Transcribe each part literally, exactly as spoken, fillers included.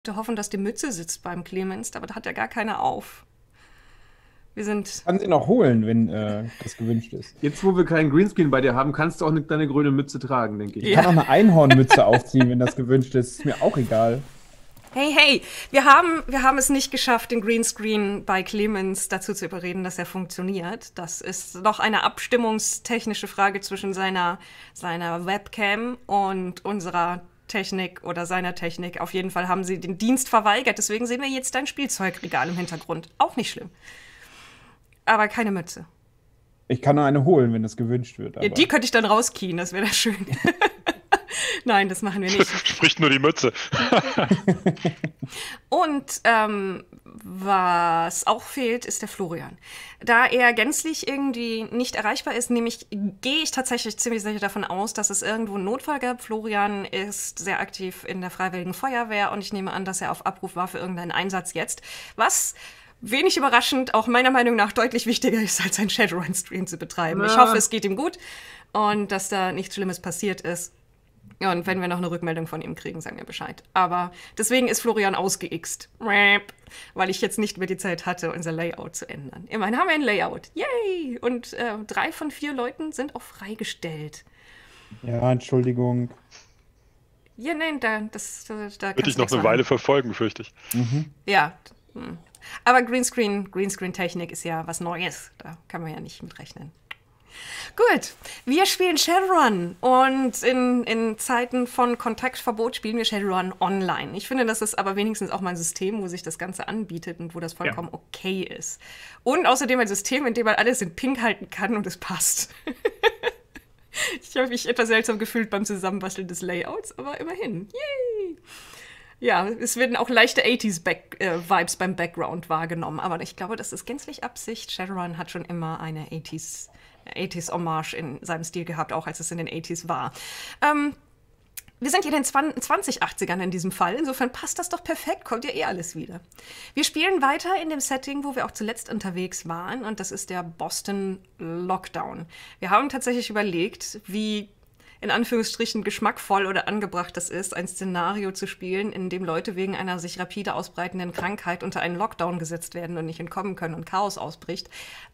hoffen, dass die Mütze sitzt beim Clemens, aber da hat ja gar keine auf. Wir sind. Kann sie noch holen, wenn äh, das gewünscht ist. Jetzt, wo wir keinen Greenscreen bei dir haben, kannst du auch eine, deine grüne Mütze tragen, denke ich. Ich kann Ja. auch eine Einhornmütze aufziehen, wenn das gewünscht ist. Ist mir auch egal. Hey, hey, wir haben, wir haben es nicht geschafft, den Greenscreen bei Clemens dazu zu überreden, dass er funktioniert. Das ist noch eine abstimmungstechnische Frage zwischen seiner, seiner Webcam und unserer Technik oder seiner Technik. Auf jeden Fall haben sie den Dienst verweigert, deswegen sehen wir jetzt dein Spielzeugregal im Hintergrund. Auch nicht schlimm. Aber keine Mütze. Ich kann nur eine holen, wenn das gewünscht wird. Ja, Aber die könnte ich dann rauskien, das wäre schön. Nein, das machen wir nicht. Spricht nur die Mütze. Und ähm, was auch fehlt, ist der Florian. Da er gänzlich irgendwie nicht erreichbar ist, nämlich gehe ich tatsächlich ziemlich sicher davon aus, dass es irgendwo einen Notfall gab. Florian ist sehr aktiv in der Freiwilligen Feuerwehr und ich nehme an, dass er auf Abruf war für irgendeinen Einsatz jetzt. Was wenig überraschend auch meiner Meinung nach deutlich wichtiger ist, als einen Shadowrun-Stream zu betreiben. Ich Ja. hoffe, es geht ihm gut und dass da nichts Schlimmes passiert ist. Ja, und wenn wir noch eine Rückmeldung von ihm kriegen, sagen wir Bescheid. Aber deswegen ist Florian ausgeixt. Weil ich jetzt nicht mehr die Zeit hatte, unser Layout zu ändern. Immerhin haben wir ein Layout. Yay! Und äh, drei von vier Leuten sind auch freigestellt. ja, Entschuldigung. Ja, nein, da, das, da, da Wird kannst dich du noch nichts eine machen. Weile verfolgen, fürchte ich. Ja. hm. Aber Greenscreen, Greenscreen-Technik ist ja was Neues. Da kann man ja nicht mit rechnen. Gut, wir spielen Shadowrun und in, in Zeiten von Kontaktverbot spielen wir Shadowrun online. Ich finde, das ist aber wenigstens auch mal ein System, wo sich das Ganze anbietet und wo das vollkommen Ja. okay ist. Und außerdem ein System, in dem man alles in Pink halten kann und es passt. Ich habe mich etwas seltsam gefühlt beim Zusammenbasteln des Layouts, aber immerhin. Yay! Ja, es werden auch leichte achtziger-Vibes beim Background wahrgenommen, aber ich glaube, das ist gänzlich Absicht. Shadowrun hat schon immer eine achtziger-Hommage in seinem Stil gehabt, auch als es in den achtziger war. Ähm, wir sind hier in den zwanzig-achtzigern in diesem Fall, insofern passt das doch perfekt, kommt ja eh alles wieder. Wir spielen weiter in dem Setting, wo wir auch zuletzt unterwegs waren, und das ist der Boston Lockdown. Wir haben tatsächlich überlegt, wie in Anführungsstrichen geschmackvoll oder angebracht das ist, ein Szenario zu spielen, in dem Leute wegen einer sich rapide ausbreitenden Krankheit unter einen Lockdown gesetzt werden und nicht entkommen können und Chaos ausbricht.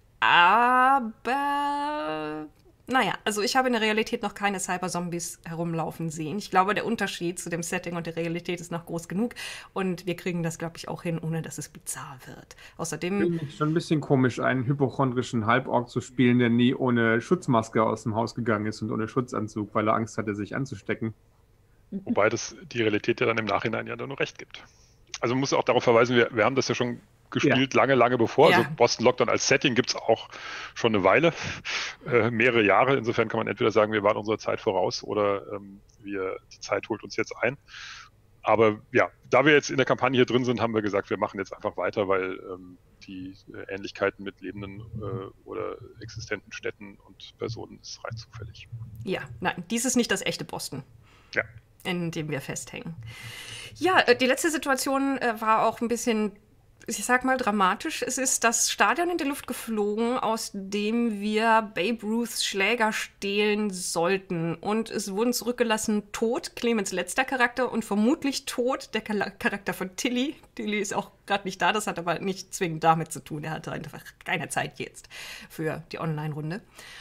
Aber naja, also ich habe in der Realität noch keine Cyber-Zombies herumlaufen sehen. Ich glaube, der Unterschied zu dem Setting und der Realität ist noch groß genug und wir kriegen das, glaube ich, auch hin, ohne dass es bizarr wird. Außerdem, Finde ich schon ein bisschen komisch, einen hypochondrischen Halborg zu spielen, der nie ohne Schutzmaske aus dem Haus gegangen ist und ohne Schutzanzug, weil er Angst hatte, sich anzustecken. Wobei das die Realität ja dann im Nachhinein ja nur recht gibt. Also man muss auch darauf verweisen, wir, wir haben das ja schon gespielt, lange, lange bevor. Ja. Also Boston Lockdown als Setting gibt es auch schon eine Weile, äh, mehrere Jahre. Insofern kann man entweder sagen, wir waren unserer Zeit voraus oder ähm, wir, die Zeit holt uns jetzt ein. Aber ja, da wir jetzt in der Kampagne hier drin sind, haben wir gesagt, wir machen jetzt einfach weiter, weil ähm, die äh, Ähnlichkeiten mit lebenden äh, oder existenten Städten und Personen ist rein zufällig. ja, nein, dies ist nicht das echte Boston. Ja. In dem wir festhängen. Ja, äh, die letzte Situation äh, war auch ein bisschen, ich sag mal, dramatisch. Es ist das Stadion in die Luft geflogen, aus dem wir Babe Ruths Schläger stehlen sollten. Und es wurden zurückgelassen tot, Clemens letzter Charakter, und vermutlich tot der Char- Charakter von Tilly. Tilly ist auch gerade nicht da, das hat aber nicht zwingend damit zu tun. Er hatte einfach keine Zeit jetzt für die Online-Runde.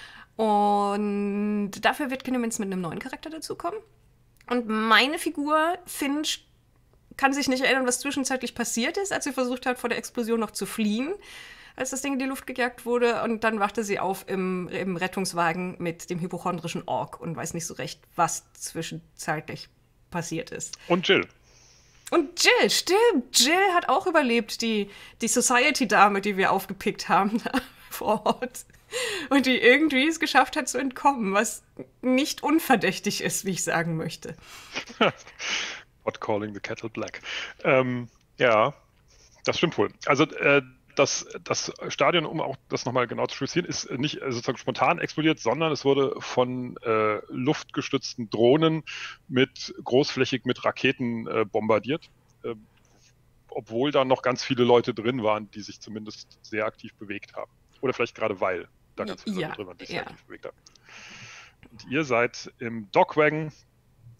Und dafür wird Clemens mit einem neuen Charakter dazukommen. Und meine Figur, Finch, kann sich nicht erinnern, was zwischenzeitlich passiert ist, als sie versucht hat, vor der Explosion noch zu fliehen, als das Ding in die Luft gejagt wurde. Und dann wachte sie auf im, im Rettungswagen mit dem hypochondrischen Ork und weiß nicht so recht, was zwischenzeitlich passiert ist. Und Jill. Und Jill, stimmt, Jill hat auch überlebt, die, die Society-Dame, die wir aufgepickt haben vor Ort. Und die irgendwie es geschafft hat zu entkommen, was nicht unverdächtig ist, wie ich sagen möchte. What calling the kettle black. Ähm, ja, das stimmt wohl. Also äh, das, das Stadion, um auch das nochmal genau zu spezifizieren, ist nicht äh, sozusagen spontan explodiert, sondern es wurde von äh, luftgestützten Drohnen mit großflächig mit Raketen äh, bombardiert. Äh, obwohl da noch ganz viele Leute drin waren, die sich zumindest sehr aktiv bewegt haben. Oder vielleicht gerade weil da ganz viele Ja, Leute drin waren, die sich ja. sehr aktiv bewegt haben. Und ihr seid im Dogwagon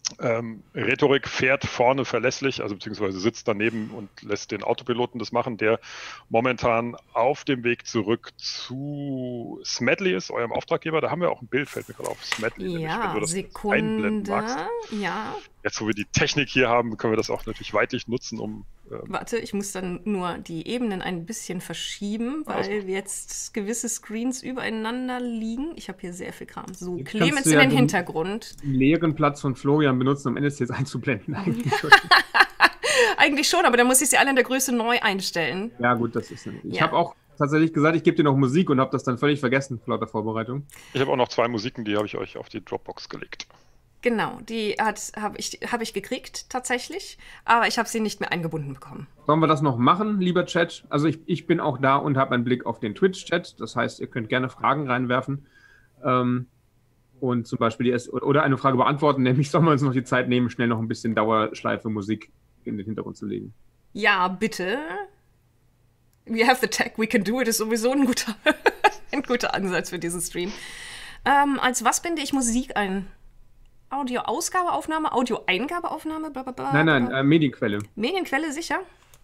Ähm, Rhetorik fährt vorne verlässlich, also beziehungsweise sitzt daneben und lässt den Autopiloten das machen, der momentan auf dem Weg zurück zu Smedley ist, eurem Auftraggeber. Da haben wir auch ein Bild, fällt mir gerade auf, Smedley. Nämlich, wenn Ja, du das einblenden Sekunde. magst. Ja. Jetzt, wo wir die Technik hier haben, können wir das auch natürlich weitlich nutzen, um ähm, Warte, ich muss dann nur die Ebenen ein bisschen verschieben, Also. weil jetzt gewisse Screens übereinander liegen. Ich habe hier sehr viel Kram. So, Jetzt Clemens kannst du in ja den den- Hintergrund. Den leeren Platz von Florian benutzen, um N S Cs einzublenden. Eigentlich. Eigentlich schon, aber dann muss ich sie alle in der Größe neu einstellen. Ja, gut, das ist nämlich. Ich Ja. habe auch tatsächlich gesagt, ich gebe dir noch Musik und habe das dann völlig vergessen vor lauter Vorbereitung. ich habe auch noch zwei Musiken, die habe ich euch auf die Dropbox gelegt. Genau, die habe ich, hab ich gekriegt tatsächlich, aber ich habe sie nicht mehr eingebunden bekommen. Sollen wir das noch machen, lieber Chat? Also ich, ich bin auch da und habe einen Blick auf den Twitch-Chat. Das heißt, ihr könnt gerne Fragen reinwerfen ähm, und zum Beispiel die S oder eine Frage beantworten, nämlich sollen wir uns noch die Zeit nehmen, schnell noch ein bisschen Dauerschleife Musik in den Hintergrund zu legen. Ja, bitte. We have the tech, we can do it ist sowieso ein guter, ein guter Ansatz für diesen Stream. Ähm, als was binde ich Musik ein? Audio-Ausgabeaufnahme, Audio-Eingabeaufnahme, bla bla bla. Nein, nein, bla. äh, Medienquelle. Medienquelle sicher?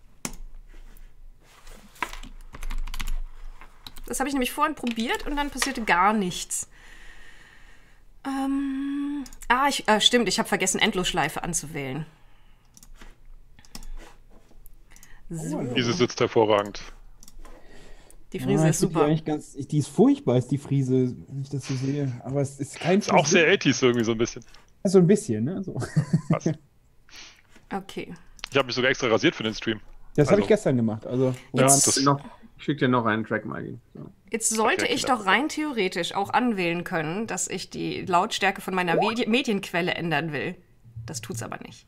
Das habe ich nämlich vorhin probiert und dann passierte gar nichts. Ähm, ah, ich, äh, stimmt, ich habe vergessen, Endlosschleife anzuwählen. So, Diese sitzt hervorragend. die Frise Ah, ist ich find Die, super. eigentlich ganz, ich- die ist furchtbar, ist die Friese, wenn ich das so sehe. Aber es ist kein Ist auch sehr achtziger irgendwie so ein bisschen. So ein bisschen, ne? So. Krass. Okay. Ich habe mich sogar extra rasiert für den Stream. Das habe Also- ich gestern gemacht. Also, Ja, Jetzt- das, Noch, ich schicke dir noch einen Track, Maggie. So. Jetzt sollte Okay, ich klar. doch rein theoretisch auch anwählen können, dass ich die Lautstärke von meiner Medi Medienquelle ändern will. Das tut's aber nicht.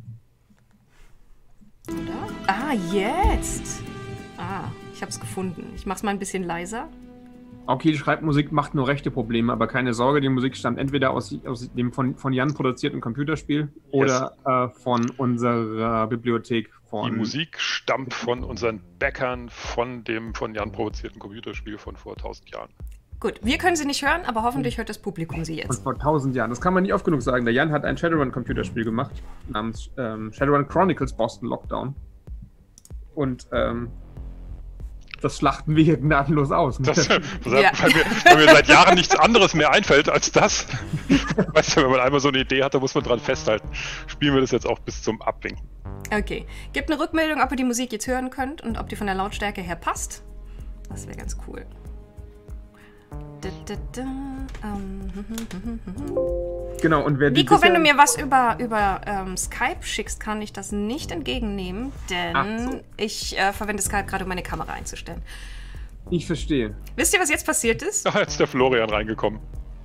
Oder? Ah, jetzt! Ah, ich hab's gefunden. Ich mach's mal ein bisschen leiser. Okay, die Schreibmusik macht nur rechte Probleme, aber keine Sorge, die Musik stammt entweder aus, aus dem von, von Jan produzierten Computerspiel oder äh, von unserer Bibliothek von... die Musik stammt von unseren Bäckern von dem von Jan provozierten Computerspiel von vor tausend Jahren. Gut, wir können sie nicht hören, aber hoffentlich hört das Publikum sie Von jetzt. vor tausend Jahren. Das kann man nicht oft genug sagen. Der Jan hat ein Shadowrun-Computerspiel gemacht, namens ähm, Shadowrun Chronicles Boston Lockdown. Und ähm, das schlachten wir hier gnadenlos aus. Das, Ja. weil, mir, weil mir seit Jahren nichts anderes mehr einfällt als das. Weißt du, wenn man einmal so eine Idee hat, da muss man dran festhalten. Spielen wir das jetzt auch bis zum Abwinken. Okay, gebt eine Rückmeldung, ob ihr die Musik jetzt hören könnt und ob die von der Lautstärke her passt. Das wäre ganz cool. Da, da, da, ähm, hm, hm, hm, hm, hm. Genau, und wer die Nico, wenn bisher- du mir was über, über ähm, Skype schickst, kann ich das nicht entgegennehmen, denn Ach so. ich äh, verwende Skype gerade, um meine Kamera einzustellen. Ich verstehe. Wisst ihr, was jetzt passiert ist? Da ist der Florian reingekommen.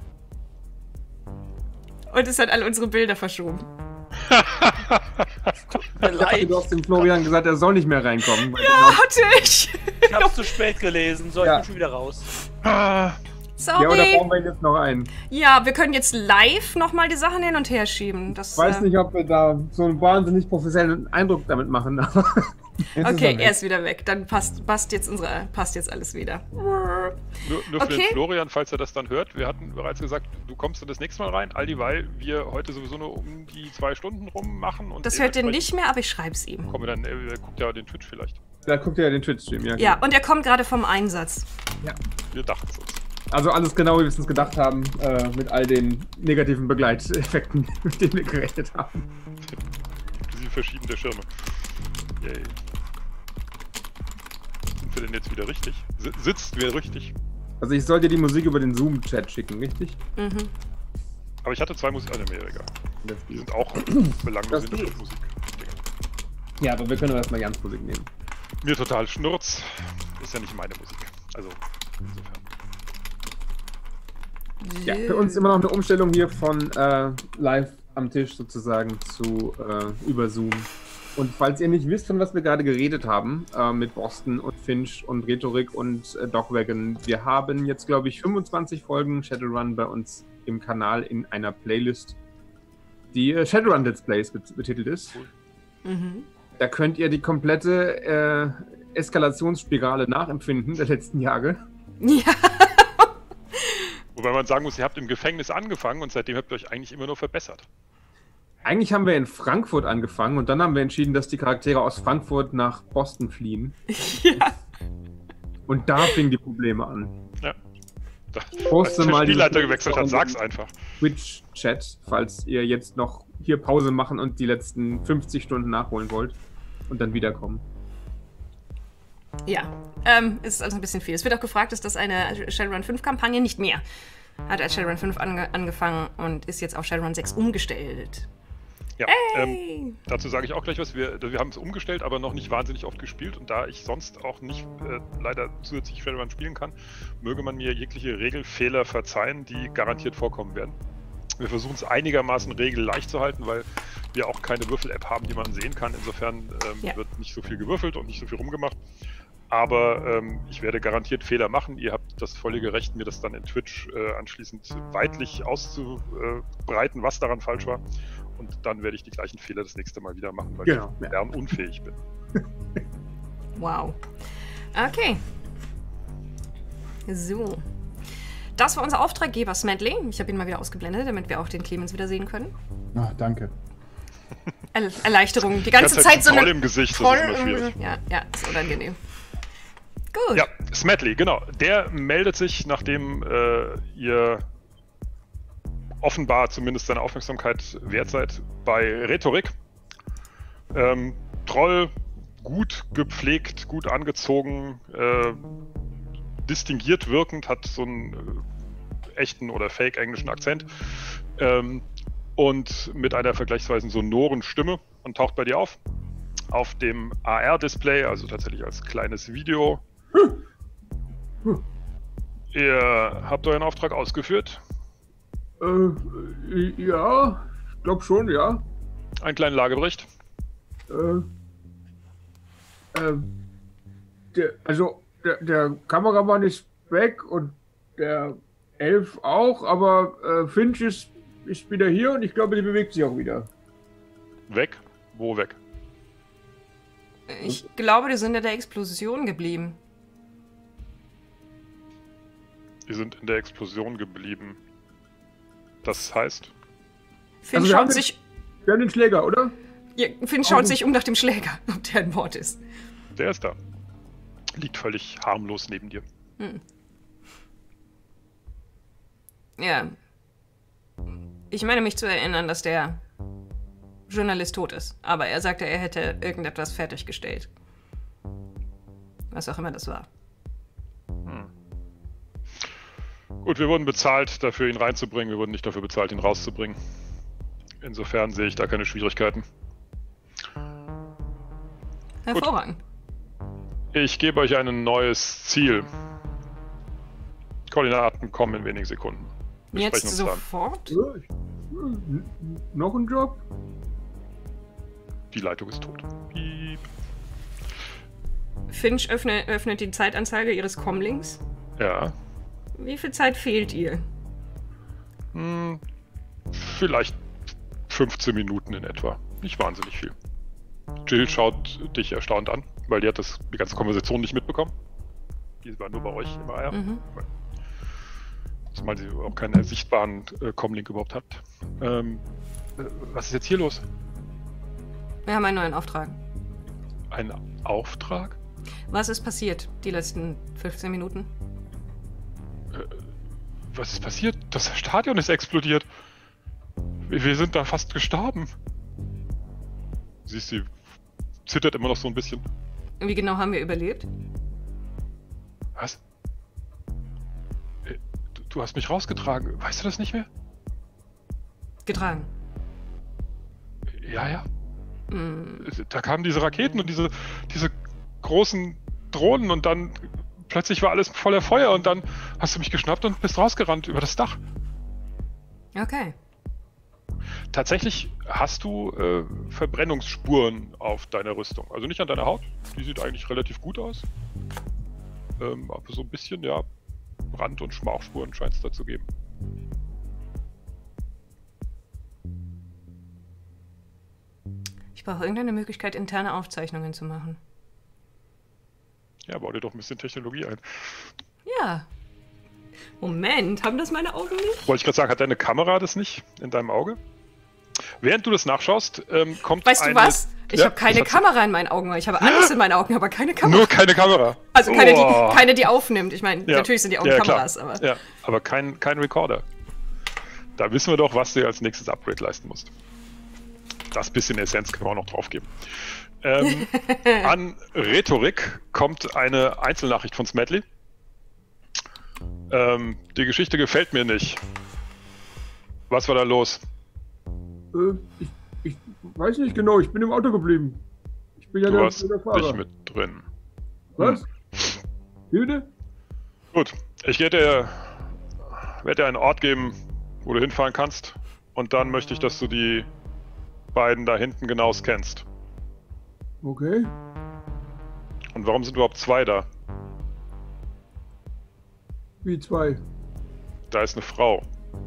Und es hat alle unsere Bilder verschoben. Du hast dem Florian gesagt, er soll nicht mehr reinkommen. weil Ja, hatte ich. Ich hab's zu spät gelesen, so, ich Ja. bin schon wieder raus. Ah, genau- Ja, oder Sorry. brauchen wir ihn jetzt noch ein? Ja, wir können jetzt live nochmal die Sachen hin und her schieben. Das, Ich weiß äh, nicht, ob wir da so einen wahnsinnig professionellen Eindruck damit machen, aber jetzt ist Okay, er er weg. ist wieder weg. Dann passt, passt, jetzt, unsere, passt jetzt alles wieder. nur nur für Okay. den Florian, falls er das dann hört. Wir hatten bereits gesagt, du kommst dann das nächste Mal rein, all dieweil wir heute sowieso nur um die zwei Stunden rum machen. Und Das hört ihr dementsprechend nicht mehr, aber ich schreib's ihm. Kommen wir dann, er guckt ja den Twitch vielleicht. da guckt ihr ja den Twitch-Stream. Ja, Ja, und er kommt gerade vom Einsatz. Wir dachten es uns. Also alles genau, wie wir es uns gedacht haben, äh, mit all den negativen Begleiteffekten, mit denen wir gerechnet haben. Inklusive Verschieben der Schirme. Yay. Sind wir denn jetzt wieder richtig? Si- Sitzt wir richtig? Also ich soll dir die Musik über den Zoom-Chat schicken, richtig? Mhm. Aber ich hatte zwei Musik. Ah, ne, mir egal. Die sind auch belanglos Das in der geht. Musik. Ja, aber wir können doch erstmal Jans Musik nehmen. Mir total Schnurz. Ist ja nicht meine Musik. Also, insofern. Ja, für uns immer noch eine Umstellung hier von äh, live am Tisch sozusagen zu äh, über Zoom. Und falls ihr nicht wisst, von was wir gerade geredet haben, äh, mit Boston und Finch und Rhetorik und äh, Dogwagon, wir haben jetzt, glaube ich, fünfundzwanzig Folgen Shadowrun bei uns im Kanal in einer Playlist, die äh, Shadowrun Let's Plays bet betitelt ist. Mhm. Da könnt ihr die komplette äh, Eskalationsspirale nachempfinden der letzten Jahre. Ja, Wobei man sagen muss, ihr habt im Gefängnis angefangen und seitdem habt ihr euch eigentlich immer nur verbessert. eigentlich haben wir in Frankfurt angefangen und dann haben wir entschieden, dass die Charaktere aus Frankfurt nach Boston fliehen. Ja. Und da fingen die Probleme an. Ja. Da, Poste als der mal die Spielleiter gewechselt hat, sag's einfach. Twitch-Chat, falls ihr jetzt noch hier Pause machen und die letzten fünfzig Stunden nachholen wollt und dann wiederkommen. Ja, ähm, ist also ein bisschen viel. Es wird auch gefragt, ist das eine Shadowrun fünf Kampagne? Nicht mehr. Hat als Shadowrun fünf ange angefangen und ist jetzt auf Shadowrun sechs umgestellt. Ja, Hey! ähm, dazu sage ich auch gleich was. Wir, wir haben es umgestellt, aber noch nicht wahnsinnig oft gespielt. Und da ich sonst auch nicht äh, leider zusätzlich Shadowrun spielen kann, möge man mir jegliche Regelfehler verzeihen, die garantiert vorkommen werden. Wir versuchen es einigermaßen regelleicht zu halten, weil wir auch keine Würfel-App haben, die man sehen kann. Insofern ähm, Ja. wird nicht so viel gewürfelt und nicht so viel rumgemacht. Aber ähm, ich werde garantiert Fehler machen. Ihr habt das völlige Recht, mir das dann in Twitch äh, anschließend weitlich auszubreiten, was daran falsch war. Und dann werde ich die gleichen Fehler das nächste Mal wieder machen, weil Genau, ich ja. lernunfähig bin. Wow. Okay. So. Das war unser Auftraggeber Smedley. Ich habe ihn mal wieder ausgeblendet, damit wir auch den Clemens wieder sehen können. Ach, danke. Er Erleichterung. Die ganze Ganz Zeit so Troll eine... im Gesicht, Troll das ist immer schwierig. Ja, ja, ist unangenehm. Gut. Ja, Smedley, genau. Der meldet sich, nachdem äh, ihr offenbar zumindest seine Aufmerksamkeit wert seid, bei Rhetorik. Ähm, Troll, gut gepflegt, gut angezogen, äh, distinguiert wirkend, hat so einen äh, echten oder fake englischen Akzent ähm, und mit einer vergleichsweise sonoren Stimme und taucht bei dir auf. Auf dem A R-Display, also tatsächlich als kleines Video. Ihr habt euren Auftrag ausgeführt. Äh, ja, ich glaube schon, ja. Einen kleinen Lagebericht. Äh, äh, der, also, der, der Kameramann ist weg und der Elf auch, aber äh, Finch ist, ist wieder hier und ich glaube, die bewegt sich auch wieder. Weg? Wo weg? Ich glaube, die sind in der Explosion geblieben. Die sind in der Explosion geblieben. Das heißt, Finn Also wir haben schaut den- sich... Wir haben den Schläger, oder? Ja, Finn schaut Oh. sich um nach dem Schläger, ob der ein Mord ist. der ist da. Liegt völlig harmlos neben dir. Ja. Ich meine mich zu erinnern, dass der Journalist tot ist. Aber er sagte, er hätte irgendetwas fertiggestellt. Was auch immer das war. Gut, wir wurden bezahlt, dafür ihn reinzubringen. Wir wurden nicht dafür bezahlt, ihn rauszubringen. Insofern sehe ich da keine Schwierigkeiten. Hervorragend. Ich gebe euch ein neues Ziel. Koordinaten kommen in wenigen Sekunden. Wir Jetzt sprechen uns dann. sofort? Ja, ich, n- n- noch ein Job? Die Leitung ist tot. Piep. Finch öffne, öffnet die Zeitanzeige ihres Comlinks. Ja. Wie viel Zeit fehlt ihr? Hm, vielleicht fünfzehn Minuten in etwa. Nicht wahnsinnig viel. Jill schaut dich erstaunt an, weil die hat das, die ganze Konversation nicht mitbekommen. Die war nur bei euch im A R. Mhm. Zumal sie auch keinen sichtbaren äh, Comlink überhaupt hat. Ähm, äh, was ist jetzt hier los? Wir haben einen neuen Auftrag. Ein Auftrag? Was ist passiert die letzten fünfzehn Minuten? Was ist passiert? Das Stadion ist explodiert. Wir wir sind da fast gestorben. Siehst, sie zittert immer noch so ein bisschen. Wie genau haben wir überlebt? Was? Äh, Du, du hast mich rausgetragen. Weißt du das nicht mehr? Getragen. Ja, ja. Hm. Da kamen diese Raketen und diese, diese großen Drohnen und dann plötzlich war alles voller Feuer und dann hast du mich geschnappt und bist rausgerannt über das Dach. Okay. Tatsächlich hast du äh, Verbrennungsspuren auf deiner Rüstung. Also nicht an deiner Haut, die sieht eigentlich relativ gut aus. Ähm, aber so ein bisschen, ja, Brand- und Schmauchspuren scheint es da zu geben. Ich brauche irgendeine Möglichkeit, interne Aufzeichnungen zu machen. Ja, bau dir doch ein bisschen Technologie ein. Ja. Moment, haben das meine Augen nicht? Wollte ich gerade sagen, hat deine Kamera das nicht in deinem Auge? Während du das nachschaust, ähm, kommt Weißt eine... du was? Ich Ja, habe keine was hat Kamera in meinen Augen. Ich habe alles in meinen Augen, aber keine sie? Kamera. Nur keine Kamera. Also keine, Oh. die, keine, die aufnimmt. Ich meine, Ja. natürlich sind die Augen Ja, Kameras, klar. aber... Ja, aber kein, kein Recorder. Da wissen wir doch, was du als nächstes Upgrade leisten musst. Das bisschen Essenz können wir auch noch draufgeben. Ähm, an Rhetorik kommt eine Einzelnachricht von Smedley. Ähm, die Geschichte gefällt mir nicht. Was war da los? Äh, ich, ich weiß nicht genau, ich bin im Auto geblieben. Ich bin ja Du der, warst der Fahrer. nicht mit drin. Was? Hilde? Gut, ich werde dir, werd dir einen Ort geben, wo du hinfahren kannst. Und dann möchte ich, dass du die beiden da hinten genau scannst. Okay. Und warum sind überhaupt zwei da? Wie zwei? Da ist eine Frau.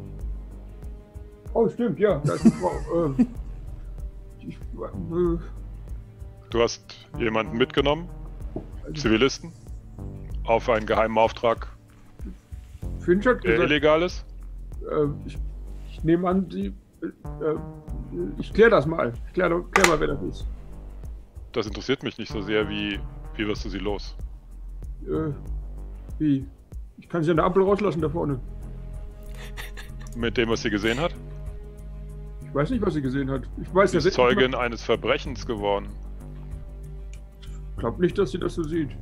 Oh, stimmt, ja. Da ist eine Frau. äh, ich, äh, Du hast jemanden mitgenommen, Zivilisten, auf einen geheimen Auftrag, Finch hat der gesagt, illegal ist. äh, ich, ich nehme an, die, äh, äh, ich klär das mal. Ich klär, klär mal, wer das ist. Das interessiert mich nicht so sehr, wie, wie wirst du sie los? Äh, wie? Ich kann sie an der Ampel rauslassen da vorne. Mit dem, was sie gesehen hat? Ich weiß nicht, was sie gesehen hat. Ich weiß Sie ja ist Zeugin eines Verbrechens geworden. Ich glaube nicht, dass sie das so sieht.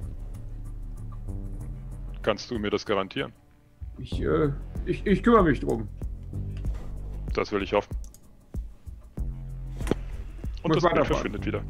Kannst du mir das garantieren? Ich, äh, ich, ich kümmere mich drum. Das will ich hoffen. Und Muss das Bild weiterfahren. verschwindet wieder.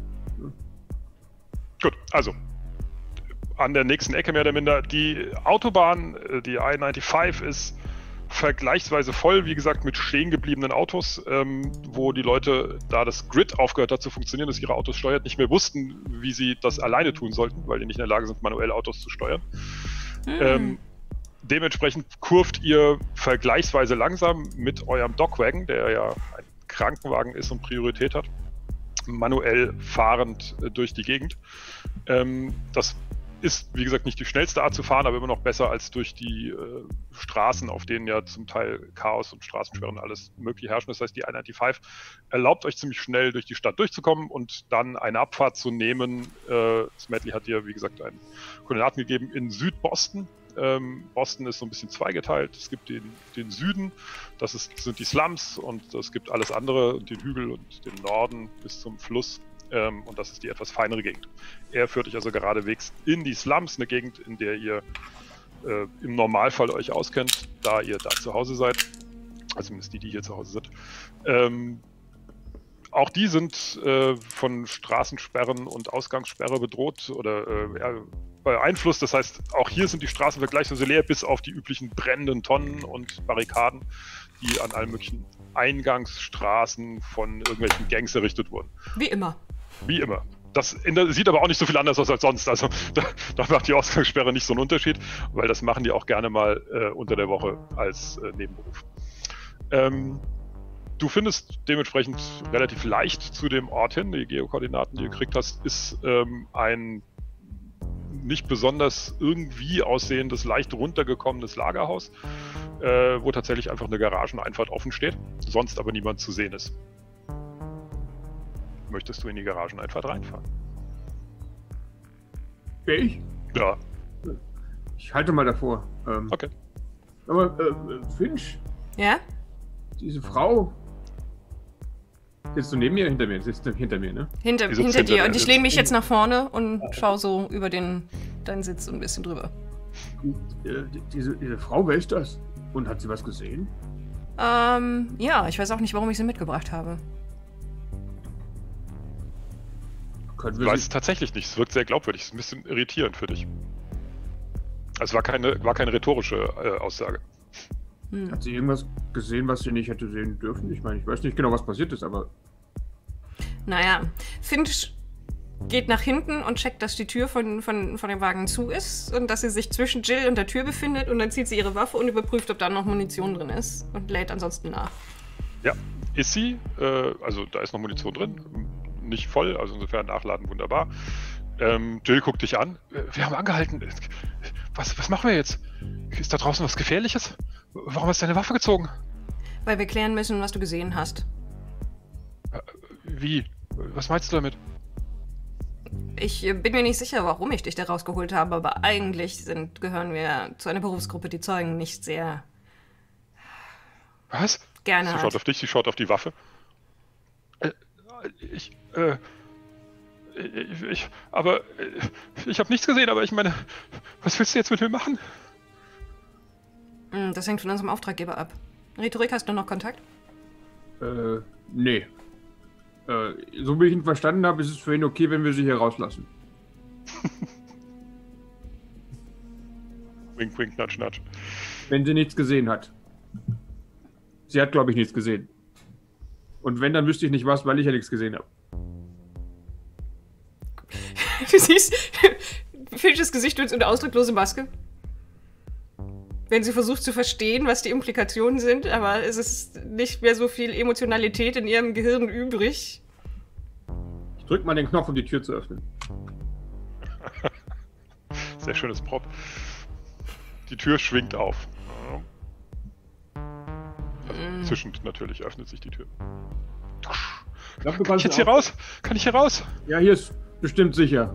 Gut, also. An der nächsten Ecke mehr oder minder. Die Autobahn, äh, die I fünfundneunzig, ist vergleichsweise voll, wie gesagt, mit stehen gebliebenen Autos, ähm, wo die Leute, da das Grid aufgehört hat zu funktionieren, dass ihre Autos steuert, nicht mehr wussten, wie sie das alleine tun sollten, weil die nicht in der Lage sind, manuell Autos zu steuern. Hm. Ähm, dementsprechend kurvt ihr vergleichsweise langsam mit eurem Dogwagon, der ja ein Krankenwagen ist und Priorität hat, manuell fahrend äh, durch die Gegend. Ähm, das ist, wie gesagt, nicht die schnellste Art zu fahren, aber immer noch besser als durch die äh, Straßen, auf denen ja zum Teil Chaos und Straßensperren alles mögliche herrschen. Das heißt, die I fünfundneunzig erlaubt euch ziemlich schnell durch die Stadt durchzukommen und dann eine Abfahrt zu nehmen. Äh, Smedley hat dir, wie gesagt, einen Koordinaten gegeben in Südboston. Ähm, Boston ist so ein bisschen zweigeteilt. Es gibt den, den Süden, das ist, sind die Slums, und es gibt alles andere, den Hügel und den Norden bis zum Fluss. Ähm, und das ist die etwas feinere Gegend. Er führt euch also geradewegs in die Slums, eine Gegend, in der ihr äh, im Normalfall euch auskennt, da ihr da zu Hause seid. Also zumindest die, die hier zu Hause sind. Ähm, auch die sind äh, von Straßensperren und Ausgangssperre bedroht oder äh, ja, beeinflusst. Das heißt, auch hier sind die Straßen vergleichsweise leer, bis auf die üblichen brennenden Tonnen und Barrikaden, die an allen möglichen Eingangsstraßen von irgendwelchen Gangs errichtet wurden. Wie immer. Wie immer. Das in der, sieht aber auch nicht so viel anders aus als sonst. Also da, da macht die Ausgangssperre nicht so einen Unterschied, weil das machen die auch gerne mal äh, unter der Woche als äh, Nebenberuf. Ähm, du findest dementsprechend relativ leicht zu dem Ort hin. Die Geokoordinaten, die du gekriegt hast, ist ähm, ein nicht besonders irgendwie aussehendes, leicht runtergekommenes Lagerhaus, äh, wo tatsächlich einfach eine Garageneinfahrt offen steht, sonst aber niemand zu sehen ist. Möchtest du in die Garageneinfahrt reinfahren? Wer ich? Ja. Ich halte mal davor. Ähm, Okay. Aber, äh, Finch, Ja? diese Frau. Sitzt du neben mir oder hinter mir? Sitzt du hinter mir, ne? Hinter, Die sitzt hinter hinter dir. dir. Und ich lehne mich jetzt nach vorne und schaue so über den, deinen Sitz so ein bisschen drüber. Und, äh, die- diese, diese Frau, wer ist das? Und hat sie was gesehen? Ähm, ja, ich weiß auch nicht, warum ich sie mitgebracht habe. Können Ich wir weiß sie, es tatsächlich nicht. Es wirkt sehr glaubwürdig. Es ist ein bisschen irritierend für dich. Es war keine, war keine rhetorische äh, Aussage. Hm. hat sie irgendwas gesehen, was sie nicht hätte sehen dürfen? Ich meine, ich weiß nicht genau, was passiert ist, aber Naja, Finch geht nach hinten und checkt, dass die Tür von, von, von dem Wagen zu ist und dass sie sich zwischen Jill und der Tür befindet, und dann zieht sie ihre Waffe und überprüft, ob da noch Munition drin ist und lädt ansonsten nach. Ja, ist sie. Äh, also da ist noch Munition drin. Nicht voll, also insofern nachladen wunderbar. Ähm, Jill guckt dich an. Äh, Wir haben angehalten. Was, was machen wir jetzt? Ist da draußen was Gefährliches? Warum hast du deine Waffe gezogen? Weil wir klären müssen, was du gesehen hast. Wie? Was meinst du damit? Ich äh, bin mir nicht sicher, warum ich dich da rausgeholt habe, aber eigentlich sind, gehören wir zu einer Berufsgruppe, die Zeugen nicht sehr Was? gerne Sie hat. schaut auf dich, sie schaut auf die Waffe. Äh, ich, äh, ich, ich aber, äh, ich habe nichts gesehen, aber ich meine, was willst du jetzt mit mir machen? Hm, Das hängt von unserem Auftraggeber ab. Rhetorik, hast du noch Kontakt? Äh, nee. Äh, so wie ich ihn verstanden habe, ist es für ihn okay, wenn wir sie hier rauslassen. Wink, wink, nudge, nudge. Wenn sie nichts gesehen hat. Sie hat, glaube ich, nichts gesehen. Und wenn, dann wüsste ich nicht was, weil ich ja nichts gesehen habe. Du siehst Finches Gesicht und eine ausdrucklose Maske. Wenn sie versucht zu verstehen, was die Implikationen sind, aber es ist nicht mehr so viel Emotionalität in ihrem Gehirn übrig. Ich drück mal den Knopf, um die Tür zu öffnen. Sehr schönes Prop. Die Tür schwingt auf. Zischend natürlich öffnet sich die Tür. Ich glaub, du Kann ich kannst jetzt hier auch- raus? Kann ich hier raus? Ja, hier ist bestimmt sicher.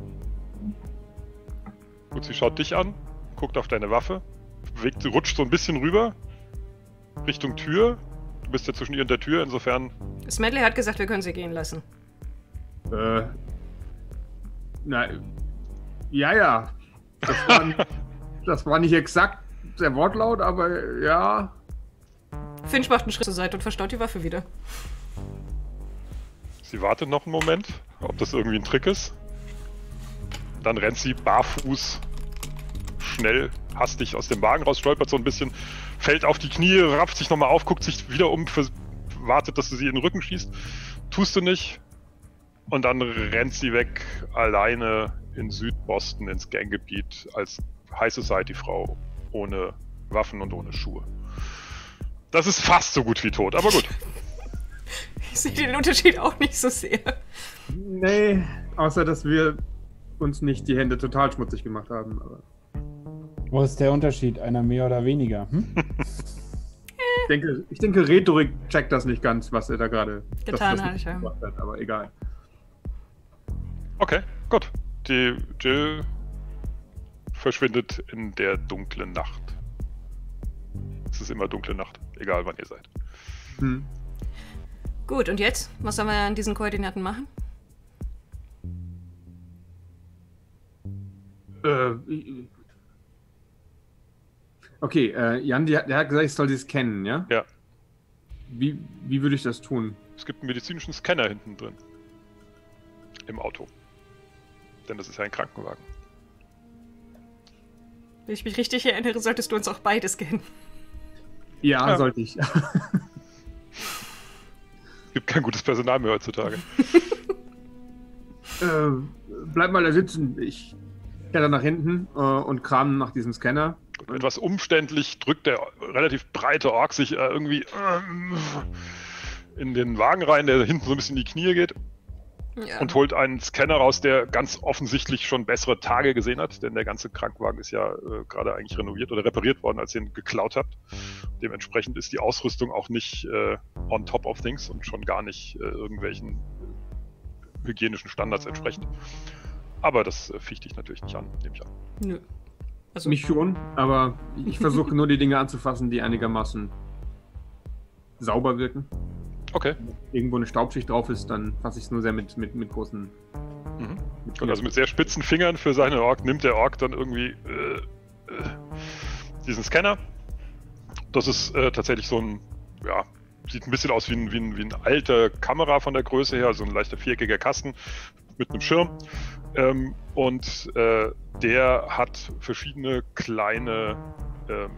Gut, sie schaut dich an, guckt auf deine Waffe, bewegt, rutscht so ein bisschen rüber, Richtung Tür. Du bist ja zwischen ihr und der Tür, insofern. Smedley hat gesagt, wir können sie gehen lassen. Äh. Na. Ja, ja. Das war, das war nicht exakt der Wortlaut, aber ja. Finch macht einen Schritt zur Seite und verstaut die Waffe wieder. Sie wartet noch einen Moment, ob das irgendwie ein Trick ist. Dann rennt sie barfuß, schnell, hastig aus dem Wagen raus, stolpert so ein bisschen, fällt auf die Knie, rafft sich nochmal auf, guckt sich wieder um, vers- wartet, dass du sie in den Rücken schießt. Tust du nicht. Und dann rennt sie weg, alleine in Südboston ins Ganggebiet als High Society-Frau, ohne Waffen und ohne Schuhe. Das ist fast so gut wie tot, aber gut. Ich sehe den Unterschied auch nicht so sehr. Nee, außer dass wir uns nicht die Hände total schmutzig gemacht haben. Aber Wo ist der Unterschied? Einer mehr oder weniger? Hm? ich, denke, ich denke, Rhetorik checkt das nicht ganz, was er da gerade Getan das- das hat, nicht ja. gemacht hat, aber egal. Okay, gut. Die Jill verschwindet in der dunklen Nacht. Es ist immer dunkle Nacht, egal wann ihr seid. Hm. Gut, und jetzt? Was sollen wir an diesen Koordinaten machen? Äh, ich- okay, äh, Jan, der, der hat gesagt, ich soll das kennen, ja? Ja, Wie, wie würde ich das tun? es gibt einen medizinischen Scanner hinten drin. Im Auto. Denn das ist ja ein Krankenwagen. Wenn ich mich richtig erinnere, solltest du uns auch beide scannen. Ja, Ja. sollte ich. Es gibt kein gutes Personal mehr heutzutage. äh, bleib mal da sitzen. Ich kletter nach hinten äh, und kram nach diesem Scanner. Etwas umständlich drückt der relativ breite Ork sich äh, irgendwie ähm, in den Wagen rein, der hinten so ein bisschen in die Knie geht. Ja. Und holt einen Scanner raus, der ganz offensichtlich schon bessere Tage gesehen hat, denn der ganze Krankenwagen ist ja äh, gerade eigentlich renoviert oder repariert worden, als ihr ihn geklaut habt. Dementsprechend ist die Ausrüstung auch nicht äh, on top of things und schon gar nicht äh, irgendwelchen äh, hygienischen Standards entsprechend. Aber das äh, ficht dich natürlich nicht an, nehme ich an. Nö. Also, Mich schon, aber ich versuche nur die Dinge anzufassen, die einigermaßen sauber wirken. Okay. Irgendwo eine Staubschicht drauf ist, dann fasse ich es nur sehr mit, mit, mit großen. Mhm. Mit Und also mit sehr spitzen Fingern für seine Ork nimmt der Ork dann irgendwie äh, äh, diesen Scanner. Das ist äh, tatsächlich so ein, ja, sieht ein bisschen aus wie ein, wie, ein, wie ein alter Kamera von der Größe her, also ein leichter viereckiger Kasten mit einem Schirm. Ähm, und äh, der hat verschiedene kleine ähm,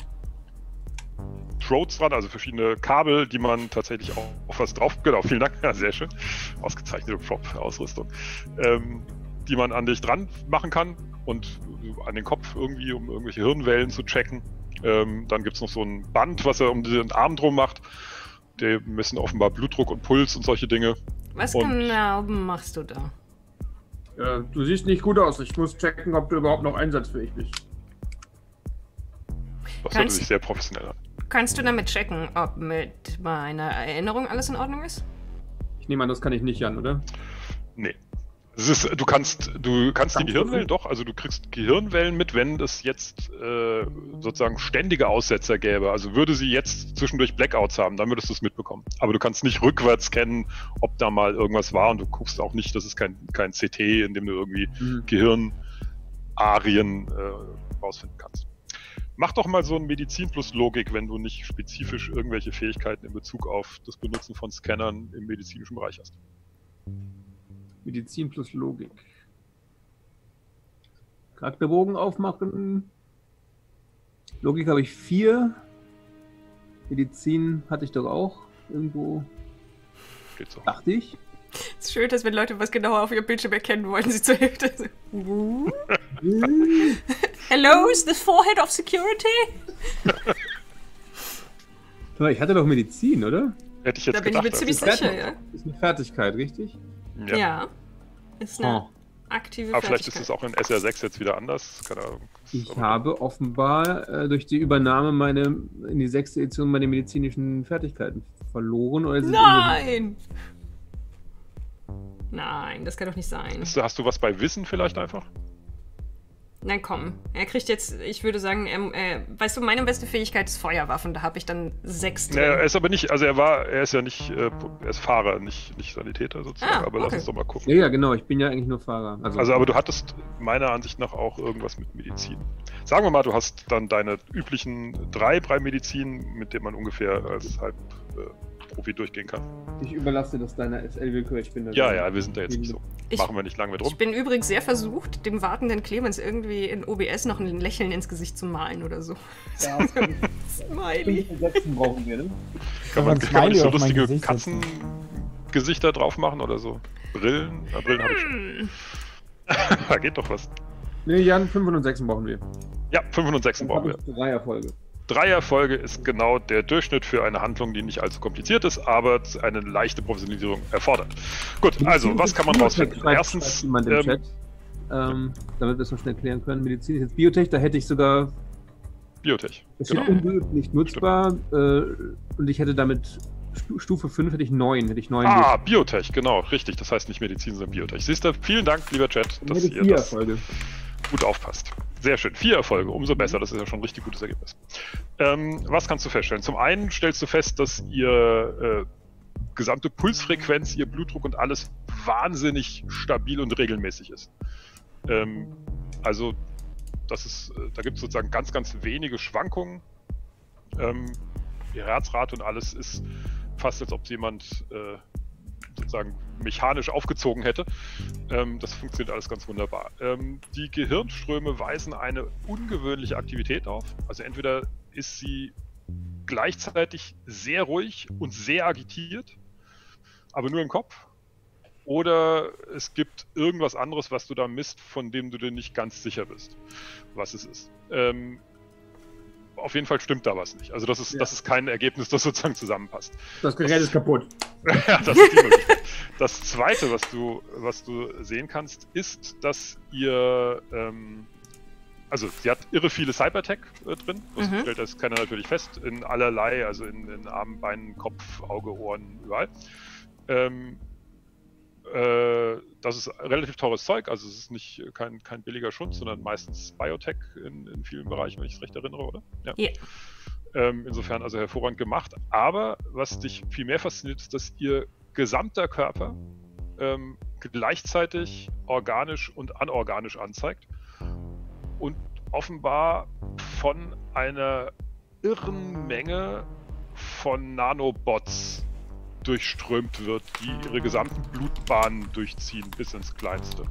Throats dran, also verschiedene Kabel, die man tatsächlich auch auf was drauf, genau, vielen Dank, ja, sehr schön, ausgezeichnete Prop-Ausrüstung, ähm, die man an dich dran machen kann und an den Kopf irgendwie, um irgendwelche Hirnwellen zu checken. Ähm, dann gibt es noch so ein Band, was er um den Arm drum macht. Die messen offenbar Blutdruck und Puls und solche Dinge. was und- genau machst du da? Äh, du siehst nicht gut aus. Ich muss checken, ob du überhaupt noch einsatzfähig bist. Das hört Kannst- sich sehr professionell an. Kannst du damit checken, ob mit meiner Erinnerung alles in Ordnung ist? Ich nehme an, das kann ich nicht, Jan, oder? Nee. Es ist, du kannst, du kannst die Kannst du Gehirnwellen, nicht? doch, also du kriegst Gehirnwellen mit, wenn es jetzt äh, sozusagen ständige Aussetzer gäbe. Also würde sie jetzt zwischendurch Blackouts haben, dann würdest du es mitbekommen. Aber du kannst nicht rückwärts scannen, ob da mal irgendwas war, und du guckst auch nicht, das ist kein, kein C T, in dem du irgendwie Mhm. Gehirnarien äh, rausfinden kannst. Mach doch mal so ein Medizin plus Logik, wenn du nicht spezifisch irgendwelche Fähigkeiten in Bezug auf das Benutzen von Scannern im medizinischen Bereich hast. Medizin plus Logik. Charakterbogen aufmachen. Logik habe ich vier. Medizin hatte ich doch auch irgendwo, Geht so. dachte ich. Es ist schön, dass wenn Leute was genauer auf ihrem Bildschirm erkennen wollen, sie zur Hälfte so, uh. Hello, is the forehead of security? Aber ich hatte doch Medizin, oder? Hätte ich jetzt Da bin ich gedacht. mir ziemlich als- sicher, ja. Ist eine Fertigkeit, richtig? Ja. Ja. Ist eine Oh. aktive Aber vielleicht ist Fertigkeit. es auch in S R sechs jetzt wieder anders. Keine Ahnung. Ich Aber- habe offenbar äh, durch die Übernahme meine, in die sechste Edition meine medizinischen Fertigkeiten verloren. Oder sind Nein! Nein, das kann doch nicht sein. Ist, hast du was bei Wissen vielleicht einfach? Nein, komm. Er kriegt jetzt, ich würde sagen, er, äh, weißt du, meine beste Fähigkeit ist Feuerwaffen. Da habe ich dann sechs drin. Naja, er ist aber nicht, also er war, er ist ja nicht, äh, er ist Fahrer, nicht, nicht Sanitäter sozusagen, Ah, aber lass okay. uns doch mal gucken. Ja, ja, genau. Ich bin ja eigentlich nur Fahrer. Also, Also, aber du hattest meiner Ansicht nach auch irgendwas mit Medizin. Sagen wir mal, du hast dann deine üblichen drei, drei Medizin, mit denen man ungefähr als halb äh, Profi durchgehen kann. ich überlasse das deiner S L-Willkür. Ich bin da Ja, so- ja, wir sind da jetzt nicht so. Ich- Machen wir nicht lange mit rum. Ich bin übrigens sehr versucht, dem wartenden Clemens irgendwie in O B S noch ein Lächeln ins Gesicht zu malen oder so. Ja, Smiley. Sätzen brauchen wir, ne? Kann man, ein kann man nicht Smiley so auf mein lustige Gesicht setzen. Katzengesichter drauf machen oder so? Brillen? Na, Brillen habe ich schon. Da geht doch was. Nee, Jan, fünf und sechs brauchen wir. Ja, fünf und sechs Dann brauchen wir. habe ich drei Erfolge. Drei Erfolge ist genau der Durchschnitt für eine Handlung, die nicht allzu kompliziert ist, aber eine leichte Professionalisierung erfordert. Gut, also, was kann man rausfinden? Schreibt- Erstens, schreibt jemand im ähm, Chat, ähm, damit wir es noch schnell klären können. Medizin ist jetzt Biotech, da hätte ich sogar, Biotech. das Genau. steht ungeübt nicht nutzbar, äh, und ich hätte damit Stu- Stufe fünf hätte ich neun, hätte ich neun. Ah, Biotech, genau, richtig. Das heißt nicht Medizin, sondern Biotech. Siehst du, vielen Dank, lieber Chat, Dann dass hätte ich ihr vier das Erfolge. gut aufpasst. Sehr schön. Vier Erfolge, umso besser. Das ist ja schon ein richtig gutes Ergebnis. Ähm, was kannst du feststellen? Zum einen stellst du fest, dass ihr äh, gesamte Pulsfrequenz, ihr Blutdruck und alles wahnsinnig stabil und regelmäßig ist. Ähm, also, das ist, äh, da gibt es sozusagen ganz, ganz wenige Schwankungen. Ähm, die Herzrate und alles ist fast, als ob jemand äh, sozusagen mechanisch aufgezogen hätte. Ähm, das funktioniert alles ganz wunderbar. Ähm, die Gehirnströme weisen eine ungewöhnliche Aktivität auf. Also entweder ist sie gleichzeitig sehr ruhig und sehr agitiert, aber nur im Kopf. Oder es gibt irgendwas anderes, was du da misst, von dem du dir nicht ganz sicher bist, was es ist. Ähm, auf jeden Fall stimmt da was nicht. Also das ist, Ja. das ist kein Ergebnis, das sozusagen zusammenpasst. Das Gerät ist kaputt. Ja, das ist die Möglichkeit. Das Zweite, was du, was du sehen kannst, ist, dass ihr, ähm, also sie hat irre viele Cybertech äh, drin, das Mhm. stellt das keiner natürlich fest, in allerlei, also in, in Armen, Beinen, Kopf, Auge, Ohren, überall. Ähm, äh, das ist relativ teures Zeug, also es ist nicht kein, kein billiger Schund, sondern meistens Biotech in, in vielen Bereichen, wenn ich es recht erinnere, oder? Ja. Ja. Ähm, insofern also hervorragend gemacht. Aber was dich viel mehr fasziniert, ist, dass ihr gesamter Körper ähm, gleichzeitig organisch und anorganisch anzeigt und offenbar von einer irren Menge von Nanobots durchströmt wird, die ihre gesamten Blutbahnen durchziehen bis ins Kleinste.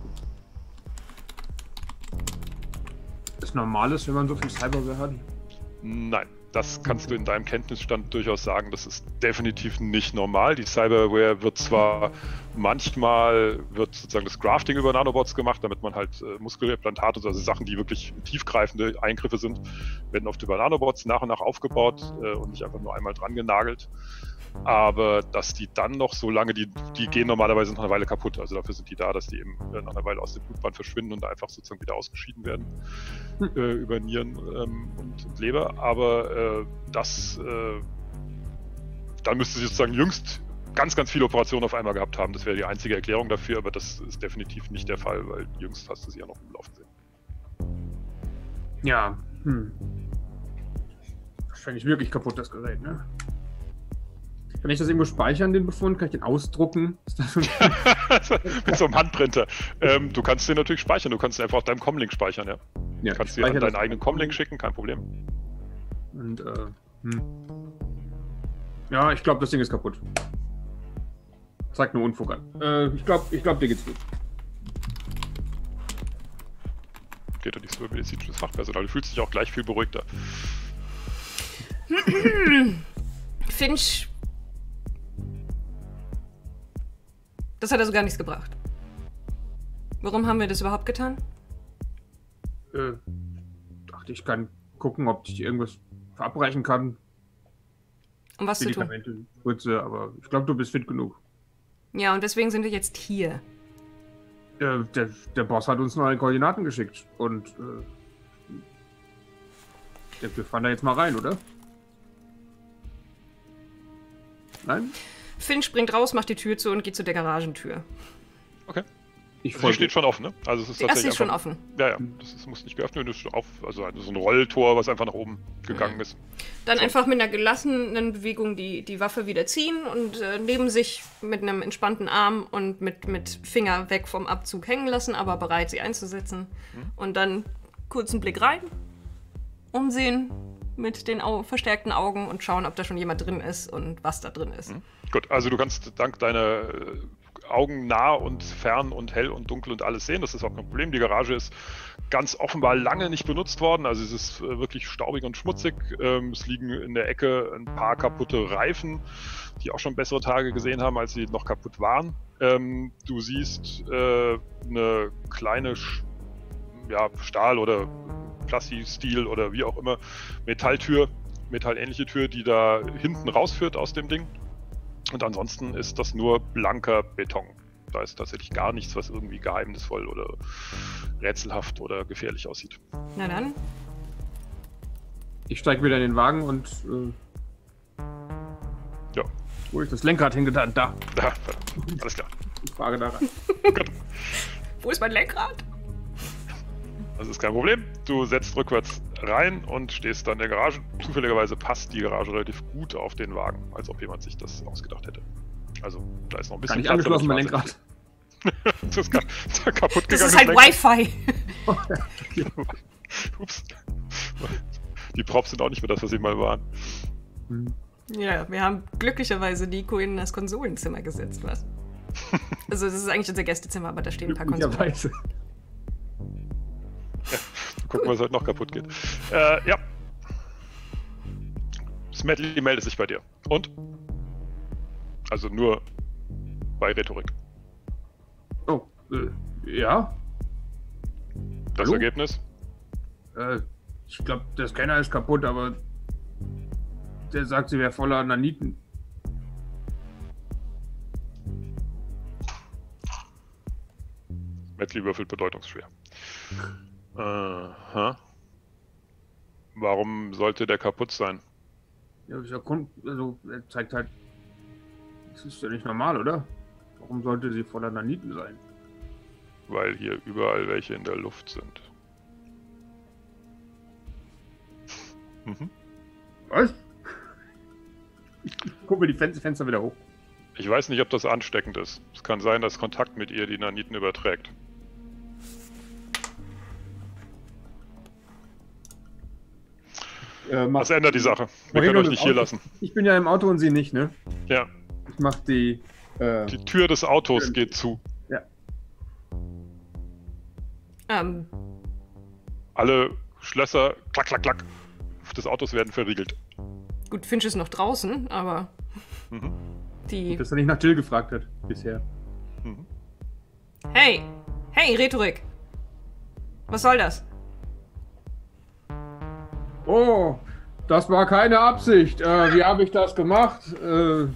Das normal ist, wenn man so viel Cyberware hat. Nein, das kannst du in deinem Kenntnisstand durchaus sagen, das ist definitiv nicht normal. Die Cyberware wird zwar manchmal, wird sozusagen das Grafting über Nanobots gemacht, damit man halt äh, Muskelimplantate, also Sachen, die wirklich tiefgreifende Eingriffe sind, werden oft über Nanobots nach und nach aufgebaut äh, und nicht einfach nur einmal dran genagelt. Aber dass die dann noch so lange, die, die gehen normalerweise nach einer Weile kaputt. Also dafür sind die da, dass die eben äh, nach einer Weile aus der Blutbahn verschwinden und einfach sozusagen wieder ausgeschieden werden äh, über Nieren ähm, und, und Leber. Aber äh, das, äh, dann müsste sie sozusagen jüngst ganz, ganz viele Operationen auf einmal gehabt haben. Das wäre die einzige Erklärung dafür, aber das ist definitiv nicht der Fall, weil jüngst hast du sie ja noch im Laufen sehen. Ja, hm. Wahrscheinlich wirklich kaputt, das Gerät, ne? Kann ich das irgendwo speichern, den Befund? Kann ich den ausdrucken? Ist das Mit so einem Handprinter. Ähm, du kannst den natürlich speichern, du kannst ihn einfach auf deinem Comlink speichern, ja. Ja, Du kannst dir an deinen eigenen Comlink schicken, kein Problem. Und, äh, hm. Ja, ich glaube, das Ding ist kaputt. Zeigt nur Unfug an. Äh, ich glaube, ich glaub, dir geht's gut. Geht doch nicht so über medizinisches Fachpersonal. Du fühlst dich auch gleich viel beruhigter. Finch. Das hat also gar nichts gebracht. Warum haben wir das überhaupt getan? Äh, dachte, ich kann gucken, ob ich irgendwas verabreichen kann. Um was zu tun? Medikamente, Spritze, aber ich glaube, du bist fit genug. Ja, und deswegen sind wir jetzt hier. Äh, der, der Boss hat uns neue Koordinaten geschickt und äh, ich denke, wir fahren da jetzt mal rein, oder? Nein? Finch springt raus, macht die Tür zu und geht zu der Garagentür. Okay. Ich Die folge. steht schon offen, ne? Also es ist Die erste tatsächlich ist schon einfach- offen. Ja, ja. Das ist, muss nicht geöffnet werden, das ist schon auf. Also so ein Rolltor, was einfach nach oben gegangen ist. Dann So. einfach mit einer gelassenen Bewegung die, die Waffe wieder ziehen und äh, neben sich mit einem entspannten Arm und mit, mit Finger weg vom Abzug hängen lassen, aber bereit, sie einzusetzen. Mhm. Und dann kurzen Blick rein, umsehen mit den Au verstärkten Augen und schauen, ob da schon jemand drin ist und was da drin ist. Mhm. Gut, also du kannst dank deiner äh, Augen nah und fern und hell und dunkel und alles sehen. Das ist auch kein Problem. Die Garage ist ganz offenbar lange nicht benutzt worden. Also es ist äh, wirklich staubig und schmutzig. Ähm, es liegen in der Ecke ein paar kaputte Reifen, die auch schon bessere Tage gesehen haben, als sie noch kaputt waren. Ähm, du siehst äh, eine kleine Sch ja, Stahl- oder Plastistil oder wie auch immer Metalltür, metallähnliche Tür, die da hinten rausführt aus dem Ding. Und ansonsten ist das nur blanker Beton. Da ist tatsächlich gar nichts, was irgendwie geheimnisvoll oder rätselhaft oder gefährlich aussieht. Na dann, Ich steige wieder in den Wagen und äh, Ja, wo ich das Lenkrad hingetan? Da. ja verdammt. Alles klar. Ich fahre da rein. Gut. wo ist mein Lenkrad? Das ist kein Problem. Du setzt rückwärts rein und stehst dann in der Garage. Zufälligerweise passt die Garage relativ gut auf den Wagen, als ob jemand sich das ausgedacht hätte. Also, da ist noch ein bisschen Gar nicht Platz, aber angeschlossen, mein nicht Lenkrad. Das ist gar, kaputt Das gegangen. ist halt Wi-Fi. Ups. Die Props sind auch nicht mehr das, was sie mal waren. Ja, wir haben glücklicherweise Nico in das Konsolenzimmer gesetzt, was? Also das ist eigentlich unser Gästezimmer, aber da stehen ein paar Konsolen. Glücklicherweise. Gucken, was heute noch kaputt geht. Äh, ja. Smedley meldet sich bei dir. Und? Also nur bei Rhetorik. Oh, äh, ja. Das Hallo? Ergebnis? Äh, ich glaube, der Scanner ist kaputt, aber der sagt, sie wäre voller Naniten. Smedley würfelt bedeutungsschwer. Aha. Warum sollte der kaputt sein? Ja, ist ja kon- also, er zeigt halt, das ist ja nicht normal, oder? Warum sollte sie voller Naniten sein? Weil hier überall welche in der Luft sind. Mhm. Was? Ich gucke mir die Fen Fenster wieder hoch. Ich weiß nicht, ob das ansteckend ist. Es kann sein, dass Kontakt mit ihr die Naniten überträgt. Äh, mach- Das ändert die Sache. Wir Moreno, können euch das nicht hier Auto- lassen. Ich bin ja im Auto und sie nicht, ne? Ja. Ich mach die. Äh, Die Tür des Autos geht zu. ja. Ähm, Alle Schlösser, klack, klack, klack, des Autos werden verriegelt. gut, Finch ist noch draußen, aber Mhm. die... Dass er nicht nach Jill gefragt hat bisher. Mhm. Hey! Hey, Rhetorik! Was soll das? Oh, das war keine Absicht. Äh, wie habe ich das gemacht? Äh,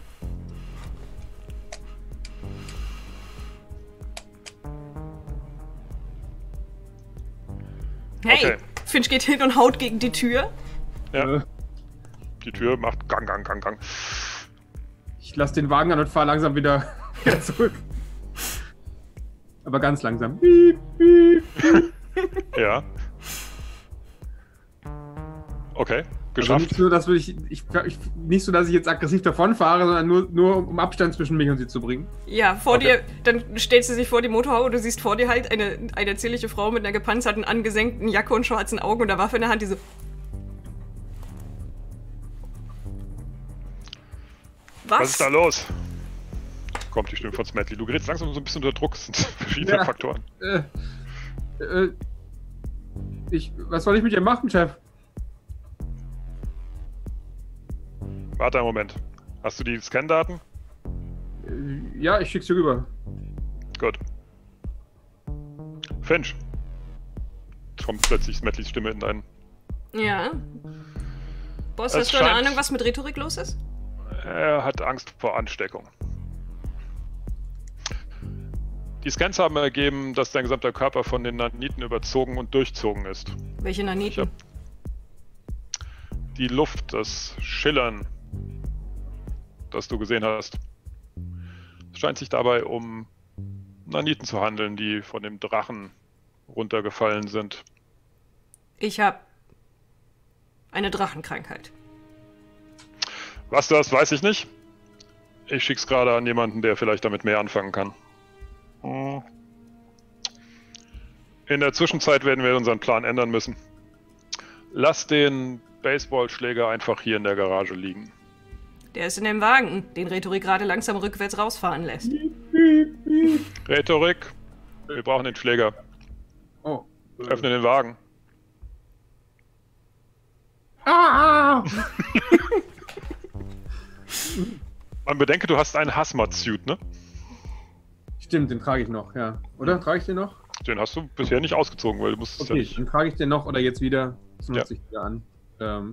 Hey! Okay. Finch geht hin und haut gegen die Tür. Ja. äh, Die Tür macht Gang, Gang, Gang, Gang. ich lasse den Wagen an und fahre langsam wieder, wieder zurück. Aber ganz langsam. Piep, piep, piep. Ja. Okay, Also geschafft. nicht, so, dass ich, ich, ich, nicht so, dass ich jetzt aggressiv davonfahre, sondern nur, nur um Abstand zwischen mich und sie zu bringen. Ja, vor Okay. dir, dann stellt sie sich vor die Motorhaube und du siehst vor dir halt eine, eine zierliche Frau mit einer gepanzerten, angesenkten Jacke und schwarzen Augen und der Waffe in der Hand, die so... Was? Was ist da los? Kommt die Stimme von Smedley. Du gerätst langsam so ein bisschen unter Druck. Das sind verschiedene Ja. Faktoren. Äh, äh, ich, was soll ich mit ihr machen, Chef? Warte einen Moment. Hast du die Scan-Daten? Äh, ja, ich schick's dir rüber. Gut. Finch. Kommt plötzlich Smedleys Stimme in deinen... Ja. Boss, Es hast du eine scheint- Ahnung, was mit Rhetorik los ist? Er hat Angst vor Ansteckung. Die Scans haben ergeben, dass dein gesamter Körper von den Naniten überzogen und durchzogen ist. Welche Ich Naniten? hab die Luft, das Schillern, das du gesehen hast. Es scheint sich dabei um Naniten zu handeln, die von dem Drachen runtergefallen sind. Ich hab eine Drachenkrankheit. Was du hast, weiß ich nicht. Ich schick's gerade an jemanden, der vielleicht damit mehr anfangen kann. Hm. In der Zwischenzeit werden wir unseren Plan ändern müssen. Lass den Baseballschläger einfach hier in der Garage liegen. Der ist in dem Wagen, den Rhetorik gerade langsam rückwärts rausfahren lässt. Rhetorik, wir brauchen den Schläger. Oh. Öffne den Wagen. Ah! Man bedenke, du hast einen Hazmat-Suit, ne? Stimmt, den trage ich noch, ja. Oder? Trage ich den noch? Den hast du bisher nicht ausgezogen, weil du musstest ja Okay, nicht. dann trage ich den noch oder jetzt wieder. Das nutze Ja. ich wieder an. Ähm,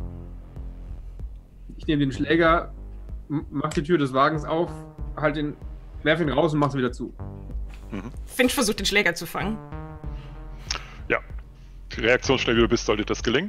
ich nehme den Schläger, m- mach die Tür des Wagens auf, halt den, werf ihn raus und mach sie wieder zu. Finch versucht, den Schläger zu fangen. Ja. Reaktionsschnell wie du bist, sollte das gelingen.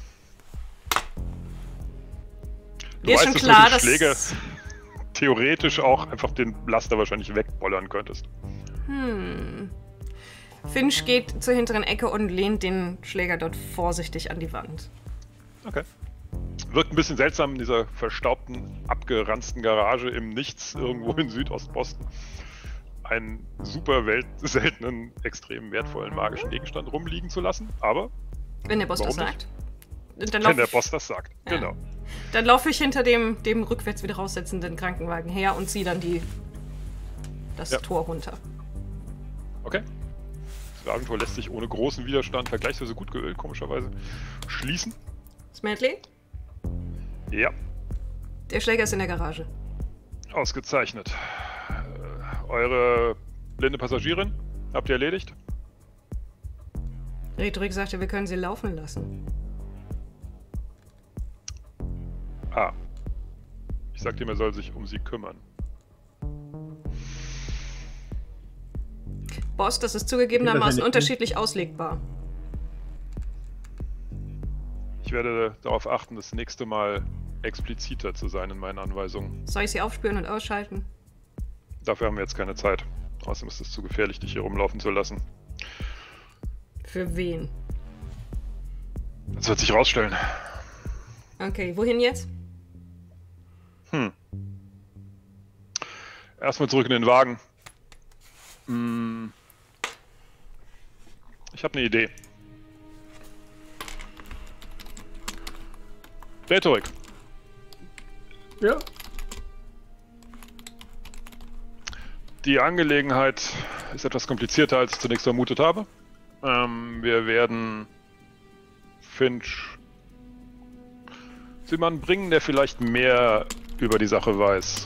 Du Dir ist schon dass klar, du dass... den Schläger theoretisch auch einfach den Laster wahrscheinlich wegbollern könntest. Hm. Finch geht zur hinteren Ecke und lehnt den Schläger dort vorsichtig an die Wand. Okay. Wirkt ein bisschen seltsam in dieser verstaubten, abgeranzten Garage im Nichts irgendwo in Südostboston. Einen super welt seltenen, extrem wertvollen magischen Gegenstand rumliegen zu lassen, aber Wenn der Boss das Warum nicht? sagt. Und Dann wenn lauf, der Boss das sagt. Ja. Genau. dann laufe ich hinter dem, dem rückwärts wieder raussetzenden Krankenwagen her und ziehe dann die, das Ja. Tor runter. Okay. Das Wagentor lässt sich ohne großen Widerstand, vergleichsweise gut geölt, komischerweise, schließen. Smedley, Ja, der Schläger ist in der Garage. ausgezeichnet. Äh, eure blinde Passagierin habt ihr erledigt? Rhetorik sagte, wir können sie laufen lassen. Ah. Ich sagte ihm, er soll sich um sie kümmern. Boss, das ist Das zugegebenermaßen ist ja nicht- unterschiedlich auslegbar. Ich werde darauf achten, das nächste Mal expliziter zu sein in meinen Anweisungen. Soll ich sie aufspüren und ausschalten? Dafür haben wir jetzt keine Zeit. Außerdem ist es zu gefährlich, dich hier rumlaufen zu lassen. Für wen? Das wird sich rausstellen. Okay, wohin jetzt? Hm. Erstmal zurück in den Wagen. Hm. Ich habe eine Idee. Rhetorik. Ja. Die Angelegenheit ist etwas komplizierter, als ich zunächst vermutet habe. Ähm, wir werden Finch zu jemandem bringen, der vielleicht mehr über die Sache weiß.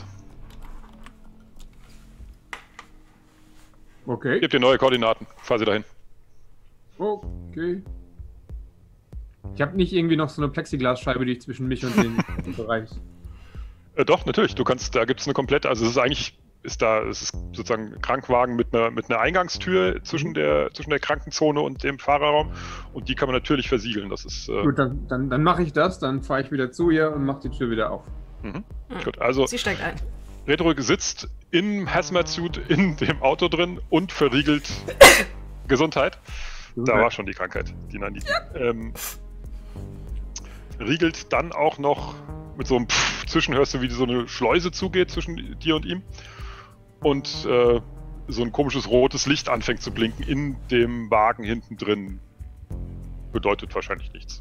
Okay. Gebt dir neue Koordinaten. Fahr sie dahin. Okay. Ich habe nicht irgendwie noch so eine Plexiglasscheibe, die ich zwischen mich und den Bereich. Äh, doch, natürlich. Du kannst, da gibt es eine komplette, also es ist eigentlich, ist da, es ist sozusagen ein Krankwagen mit einer, mit einer Eingangstür zwischen der, zwischen der Krankenzone und dem Fahrerraum und die kann man natürlich versiegeln. Das ist, äh, Gut, dann, dann, dann mache ich das, dann fahre ich wieder zu ihr und mache die Tür wieder auf. Mhm. Mhm. Gut, also sie steigt ein. Rhetorik sitzt im Hazmat-Suit in dem Auto drin und verriegelt Gesundheit. Da war schon die Krankheit, die Naniten. Ja. Ähm, riegelt dann auch noch mit so einem Pfff zwischen, hörst du, wie so eine Schleuse zugeht zwischen dir und ihm. Und äh, so ein komisches rotes Licht anfängt zu blinken in dem Wagen hinten drin. Bedeutet wahrscheinlich nichts.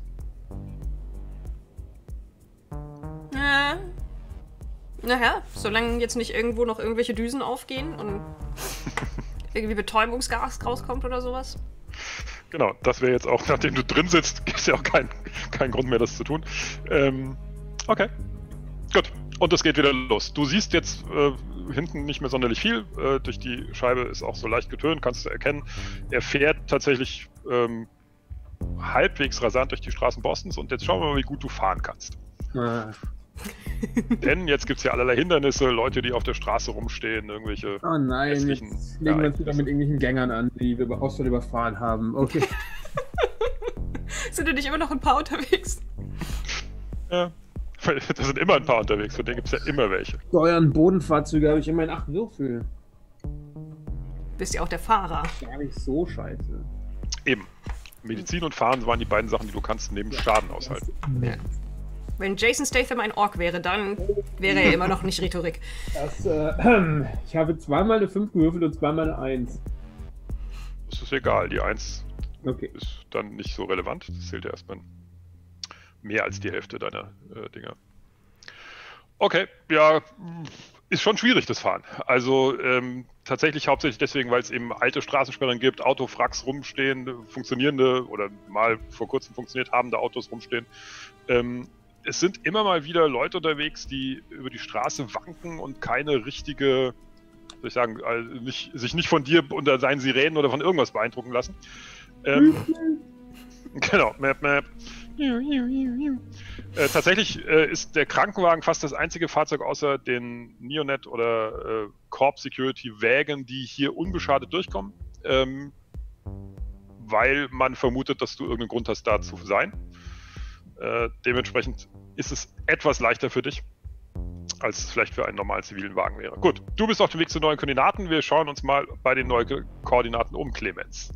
Ja. Naja, solange jetzt nicht irgendwo noch irgendwelche Düsen aufgehen und irgendwie Betäubungsgas rauskommt oder sowas. Genau, das wäre jetzt auch, nachdem du drin sitzt, gibt es ja auch keinen kein Grund mehr, das zu tun. Ähm, okay, gut. Und es geht wieder los. Du siehst jetzt äh, hinten nicht mehr sonderlich viel. Äh, durch die Scheibe ist auch so leicht getönt, kannst du erkennen. Er fährt tatsächlich ähm, halbwegs rasant durch die Straßen Bostons und jetzt schauen wir mal, wie gut du fahren kannst. Ah. Denn jetzt gibt es ja allerlei Hindernisse, Leute, die auf der Straße rumstehen, irgendwelche... Oh nein, jetzt legen wir uns wieder mit irgendwelchen Gängern an, die wir aus Versehen überfahren haben. Okay. Sind da nicht immer noch ein paar unterwegs? Ja, da sind immer ein paar unterwegs, von denen gibt es ja immer welche. Steuern, Bodenfahrzeuge habe ich immer in acht Würfel. Bist ja auch der Fahrer. Gar nicht so scheiße. Eben. Medizin und Fahren waren die beiden Sachen, die du kannst neben ja, Schaden aushalten. Ja. Wenn Jason Statham ein Ork wäre, dann wäre er immer noch nicht Rhetorik. Das, äh, ich habe zweimal eine fünf gewürfelt und zweimal eine eins. Das ist egal, die eins okay. ist dann nicht so relevant. Das zählt ja erstmal mehr als die Hälfte deiner äh, Dinger. Okay, ja, ist schon schwierig, das Fahren. Also ähm, tatsächlich hauptsächlich deswegen, weil es eben alte Straßensperren gibt, Autofracks rumstehen, funktionierende oder mal vor kurzem funktioniert habende Autos rumstehen. Ähm, Es sind immer mal wieder Leute unterwegs, die über die Straße wanken und keine richtige, soll ich sagen, also nicht, sich nicht von dir unter seinen Sirenen oder von irgendwas beeindrucken lassen. Ähm, genau, Map, Map. Äh, tatsächlich äh, ist der Krankenwagen fast das einzige Fahrzeug außer den Neonet oder äh, Corp Security Wagen, die hier unbeschadet durchkommen, ähm, weil man vermutet, dass du irgendeinen Grund hast, da zu sein. Äh, dementsprechend ist es etwas leichter für dich, als es vielleicht für einen normalen zivilen Wagen wäre. Gut, du bist auf dem Weg zu neuen Koordinaten. Wir schauen uns mal bei den neuen Koordinaten um, Clemens.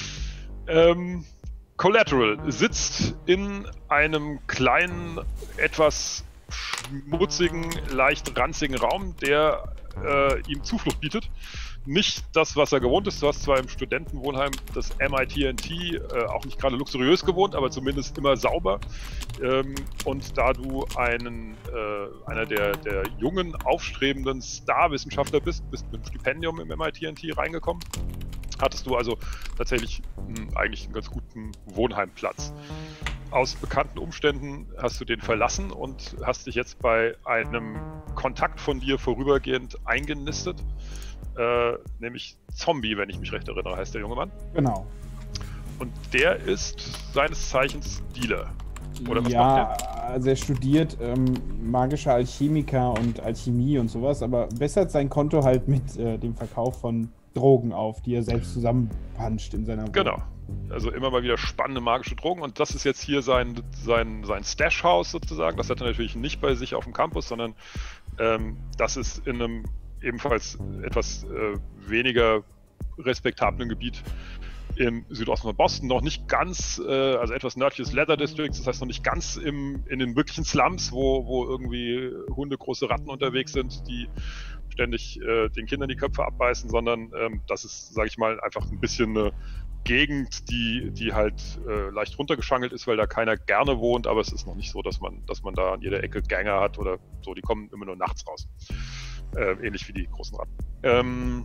Ähm, Collateral sitzt in einem kleinen, etwas schmutzigen, leicht ranzigen Raum, der äh, ihm Zuflucht bietet. Nicht das, was er gewohnt ist. Du hast zwar im Studentenwohnheim das M I T N T äh, auch nicht gerade luxuriös gewohnt, aber zumindest immer sauber. Ähm, und da du einen, äh, einer der, der jungen, aufstrebenden Star-Wissenschaftler bist, bist mit einem Stipendium im M I T N T reingekommen, hattest du also tatsächlich mh, eigentlich einen ganz guten Wohnheimplatz. Aus bekannten Umständen hast du den verlassen und hast dich jetzt bei einem Kontakt von dir vorübergehend eingenistet. Äh, nämlich Zombie, wenn ich mich recht erinnere, heißt der junge Mann. Genau. Und der ist seines Zeichens Dealer. Oder was ja, macht der? Also er studiert ähm, magischer Alchemiker und Alchemie und sowas, aber bessert sein Konto halt mit äh, dem Verkauf von Drogen auf, die er selbst zusammenpanscht in seiner Wohnung. Genau. Also immer mal wieder spannende magische Drogen und das ist jetzt hier sein, sein, sein Stash-House sozusagen. Das hat er natürlich nicht bei sich auf dem Campus, sondern ähm, das ist in einem ebenfalls etwas äh, weniger respektablen Gebiet im Südosten von Boston, noch nicht ganz, äh, also etwas nördliches Leather Districts, das heißt noch nicht ganz im, in den wirklichen Slums, wo, wo irgendwie Hunde, große Ratten unterwegs sind, die ständig äh, den Kindern die Köpfe abbeißen, sondern ähm, das ist, sage ich mal, einfach ein bisschen eine Gegend, die, die halt äh, leicht runtergeschangelt ist, weil da keiner gerne wohnt, aber es ist noch nicht so, dass man, dass man da an jeder Ecke Gänger hat oder so, die kommen immer nur nachts raus. Äh, ähnlich wie die großen Ratten. Ähm,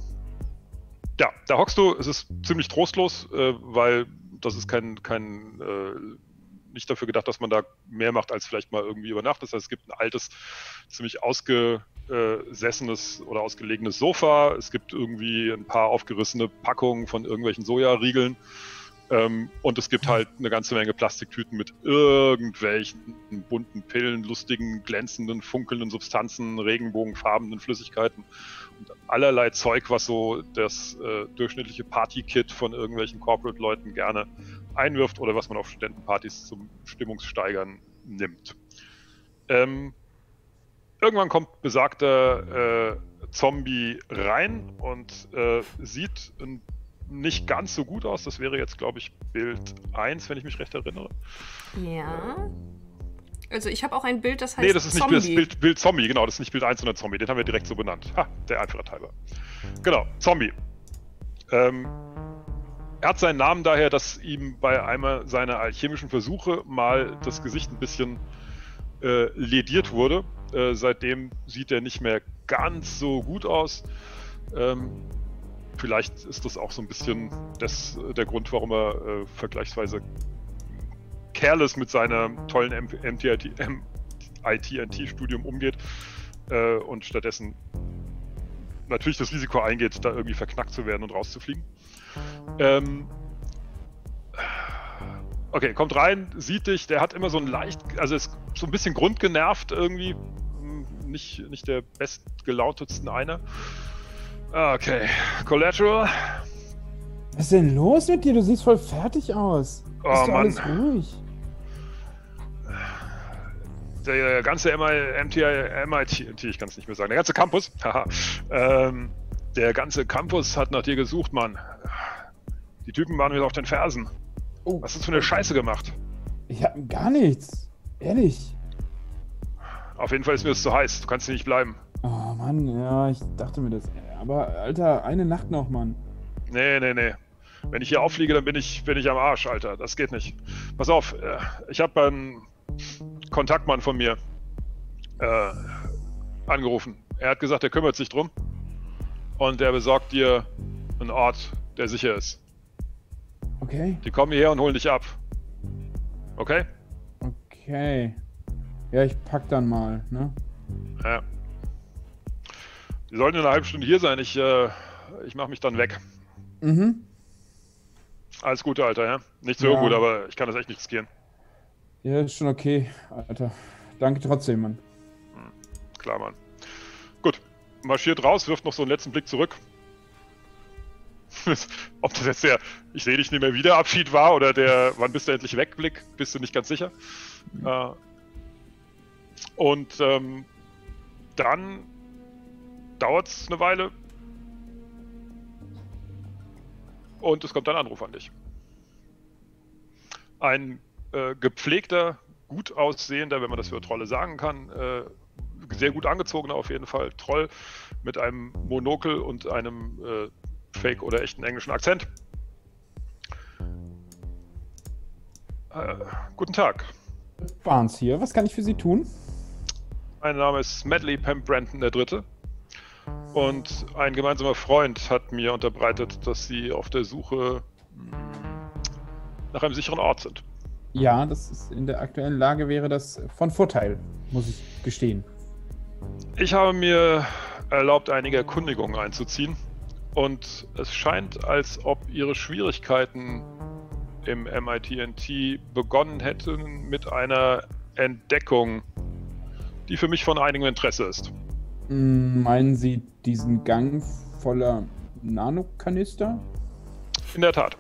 ja, da hockst du, es ist ziemlich trostlos, äh, weil das ist kein, kein äh, nicht dafür gedacht, dass man da mehr macht, als vielleicht mal irgendwie über Nacht. Das heißt, es gibt ein altes, ziemlich ausgesessenes oder ausgelegenes Sofa, es gibt irgendwie ein paar aufgerissene Packungen von irgendwelchen Sojariegeln. Ähm, und es gibt halt eine ganze Menge Plastiktüten mit irgendwelchen bunten Pillen, lustigen, glänzenden, funkelnden Substanzen, regenbogenfarbenen Flüssigkeiten und allerlei Zeug, was so das äh, durchschnittliche Partykit von irgendwelchen Corporate-Leuten gerne einwirft oder was man auf Studentenpartys zum Stimmungssteigern nimmt. Ähm, irgendwann kommt besagter äh, Zombie rein und äh, sieht äh, nicht ganz so gut aus. Das wäre jetzt, glaube ich, Bild eins, wenn ich mich recht erinnere. Ja. Also ich habe auch ein Bild, das heißt Nee, das ist nicht Zombie. das Bild, Bild Zombie, genau, das ist nicht Bild eins, sondern Zombie. Den haben wir direkt so benannt. Ha, der Einfachheit halber. Genau, Zombie. Ähm, er hat seinen Namen daher, dass ihm bei einem seiner alchemischen Versuche mal das Gesicht ein bisschen äh, lediert wurde. Äh, seitdem sieht er nicht mehr ganz so gut aus. Ähm, vielleicht ist das auch so ein bisschen das, der Grund, warum er äh, vergleichsweise careless mit seinem tollen M T I T-Studium umgeht äh, und stattdessen natürlich das Risiko eingeht, da irgendwie verknackt zu werden und rauszufliegen. Ähm, okay, kommt rein, sieht dich, der hat immer so ein leicht, also ist so ein bisschen grundgenervt irgendwie, nicht, nicht der bestgelautetsten einer. Okay, Collateral. Was ist denn los mit dir? Du siehst voll fertig aus. Oh, Ist doch Mann. alles ruhig. Der ganze M T I, ich kann es nicht mehr sagen, der ganze Campus, haha, ähm, der ganze Campus hat nach dir gesucht, Mann. Die Typen waren wieder auf den Fersen. Oh. Was hast du für eine Scheiße gemacht? Ich hab gar nichts. Ehrlich. Auf jeden Fall ist mir das zu heiß, du kannst hier nicht bleiben. Oh Mann, ja, ich dachte mir das. Aber Alter, eine Nacht noch, Mann. Nee, nee, nee. Wenn ich hier auffliege, dann bin ich, bin ich am Arsch, Alter. Das geht nicht. Pass auf, ich habe einen Kontaktmann von mir äh, angerufen. Er hat gesagt, er kümmert sich drum. Und er besorgt dir einen Ort, der sicher ist. Okay. Die kommen hierher und holen dich ab. Okay? Okay. Ja, ich pack dann mal, ne? Ja. Die sollten in einer halben Stunde hier sein. Ich, äh, ich mache mich dann weg. Mhm. Alles Gute, Alter, ja? Nicht so Ja. gut, aber ich kann das echt nicht riskieren. Ja, ist schon okay, Alter. Danke trotzdem, Mann. Klar, Mann. Gut. Marschiert raus, wirft noch so einen letzten Blick zurück. Ob das jetzt der ich sehe dich nicht mehr wieder Abschied war oder der wann bist du endlich weg Blick, bist du nicht ganz sicher. Mhm. Äh, und ähm, dann dauert es eine Weile und es kommt ein Anruf an dich. Ein äh, gepflegter, gut aussehender, wenn man das für Trolle sagen kann, äh, sehr gut angezogener auf jeden Fall, Troll mit einem Monokel und einem äh, Fake oder echten englischen Akzent. Äh, guten Tag. Barnes hier. Was kann ich für Sie tun? Mein Name ist Medley Pembrandon der Dritte. Und ein gemeinsamer Freund hat mir unterbreitet, dass Sie auf der Suche nach einem sicheren Ort sind. Ja, das ist in der aktuellen Lage wäre das von Vorteil, muss ich gestehen. Ich habe mir erlaubt, einige Erkundigungen einzuziehen. Und es scheint, als ob Ihre Schwierigkeiten im M I T N T begonnen hätten mit einer Entdeckung, die für mich von einigem Interesse ist. Meinen Sie diesen Gang voller Nanokanister? In der Tat.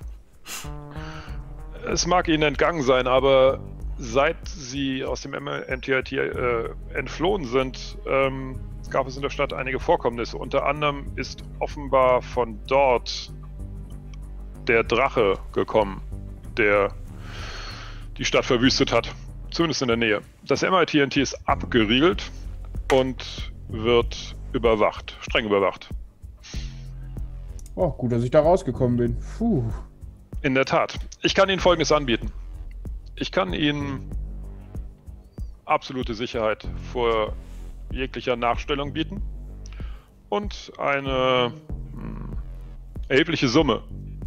Es mag Ihnen entgangen sein, aber seit Sie aus dem M T I T äh, entflohen sind, ähm, gab es in der Stadt einige Vorkommnisse. Unter anderem ist offenbar von dort der Drache gekommen, der die Stadt verwüstet hat. Zumindest in der Nähe. Das M I T N T ist abgeriegelt und wird überwacht, streng überwacht. Oh, gut, dass ich da rausgekommen bin. Puh. In der Tat. Ich kann Ihnen Folgendes anbieten. Ich kann Ihnen absolute Sicherheit vor jeglicher Nachstellung bieten und eine hm, erhebliche Summe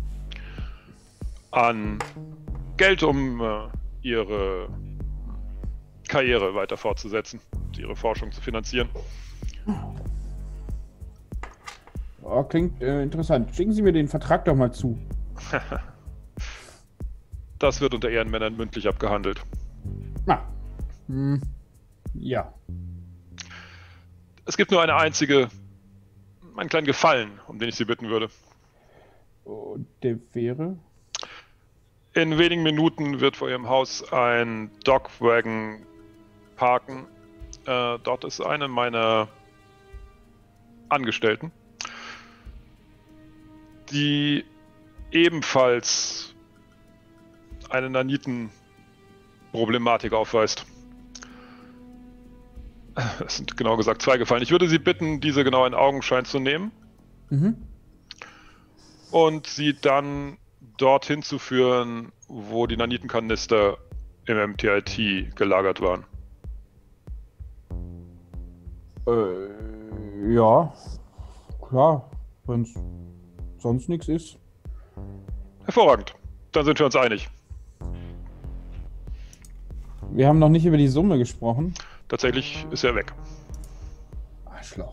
an Geld, um äh, Ihre Karriere weiter fortzusetzen und Ihre Forschung zu finanzieren. Oh, klingt äh, interessant. Schicken Sie mir den Vertrag doch mal zu. Das wird unter Ehrenmännern mündlich abgehandelt. Ah. Hm. Ja. Es gibt nur eine einzige, einen kleinen Gefallen, um den ich Sie bitten würde. Oh, der wäre? In wenigen Minuten wird vor Ihrem Haus ein Dogwagon parken. Äh, dort ist eine meiner Angestellten, die ebenfalls eine Naniten-Problematik aufweist. Es sind genau gesagt zwei gefallen. Ich würde Sie bitten, diese genau in Augenschein zu nehmen Mhm. und sie dann dorthin zu führen, wo die Nanitenkanister im M T I T gelagert waren. Äh, ja, klar, wenn es sonst nichts ist. Hervorragend. Dann sind wir uns einig. Wir haben noch nicht über die Summe gesprochen. Tatsächlich ist er weg. Arschloch.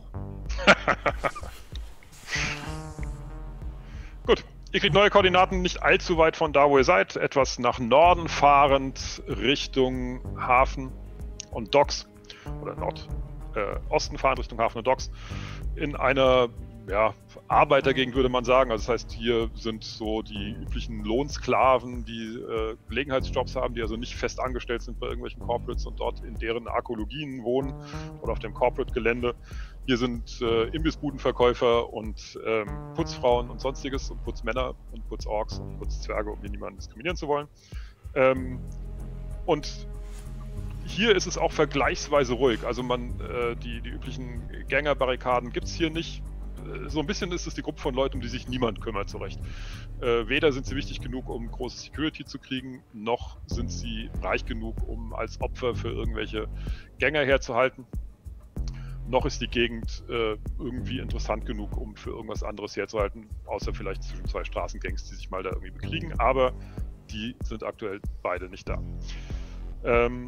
Gut, ihr kriegt neue Koordinaten nicht allzu weit von da, wo ihr seid. Etwas nach Norden fahrend Richtung Hafen und Docks. Oder Nordosten äh, fahrend Richtung Hafen und Docks. In einer ja, Arbeitergegend würde man sagen. Also das heißt, hier sind so die üblichen Lohnsklaven, die äh, Gelegenheitsjobs haben, die also nicht fest angestellt sind bei irgendwelchen Corporates und dort in deren Arkologien wohnen oder auf dem Corporate-Gelände. Hier sind äh, Imbissbudenverkäufer und ähm, Putzfrauen und sonstiges und Putzmänner und Putzorks und Putzzwerge, um hier niemanden diskriminieren zu wollen. Ähm, und hier ist es auch vergleichsweise ruhig. Also man, äh, die, die üblichen Gängerbarrikaden gibt es hier nicht. So ein bisschen ist es die Gruppe von Leuten, um die sich niemand kümmert, zurecht. Äh, weder sind sie wichtig genug, um große Security zu kriegen, noch sind sie reich genug, um als Opfer für irgendwelche Gänger herzuhalten. Noch ist die Gegend äh, irgendwie interessant genug, um für irgendwas anderes herzuhalten, außer vielleicht zwischen zwei Straßengangs, die sich mal da irgendwie bekriegen, aber die sind aktuell beide nicht da. Ähm,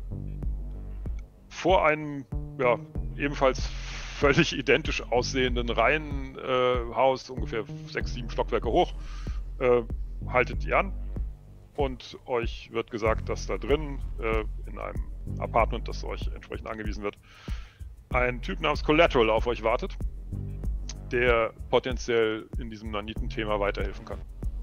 vor einem, ja, ebenfalls völlig identisch aussehenden Reihenhaus, äh, ungefähr sechs, sieben Stockwerke hoch, äh, haltet ihr an und euch wird gesagt, dass da drin äh, in einem Apartment, das euch entsprechend angewiesen wird, ein Typ namens Collateral auf euch wartet, der potenziell in diesem Naniten-Thema weiterhelfen kann.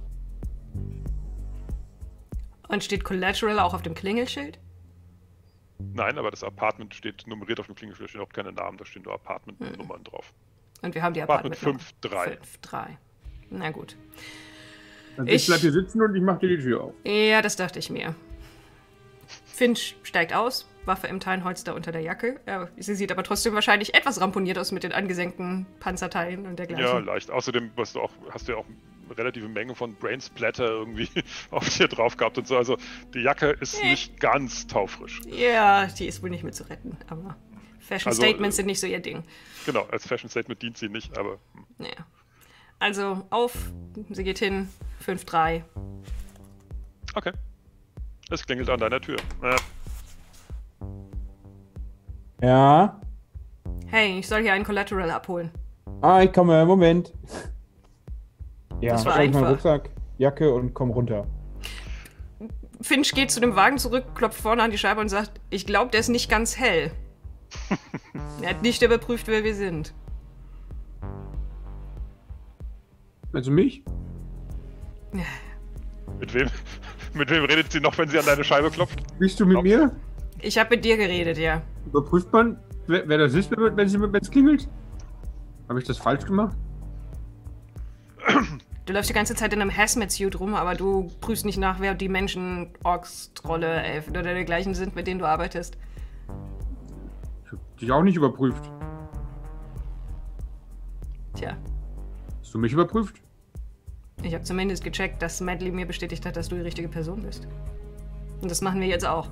Und steht Collateral auch auf dem Klingelschild? Nein, aber das Apartment steht nummeriert auf dem Klingelschild, da stehen auch keine Namen, da stehen nur Apartment-Nummern Hm. drauf. Und wir haben die Apartment Apartment fünf drei. fünf drei. Na gut. Also Ich- ich bleib hier sitzen und ich mach dir die Tür auf. Ja, das dachte ich mir. Finch steigt aus, Waffe im Teilenholster unter der Jacke. Ja, sie sieht aber trotzdem wahrscheinlich etwas ramponiert aus mit den angesenkten Panzerteilen und dergleichen. Ja, leicht. Außerdem hast du, auch, hast du ja auch eine relative Menge von Brainsplatter irgendwie auf dir drauf gehabt und so. Also die Jacke ist Nee. nicht ganz taufrisch. Ja, die ist wohl nicht mehr zu retten, aber Fashion Also, Statements äh, sind nicht so ihr Ding. Genau, als Fashion Statement dient sie nicht, aber hm. Naja. Also auf, sie geht hin, fünf drei. okay. Es klingelt an deiner Tür. Äh, Ja. Hey, ich soll hier einen Collateral abholen. Ah, ich komme, Moment. Ja, Das war schau ich meinen einfach. Rucksack, Jacke und komm runter. Finch geht zu dem Wagen zurück, klopft vorne an die Scheibe und sagt, ich glaube, der ist nicht ganz hell. Er hat nicht überprüft, wer wir sind. Also mich? mit, wem, mit wem redet sie noch, wenn sie an deine Scheibe klopft? Bist du mit mir? Ich habe mit dir geredet, ja. Überprüft man, wer, wer das ist, wenn wenn sie wenn es klingelt? Habe ich das falsch gemacht? Du läufst die ganze Zeit in einem Hazmat-Suit rum, aber du prüfst nicht nach, wer die Menschen, Orks, Trolle, Elfen oder dergleichen sind, mit denen du arbeitest. Ich habe dich auch nicht überprüft. Tja, Hast du mich überprüft? ich habe zumindest gecheckt, dass Madly mir bestätigt hat, dass du die richtige Person bist. Und das machen wir jetzt auch.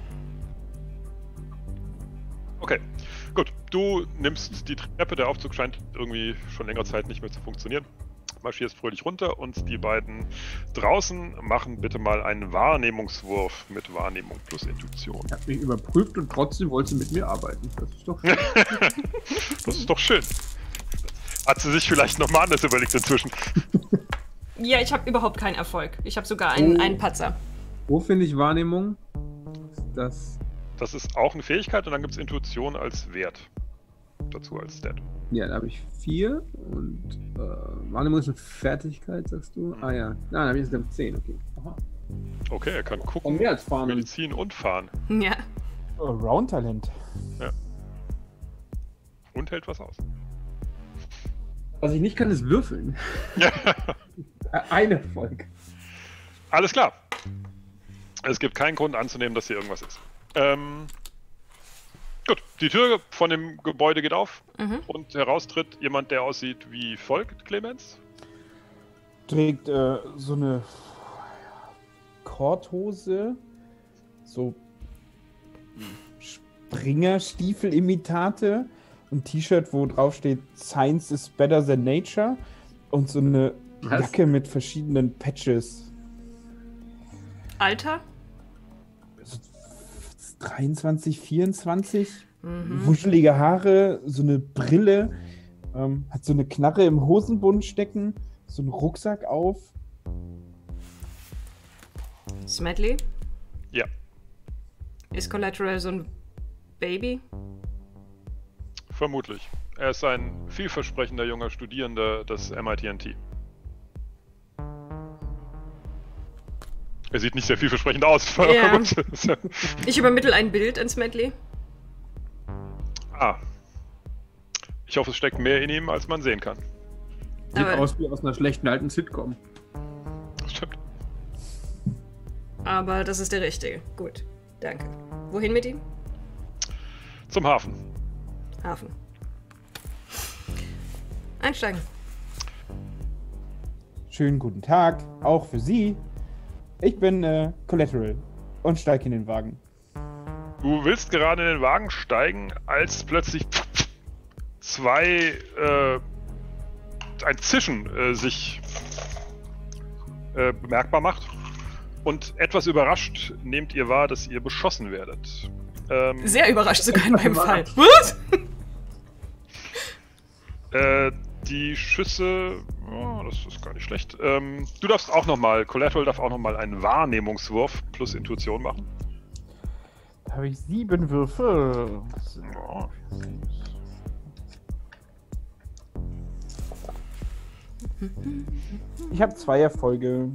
Okay, gut. Du nimmst die Treppe, der Aufzug scheint irgendwie schon längere Zeit nicht mehr zu funktionieren. Marschierst fröhlich runter und die beiden draußen machen bitte mal einen Wahrnehmungswurf mit Wahrnehmung plus Intuition. Ich habe mich überprüft und trotzdem wollte sie mit mir arbeiten. Das ist doch schön. Das ist doch schön. Hat sie sich vielleicht nochmal anders überlegt inzwischen. Ja, ich habe überhaupt keinen Erfolg. Ich habe sogar einen, Oh. einen Patzer. Wo finde ich Wahrnehmung? Das. Das ist auch eine Fähigkeit und dann gibt es Intuition als Wert. Dazu als Stat. Ja, da habe ich vier und äh, Wahrnehmung ist eine Fertigkeit, sagst du? Ah ja. Nein, da habe ich jetzt zehn, okay. Aha. Okay, er kann Und gucken, mehr als fahren. Medizin und fahren. Ja. Round-Talent. Ja. Und hält was aus. Was ich nicht kann, ist würfeln. Ja. Ein Erfolg. Alles klar. Es gibt keinen Grund anzunehmen, dass hier irgendwas ist. Ähm, gut, die Tür von dem Gebäude geht auf Mhm. und heraustritt jemand, der aussieht wie folgt, Clemens. Trägt äh, so eine Korthose, so Springerstiefel-Imitate, ein T-Shirt, wo drauf steht Science is better than nature und so eine Was? Jacke mit verschiedenen Patches. Alter? So dreiundzwanzig, vierundzwanzig, Mhm. wuschelige Haare, so eine Brille, ähm, hat so eine Knarre im Hosenbund stecken, so einen Rucksack auf. Smedley? Ja. Ist Collateral so ein Baby? Vermutlich. Er ist ein vielversprechender junger Studierender des M I T N T. Er sieht nicht sehr vielversprechend aus. Ja. Gut. Ich übermittle ein Bild an Smedley. Ah. Ich hoffe, es steckt mehr in ihm, als man sehen kann. Sieht Aber- aus wie aus einer schlechten alten Sitcom. Das stimmt. Aber das ist der richtige. Gut, danke. Wohin mit ihm? Zum Hafen. Hafen. Einsteigen. Schönen guten Tag, auch für Sie. Ich bin äh, Collateral und steige in den Wagen. Du willst gerade in den Wagen steigen, als plötzlich zwei, äh, ein Zischen äh, sich äh, bemerkbar macht. Und etwas überrascht nehmt ihr wahr, dass ihr beschossen werdet. Ähm, Sehr überrascht sogar in meinem Fall. Was? äh, die Schüsse, oh, das ist gar nicht schlecht. Ähm, du darfst auch nochmal, Collateral darf auch nochmal einen Wahrnehmungswurf plus Intuition machen. Da habe ich sieben Würfel. Ja. Ich habe zwei Erfolge.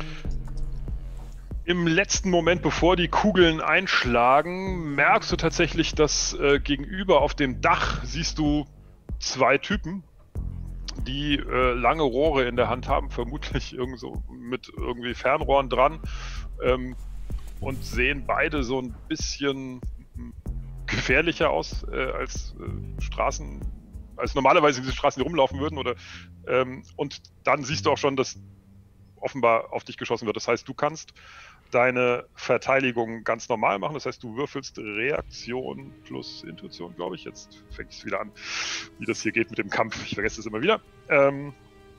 Im letzten Moment, bevor die Kugeln einschlagen, merkst du tatsächlich, dass äh, gegenüber auf dem Dach siehst du zwei Typen, die äh, lange Rohre in der Hand haben, vermutlich irgend so mit irgendwie Fernrohren dran, ähm, und sehen beide so ein bisschen gefährlicher aus äh, als äh, Straßen, als normalerweise diese Straßen, die rumlaufen würden, oder ähm, und dann siehst du auch schon, dass offenbar auf dich geschossen wird. Das heißt, du kannst deine Verteidigung ganz normal machen. Das heißt, du würfelst Reaktion plus Intuition, glaube ich. Jetzt fängt es wieder an, wie das hier geht mit dem Kampf. Ich vergesse es immer wieder. Ähm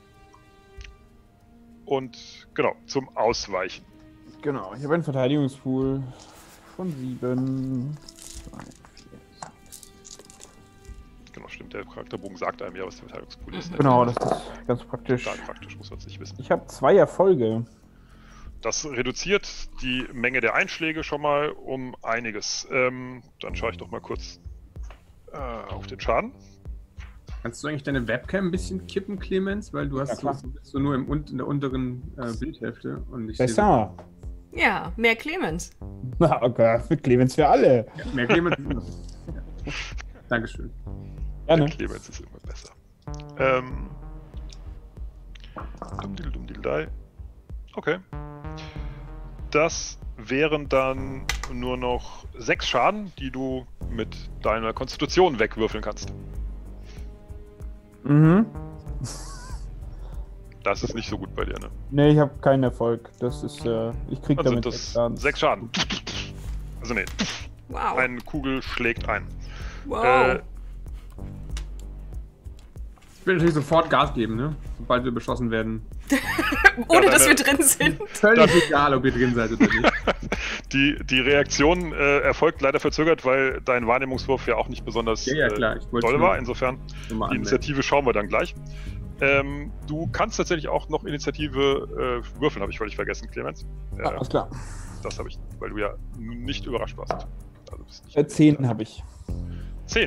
und genau, zum Ausweichen. Genau, ich habe einen Verteidigungspool von sieben. zwei, vier, sechs. Genau, stimmt. Der Charakterbogen sagt einem ja, was der Verteidigungspool ist. Genau, das ist ganz praktisch. Total praktisch, muss man es nicht wissen. Ich habe zwei Erfolge. Das reduziert die Menge der Einschläge schon mal um einiges. Ähm, dann schaue ich doch mal kurz äh, auf den Schaden. Kannst du eigentlich deine Webcam ein bisschen kippen, Clemens? Weil du hast Ja, klar. so, bist so nur im, un- in der unteren äh, Bildhälfte. Und ich sehe Besser. Ja, mehr Clemens. Na, okay, für Clemens für alle. So, ja, mehr Clemens. Ja. Dankeschön. Gerne. Der Clemens ist immer besser. Ähm. Dummdil, dummdildei. Okay. Das wären dann nur noch sechs Schaden, die du mit deiner Konstitution wegwürfeln kannst. Mhm. Das ist nicht so gut bei dir, ne? Nee, ich habe keinen Erfolg. Das ist, äh, ich krieg Dann damit sind sechs das Schaden. sechs Schaden. Also nee, Wow. eine Kugel schlägt ein. wow. Äh, Ich will natürlich sofort Gas geben, ne? Sobald wir beschossen werden. Ohne ja, dass wir deine- drin sind. Völlig egal, ob ihr drin seid oder nicht. Die, die Reaktion äh, erfolgt leider verzögert, weil dein Wahrnehmungswurf ja auch nicht besonders Ja, ja, klar. Ich äh, wollte doll nur- war. Insofern, Nur mal die anmerken. Initiative schauen wir dann gleich. Ähm, du kannst tatsächlich auch noch Initiative äh, würfeln, habe ich völlig vergessen, Clemens. Äh, Ah, alles klar. das habe ich, weil du ja nicht überrascht warst. Also bist nicht Äh, zehn habe ich. Zehn.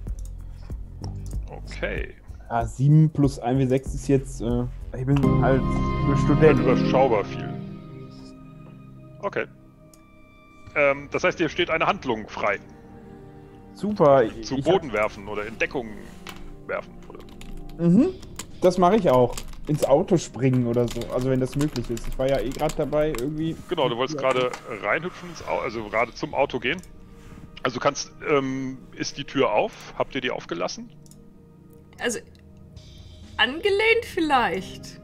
Okay. Ah, sieben plus ein W sechs ist jetzt, äh, ich bin halt nur Dann Student. überschaubar viel. Okay. Ähm, das heißt, dir steht eine Handlung frei. Super. Zu ich Boden werfen oder in Deckung werfen. Oder? Hab, mhm, das mache ich auch. Ins Auto springen oder so, also wenn das möglich ist. Ich war ja eh gerade dabei, irgendwie... Genau, du wolltest gerade reinhüpfen, ins Au also gerade zum Auto gehen. Also du kannst, ähm, ist die Tür auf? Habt ihr die aufgelassen? Also, angelehnt vielleicht.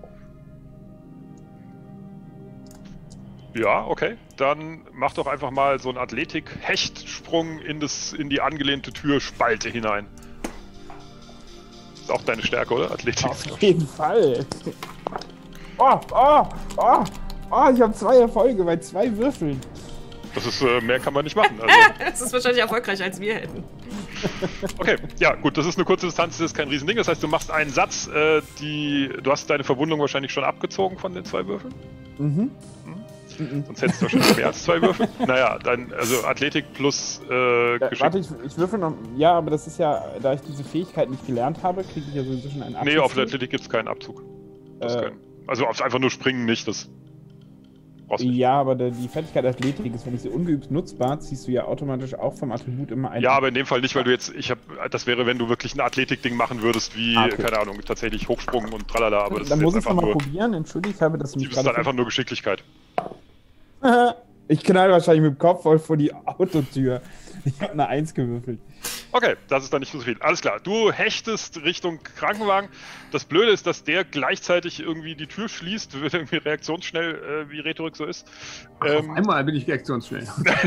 Ja, okay. Dann mach doch einfach mal so einen Athletik-Hechtsprung in, das, in die angelehnte Türspalte hinein. Ist auch deine Stärke, oder? Athletik. Auf jeden Fall. Oh, oh, oh, oh, ich habe zwei Erfolge bei zwei Würfeln. Das ist, äh, mehr kann man nicht machen. Also. Das ist wahrscheinlich erfolgreicher, als wir hätten. Okay, ja gut, das ist eine kurze Distanz, das ist kein Riesending. Das heißt, du machst einen Satz, äh, die, du hast deine Verwundung wahrscheinlich schon abgezogen von den zwei Würfeln. Mhm. Mhm. Sonst hättest du wahrscheinlich mehr als zwei Würfel. Naja, dann, also Athletik plus äh, Ja, Geschick. warte, ich, ich würfel noch. Ja, aber das ist ja, da ich diese Fähigkeit nicht gelernt habe, kriege ich ja sowieso schon einen Abzug. Nee, auf der Athletik gibt es keinen Abzug. Das Äh, können. Also auf einfach nur springen nicht, das brauchst du nicht. Ja, aber der, die Fertigkeit Athletik ist, wenn ich sie ungeübt nutzbar, ziehst du ja automatisch auch vom Attribut immer ein. Ja, aber in dem Fall nicht, weil du jetzt, ich habe, das wäre, wenn du wirklich ein Athletik-Ding machen würdest, wie, Ah, okay. keine Ahnung, tatsächlich Hochsprung und tralala, aber das Dann ist muss jetzt ich es einfach nochmal nur, probieren. Entschuldige, ich habe das nämlich das ist dann einfach nur Geschicklichkeit. Ich knall wahrscheinlich mit dem Kopf voll vor die Autotür. Ich habe eine Eins gewürfelt. Okay, das ist dann nicht so viel. Alles klar, du hechtest Richtung Krankenwagen. Das Blöde ist, dass der gleichzeitig irgendwie die Tür schließt, wird irgendwie reaktionsschnell, äh, wie Rhetorik so ist. Ach, Ähm, auf einmal bin ich reaktionsschnell.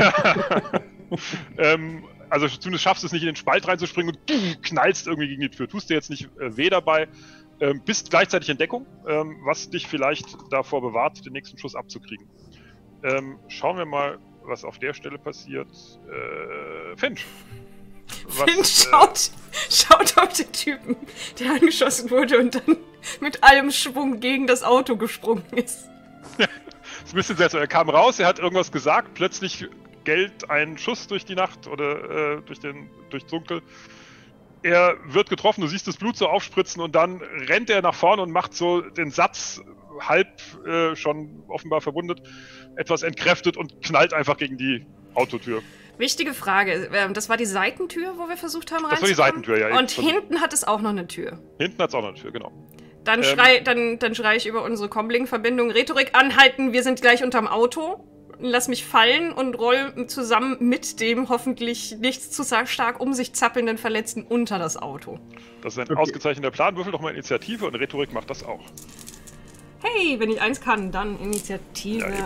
ähm, also zumindest schaffst du es nicht in den Spalt reinzuspringen und du knallst irgendwie gegen die Tür. Tust dir jetzt nicht äh, weh dabei, ähm, bist gleichzeitig in Deckung, ähm, was dich vielleicht davor bewahrt, den nächsten Schuss abzukriegen. Ähm, schauen wir mal, was auf der Stelle passiert. Äh, Finch. Was, Finn schaut, schaut auf den Typen, der angeschossen wurde und dann mit allem Schwung gegen das Auto gesprungen ist. Das ist ein bisschen seltsam. Er kam raus, er hat irgendwas gesagt, plötzlich gellt ein Schuss durch die Nacht oder äh, durch den durch Dunkel. Er wird getroffen, du siehst das Blut so aufspritzen und dann rennt er nach vorne und macht so den Satz, halb äh, schon offenbar verwundet, etwas entkräftet und knallt einfach gegen die Autotür. Wichtige Frage, ähm, das war die Seitentür, wo wir versucht haben Das war die reinzukommen? Seitentür, ja. Und Von- hinten hat es auch noch eine Tür. Hinten hat es auch noch eine Tür, genau. Dann, Ähm. schrei, dann, dann schrei ich über unsere Comlink-Verbindung. Rhetorik anhalten, wir sind gleich unterm Auto. Lass mich fallen und roll zusammen mit dem hoffentlich nicht zu stark um sich zappelnden Verletzten unter das Auto. Das ist ein Okay. ausgezeichneter Plan. Würfel doch mal Initiative und Rhetorik macht das auch. Hey, wenn ich eins kann, dann Initiative. Ja, eben.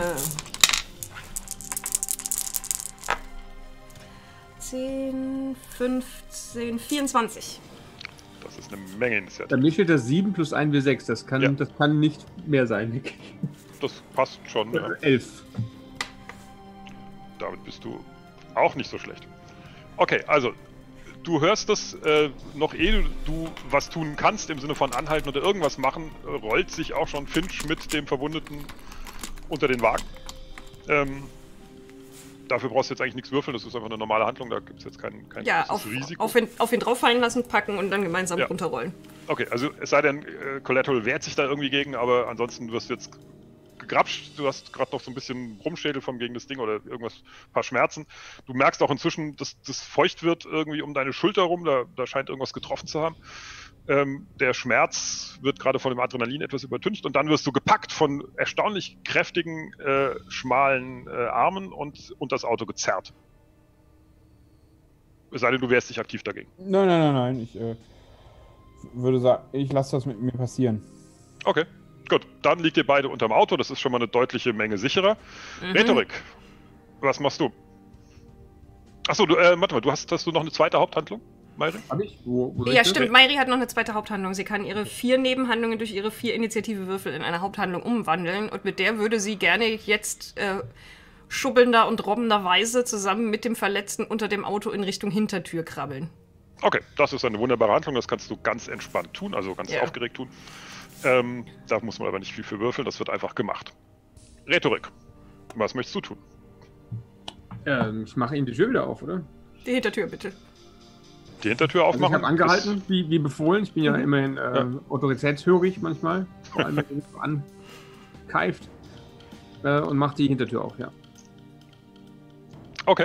zehn, fünfzehn, vierundzwanzig. Das ist eine Menge Initiative. Bei mir steht da sieben plus ein W sechs. Das kann, Ja. das kann nicht mehr sein. Das passt schon, ja. elf. Damit bist du auch nicht so schlecht. Okay, also, du hörst das, äh, noch ehe du, du was tun kannst, im Sinne von anhalten oder irgendwas machen, äh, rollt sich auch schon Finch mit dem Verwundeten unter den Wagen. Ähm, dafür brauchst du jetzt eigentlich nichts würfeln, das ist einfach eine normale Handlung, da gibt es jetzt kein, kein Ja, großes auf, Risiko. auf, ihn, auf ihn drauffallen lassen, packen und dann gemeinsam Ja. runterrollen. Okay, also es sei denn, äh, Collateral wehrt sich da irgendwie gegen, aber ansonsten wirst du jetzt gegrapscht, du hast gerade noch so ein bisschen Brummschädel vom gegen das Ding oder irgendwas, ein paar Schmerzen. Du merkst auch inzwischen, dass das feucht wird irgendwie um deine Schulter rum, da, da scheint irgendwas getroffen zu haben. Ähm, der Schmerz wird gerade von dem Adrenalin etwas übertüncht und dann wirst du gepackt von erstaunlich kräftigen, äh, schmalen äh, Armen und unter das Auto gezerrt. Es sei denn, du wehrst dich aktiv dagegen. Nein, nein, nein, nein. Ich äh, würde sagen, ich lasse das mit mir passieren. Okay, gut. Dann liegt ihr beide unterm Auto. Das ist schon mal eine deutliche Menge sicherer. Mhm. Rhetorik, was machst du? Achso, du, äh, warte mal, du hast, hast du noch eine zweite Haupthandlung, Mayri? Hab ich? Wo, wo soll Ja, ich das? stimmt. Mayri hat noch eine zweite Haupthandlung. Sie kann ihre vier Nebenhandlungen durch ihre vier Initiative-Würfel in eine Haupthandlung umwandeln. Und mit der würde sie gerne jetzt äh, schubbelnder und robbenderweise zusammen mit dem Verletzten unter dem Auto in Richtung Hintertür krabbeln. Okay, das ist eine wunderbare Handlung. Das kannst du ganz entspannt tun, also ganz Ja. aufgeregt tun. Ähm, da muss man aber nicht viel für würfeln. Das wird einfach gemacht. Rhetorik, was möchtest du tun? Ähm, ich mache Ihnen die Tür wieder auf, oder? Die Hintertür, bitte. Die Hintertür Also ich aufmachen? habe angehalten, wie, wie befohlen. Ich bin ja Mhm. immerhin äh, Ja. autoritätshörig manchmal. Vor allem, wenn man ankeift. Äh, und mache die Hintertür auf, ja. Okay.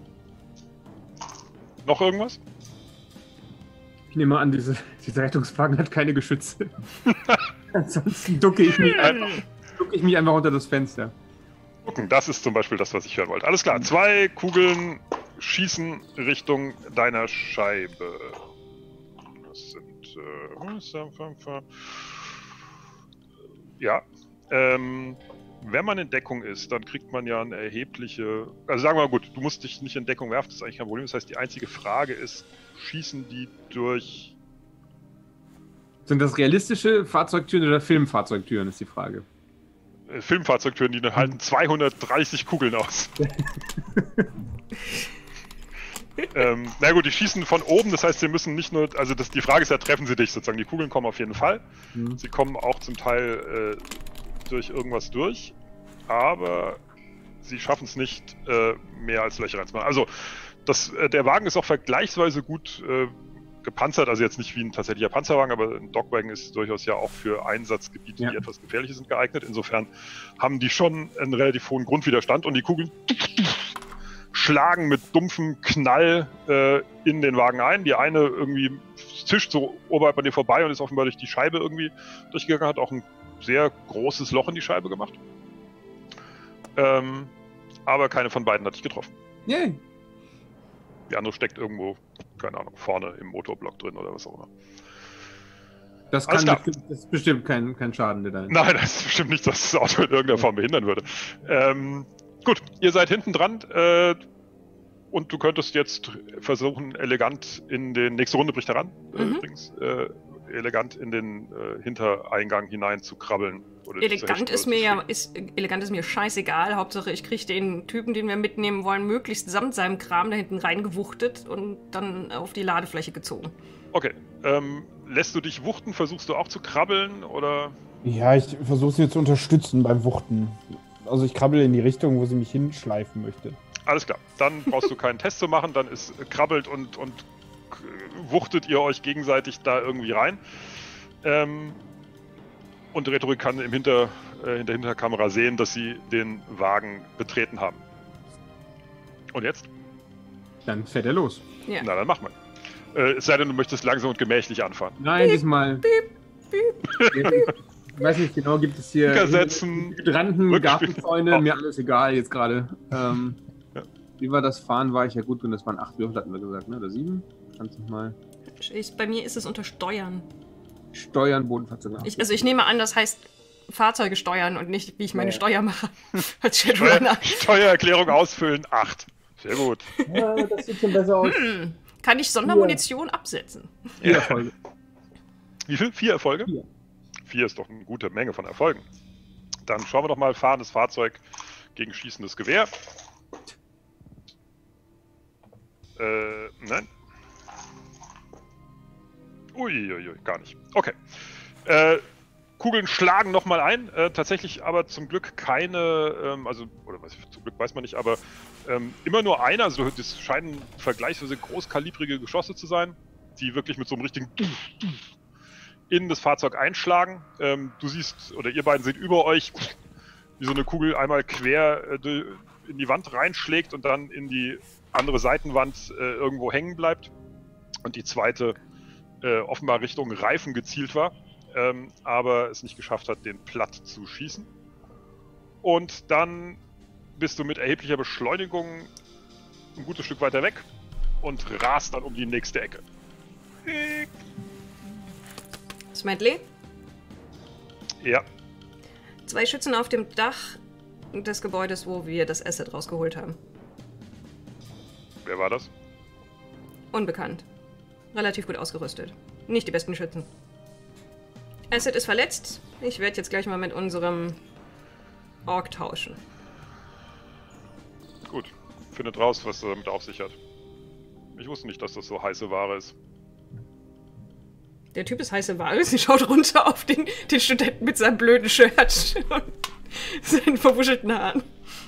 Noch irgendwas? Ich nehme an, diese, diese Rettungswagen hat keine Geschütze. Ansonsten ducke ich, mich einfach, ducke ich mich einfach unter das Fenster. Gucken, das ist zum Beispiel das, was ich hören wollte. Alles klar, zwei Kugeln schießen Richtung deiner Scheibe. Das sind... Äh, ja. Ähm, wenn man in Deckung ist, dann kriegt man ja eine erhebliche... Also sagen wir mal gut, du musst dich nicht in Deckung werfen, das ist eigentlich kein Problem. Das heißt, die einzige Frage ist, schießen die durch... Sind das realistische Fahrzeugtüren oder Filmfahrzeugtüren, ist die Frage. Äh, Filmfahrzeugtüren, die halten zweihundertdreißig Kugeln aus. ähm, na gut, die schießen von oben, das heißt, sie müssen nicht nur... Also das, die Frage ist ja, treffen sie dich sozusagen? Die Kugeln kommen auf jeden Fall. Mhm. Sie kommen auch zum Teil äh, durch irgendwas durch, aber sie schaffen es nicht, äh, mehr als Löcher reinzumachen. Also das, äh, der Wagen ist auch vergleichsweise gut äh, gepanzert, also jetzt nicht wie ein tatsächlicher Panzerwagen, aber ein Dogwagon ist durchaus ja auch für Einsatzgebiete, ja. die etwas gefährlicher sind, geeignet. Insofern haben die schon einen relativ hohen Grundwiderstand und die Kugeln schlagen mit dumpfem Knall äh, in den Wagen ein. Die eine irgendwie zischt so oberhalb an dir vorbei und ist offenbar durch die Scheibe irgendwie durchgegangen, hat auch ein sehr großes Loch in die Scheibe gemacht. Ähm, aber keine von beiden hat dich getroffen. Yay! Die andere steckt irgendwo, keine Ahnung, vorne im Motorblock drin oder was auch immer. Das, kann bestimmt, das ist bestimmt kein, kein Schaden, der da ist. Nein, das ist bestimmt nicht, dass das Auto in irgendeiner Form behindern würde. Ähm, gut, ihr seid hinten dran äh, und du könntest jetzt versuchen, elegant in den... Nächste Runde bricht heran, äh, Mhm. übrigens. Äh, elegant in den äh, Hintereingang hinein zu krabbeln. Oder Elegant ist mir ja, ist, elegant ist mir scheißegal. Hauptsache, ich kriege den Typen, den wir mitnehmen wollen, möglichst samt seinem Kram da hinten reingewuchtet und dann auf die Ladefläche gezogen. Okay. Ähm, lässt du dich wuchten? Versuchst du auch zu krabbeln? Oder? Ja, ich versuche sie zu unterstützen beim Wuchten. Also ich krabbel in die Richtung, wo sie mich hinschleifen möchte. Alles klar. Dann brauchst du keinen Test zu machen. Dann ist krabbelt und, und wuchtet ihr euch gegenseitig da irgendwie rein. Ähm, und die Rhetorik kann im Hinter, äh, in der Hinterkamera sehen, dass sie den Wagen betreten haben. Und jetzt? Dann fährt er los. Ja. Na, dann mach mal. Äh, es sei denn, du möchtest langsam und gemächlich anfahren. Nein, piep, diesmal. Piep, piep. Ich weiß nicht genau, gibt es hier Setzen, Hydranten, Gartenzäune, oh. Mir alles egal jetzt gerade. Ähm, ja. Wie war das Fahren? War ich ja gut drin, das waren acht Würfel, hatten wir gesagt, ne? Oder sieben? Kannst du mal. Ich, bei mir ist es unter Steuern. Steuern, Bodenfahrzeuge. Ich, also ich nehme an, das heißt Fahrzeuge steuern und nicht, wie ich meine ja. Steuer mache. Als Steuer, Steuererklärung ausfüllen, acht. Sehr gut. Ja, das sieht schon besser aus. Hm. Kann ich Sondermunition ja. absetzen? Vier Erfolge. Wie viel? Vier Erfolge? Vier. Vier ist doch eine gute Menge von Erfolgen. Dann schauen wir doch mal, fahrendes Fahrzeug gegen schießendes Gewehr. Äh, nein. Uiuiui, gar nicht. Okay. Äh, Kugeln schlagen nochmal ein. Äh, tatsächlich aber zum Glück keine, ähm, also, oder was, zum Glück weiß man nicht, aber ähm, immer nur einer. Also das scheinen vergleichsweise großkalibrige Geschosse zu sein, die wirklich mit so einem richtigen in das Fahrzeug einschlagen. Ähm, du siehst, oder ihr beiden seht über euch, wie so eine Kugel einmal quer äh, in die Wand reinschlägt und dann in die andere Seitenwand äh, irgendwo hängen bleibt. Und die zweite äh, offenbar Richtung Reifen gezielt war, ähm, aber es nicht geschafft hat, den platt zu schießen. Und dann bist du mit erheblicher Beschleunigung ein gutes Stück weiter weg und rast dann um die nächste Ecke. Smedley? Ja. Zwei Schützen auf dem Dach des Gebäudes, wo wir das Asset rausgeholt haben. Wer war das? Unbekannt. Relativ gut ausgerüstet. Nicht die besten Schützen. Asset ist verletzt. Ich werde jetzt gleich mal mit unserem Ork tauschen. Gut. Findet raus, was er damit auf sich hat. Ich wusste nicht, dass das so heiße Ware ist. Der Typ ist heiße Ware. Sie schaut runter auf den, den Studenten mit seinem blöden Shirt und seinen verwuschelten Haaren.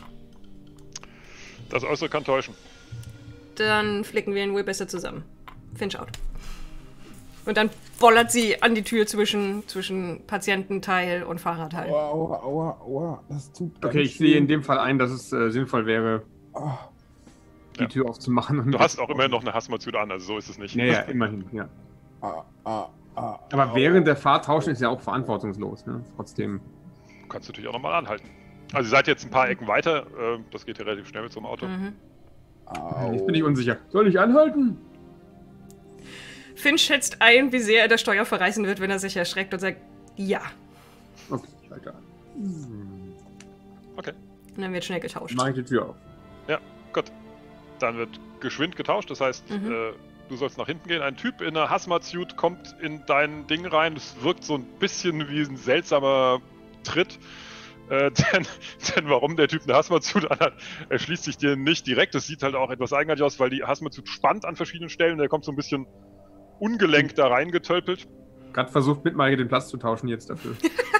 Das Äußere kann täuschen. Dann flicken wir ihn wohl besser zusammen. Finch out. Und dann bollert sie an die Tür zwischen, zwischen Patiententeil und Fahrerteil. Aua, aua, aua, aua. Das tut Okay, ich sehe in dem Fall ein, dass es äh, sinnvoll wäre, oh. die Ja. Tür aufzumachen. Und Du hast auch immerhin noch eine Hazmat-Suit an, also so ist es nicht. Ja, ja, immerhin, ja. Ah, ah, ah. Aber während der Fahrt tauschen ist ja auch verantwortungslos, ne? Trotzdem. Du kannst natürlich auch nochmal anhalten. Also ihr seid jetzt ein paar Ecken weiter, äh, das geht ja relativ schnell mit so einem Auto. Mhm. Au. Jetzt bin ich unsicher. Soll ich anhalten? Finn schätzt ein, wie sehr er das Steuer verreißen wird, wenn er sich erschreckt und sagt, ja. Okay, ich halte an. Okay, Und dann wird schnell getauscht. Mach ich die Tür auf. gut. Dann wird geschwind getauscht, das heißt, Mhm. äh, du sollst nach hinten gehen. Ein Typ in einer Hazmat-Suit kommt in dein Ding rein. Es wirkt so ein bisschen wie ein seltsamer Tritt. Äh, denn, denn warum der Typ eine Hazmat-Suit anhat, erschließt sich dir nicht direkt. Das sieht halt auch etwas eigenartig aus, weil die Hazmat-Suit spannt an verschiedenen Stellen. Der kommt so ein bisschen ungelenkt da reingetölpelt. Gerade versucht, mit Maike den Platz zu tauschen jetzt dafür.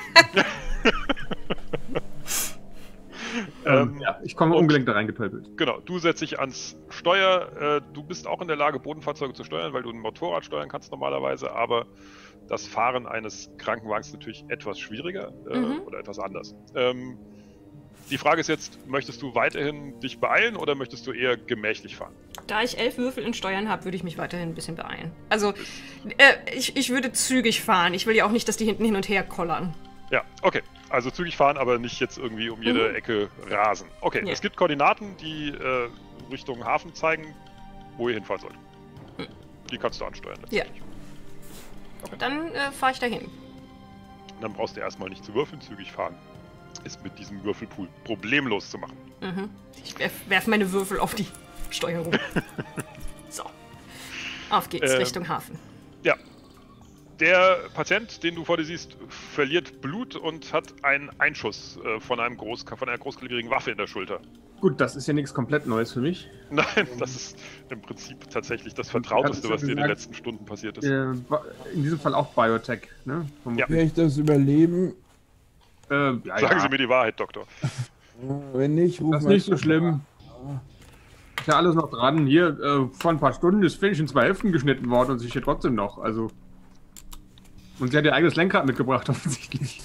ähm, Ähm, ja, ich komme und- ungelenkt da reingetölpelt. Genau, du setzt dich ans Steuer. Äh, du bist auch in der Lage, Bodenfahrzeuge zu steuern, weil du ein Motorrad steuern kannst normalerweise, aber das Fahren eines Krankenwagens ist natürlich etwas schwieriger äh, Mhm. oder etwas anders. Ähm, die Frage ist jetzt, möchtest du weiterhin dich beeilen oder möchtest du eher gemächlich fahren? Da ich elf Würfel in Steuern habe, würde ich mich weiterhin ein bisschen beeilen. Also, äh, ich, ich würde zügig fahren. Ich will ja auch nicht, dass die hinten hin und her kollern. Ja, okay. Also zügig fahren, aber nicht jetzt irgendwie um jede Mhm. Ecke rasen. Okay, Ja. es gibt Koordinaten, die äh, Richtung Hafen zeigen, wo ihr hinfahren sollt. Mhm. Die kannst du ansteuern. Ja. letztendlich. Dann äh, fahre ich dahin. Dann brauchst du erstmal nicht zu würfeln, zügig fahren. Ist mit diesem Würfelpool problemlos zu machen. Mhm. Ich werf, werf meine Würfel auf die Steuerung. So. Auf geht's Ähm, Richtung Hafen. Ja. Der Patient, den du vor dir siehst, verliert Blut und hat einen Einschuss äh, von, einem Groß von einer großkalibrigen Waffe in der Schulter. Gut, das ist ja nichts komplett Neues für mich. Nein, das ist im Prinzip tatsächlich das Vertrauteste, Ja was dir in den gesagt, letzten Stunden passiert ist. Äh, wa- in diesem Fall auch Biotech, ne? Vermutlich. Werde ich das überleben? Äh, ja, Sagen ja. Sie mir die Wahrheit, Doktor. Wenn nicht, ruf Das ist mal nicht so schlimm. Ist ja alles noch dran. Hier, äh, vor ein paar Stunden ist Finch in zwei Hälften geschnitten worden und sich hier trotzdem noch. Also. Und sie hat ihr eigenes Lenkrad mitgebracht, offensichtlich.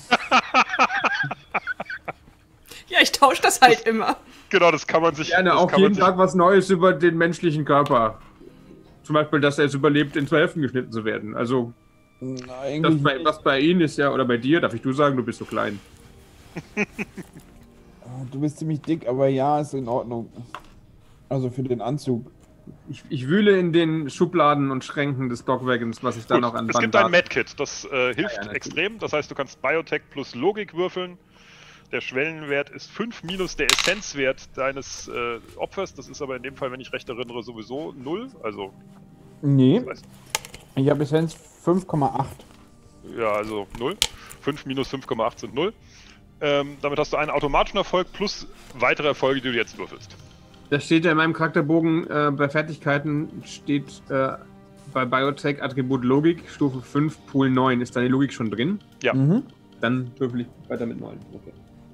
Ja, ich tausche das halt immer. Genau, das kann man sich. Gerne das auch kann man jeden sich, Tag was Neues über den menschlichen Körper. Zum Beispiel, dass er es überlebt, in zwei Hälften geschnitten zu werden. Also, Na, das eigentlich bei, nicht. was bei Ihnen ist ja, oder bei dir, darf ich du sagen, du bist so klein. Du bist ziemlich dick, aber ja, ist in Ordnung. Also für den Anzug. Ich, ich wühle in den Schubladen und Schränken des Dogwagons, was ich da Gut, noch an es gibt ein Bandagen- Medkit, das äh, hilft Ja, ja, natürlich. extrem. Das heißt, du kannst Biotech plus Logik würfeln. Der Schwellenwert ist fünf minus der Essenzwert deines äh, Opfers. Das ist aber in dem Fall, wenn ich recht erinnere, sowieso null. Also, Nee, das heißt, ich habe Essenz fünf Komma acht. ja, also null. fünf minus fünf Komma acht sind null. Ähm, damit hast du einen automatischen Erfolg plus weitere Erfolge, die du jetzt würfelst. Das steht ja in meinem Charakterbogen, äh, bei Fertigkeiten steht äh, bei Biotech Attribut Logik, Stufe fünf, Pool neun. Ist da die Logik schon drin? Ja. Mhm. Dann würfel ich weiter mit neun. Okay.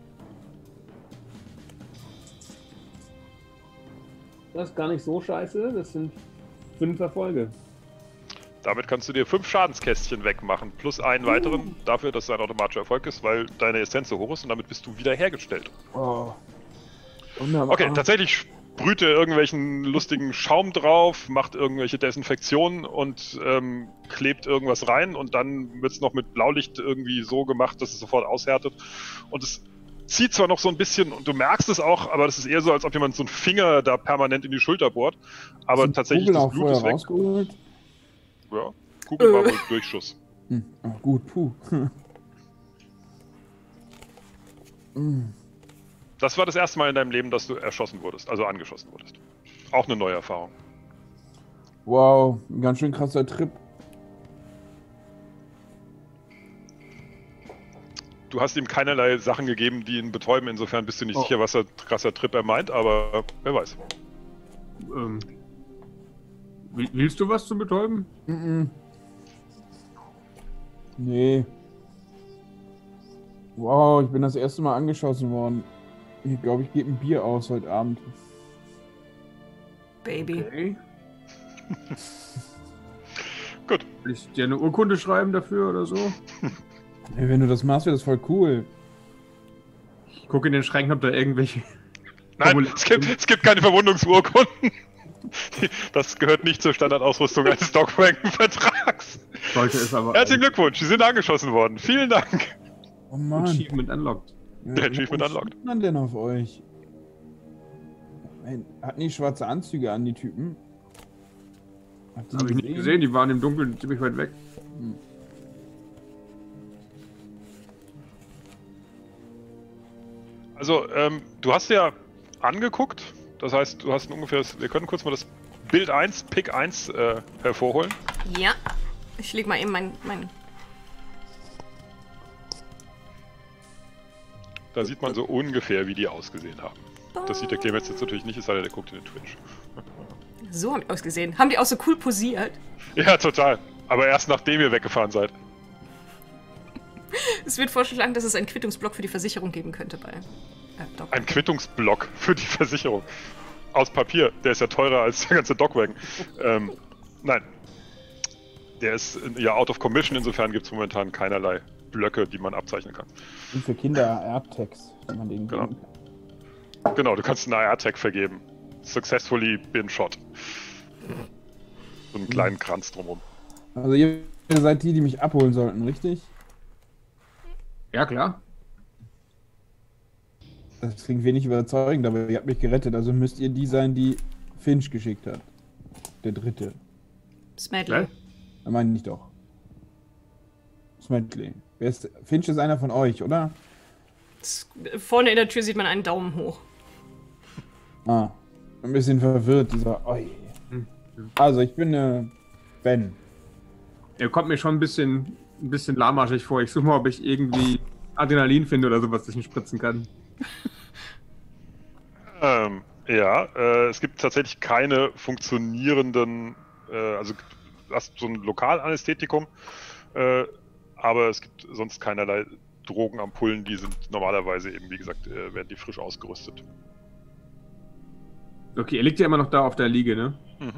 Das ist gar nicht so scheiße, das sind fünf Erfolge. Damit kannst du dir fünf Schadenskästchen wegmachen, plus einen weiteren, dafür, dass es ein automatischer Erfolg ist, weil deine Essenz so hoch ist und damit bist du wieder hergestellt. Oh. Wunderbar. Okay, tatsächlich sprüht er irgendwelchen lustigen Schaum drauf, macht irgendwelche Desinfektionen und ähm, klebt irgendwas rein und dann wird es noch mit Blaulicht irgendwie so gemacht, dass es sofort aushärtet. Und es zieht zwar noch so ein bisschen und du merkst es auch, aber das ist eher so, als ob jemand so einen Finger da permanent in die Schulter bohrt. Aber Sind tatsächlich, Kugeln das auch Blut vorher ist weg. rausgeholt? Ja, Kugel war Äh. wohl Durchschuss. Hm. Ach, gut, puh. Hm. Das war das erste Mal in deinem Leben, dass du erschossen wurdest, also angeschossen wurdest. Auch eine neue Erfahrung. Wow, ein ganz schön krasser Trip. Du hast ihm keinerlei Sachen gegeben, die ihn betäuben. Insofern bist du nicht Oh. sicher, was der krasser Trip er meint, aber wer weiß. Ähm, will- willst du was zu betäuben? Mhm. Nee. Wow, ich bin das erste Mal angeschossen worden. Ich glaube, ich gebe ein Bier aus heute Abend. Baby. Okay. Gut. Will ich dir eine Urkunde schreiben dafür oder so? Ey, wenn du das machst, wäre das voll cool. Ich gucke in den Schränken, ob da irgendwelche Nein, es gibt, es gibt keine Verwundungsurkunden. Das gehört nicht zur Standardausrüstung eines Dogwagon-Vertrags. Sollte es aber. Herzlichen Glückwunsch, Sie sind angeschossen worden. Vielen Dank. Oh Mann. Achievement unlocked. Ja, Der Achievement warum unlocked. schiebt man denn auf euch? Hey, hatten die schwarze Anzüge an, die Typen? Habt ihr Habe die ich nicht gesehen, die waren im Dunkeln ziemlich weit weg. Also, ähm, du hast ja angeguckt. Das heißt, du hast ein ungefähres. Wir können kurz mal das Bild eins, Pick eins äh, hervorholen. Ja. Ich leg mal eben mein. mein Da sieht man so ungefähr, wie die ausgesehen haben. Das sieht der Clemens jetzt natürlich nicht, es sei denn, der guckt in den Twitch. so haben die ausgesehen. Haben die auch so cool posiert? Ja, total. Aber erst nachdem ihr weggefahren seid. Es wird vorgeschlagen, dass es einen Quittungsblock für die Versicherung geben könnte bei. Äh, Doc. Ein Quittungsblock für die Versicherung. Aus Papier. Der ist ja teurer als der ganze Dogwagon. ähm, nein. Der ist ja out of commission, insofern gibt es momentan keinerlei Blöcke, die man abzeichnen kann. Und für Kinder AR-Tags, wenn man denen Genau. geben kann. Genau, du kannst einen A R-Tag vergeben. Successfully been shot. So einen kleinen Kranz drumherum. Also ihr seid die, die mich abholen sollten, richtig? Ja, klar. Das klingt wenig überzeugend, aber ihr habt mich gerettet, also müsst ihr die sein, die Finch geschickt hat. Der dritte. Smedley. Da meine ich doch. Smedley. Wer ist, Finch ist einer von euch, oder? S- Vorne in der Tür sieht man einen Daumen hoch. Ah. Ein bisschen verwirrt, dieser. Oi. Also, ich bin äh, Ben. Er kommt mir schon ein bisschen, ein bisschen lahmarschig vor. Ich suche mal, ob ich irgendwie Adrenalin finde oder sowas, das ich ihn spritzen kann. Ähm, ja, äh, es gibt tatsächlich keine funktionierenden, äh, also du hast so ein Lokalanästhetikum, äh, aber es gibt sonst keinerlei Drogenampullen, die sind normalerweise eben, wie gesagt, äh, werden die frisch ausgerüstet. Okay, er liegt ja immer noch da auf der Liege, ne? Mhm.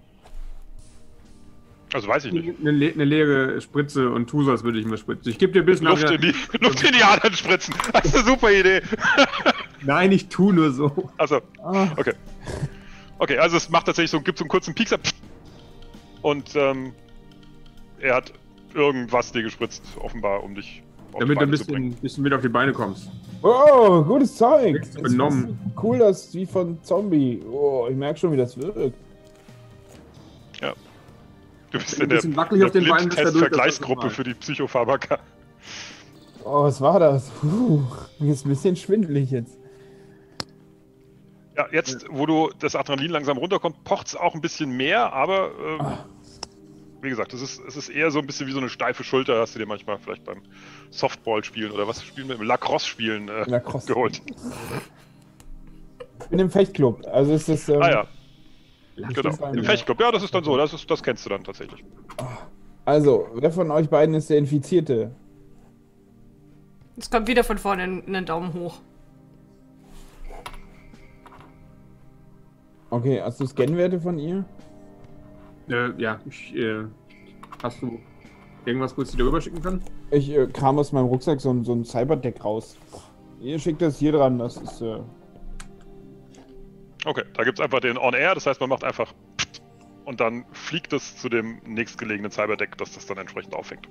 Also weiß ich nicht. Eine, le eine leere Spritze und tu so, als würde ich mir spritzen. Ich gebe dir ein bisschen Luft in die, Luft in die Adern spritzen. Das ist eine super Idee. Nein, ich tu nur so. Also, Ah. okay. Okay, also es macht tatsächlich so, gibt so einen kurzen Piekser. Und ähm, er hat irgendwas dir gespritzt, offenbar, um dich auf die Damit du ein Beine zu bringen. bisschen, bisschen wieder auf die Beine kommst. Oh, gutes Zeug. Nichts benommen. Das ist cool, das ist wie von Zombie. Oh, ich merke schon, wie das wirkt. Ja. Du bist Ein in der, bisschen wackelig auf den Beinen, bis er durch, das ist Blindtest-Vergleichsgruppe normal. für die Psychopharmaka. Oh, was war das? Puh, mir ist ein bisschen schwindelig jetzt. Ja, jetzt, wo du das Adrenalin langsam runterkommt, pocht es auch ein bisschen mehr, aber ähm, wie gesagt, es ist, es ist eher so ein bisschen wie so eine steife Schulter, hast du dir manchmal vielleicht beim Softball spielen oder was spielen wir, im Lacrosse spielen äh, Lacrosse. geholt. Ich bin im Fechtclub, also ist das. Ähm, Ah ja, ich genau. bin fein, Im ja. Fechtclub, ja, das ist dann so, das, ist, das kennst du dann tatsächlich. Also, wer von euch beiden ist der Infizierte? Es kommt wieder von vorne ein, ein Daumen hoch. Okay, hast du Scanwerte von ihr? Äh, ja, ich, äh, hast du irgendwas, wo ich dir darüber schicken kann? Ich äh, kam aus meinem Rucksack so, ein- so ein Cyberdeck raus. Ihr schickt das hier dran, das ist. Äh, Okay, da gibt es einfach den On-Air, das heißt, man macht einfach und dann fliegt es zu dem nächstgelegenen Cyberdeck, das das dann entsprechend auffängt.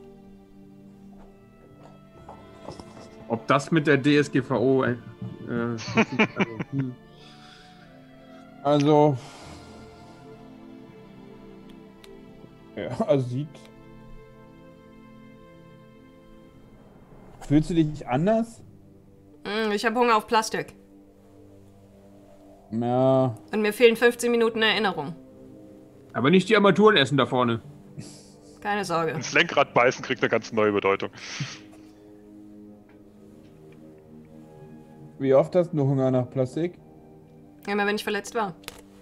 Ob das mit der D S G V O. Äh, äh, hm. also. Ja, also sieht. Fühlst du dich anders? Mm, Ich habe Hunger auf Plastik. Ja. Und mir fehlen fünfzehn Minuten Erinnerung. Aber nicht die Armaturen essen da vorne. Keine Sorge. Ins Lenkrad beißen kriegt eine ganz neue Bedeutung. Wie oft hast du Hunger nach Plastik? Immer wenn ich verletzt war.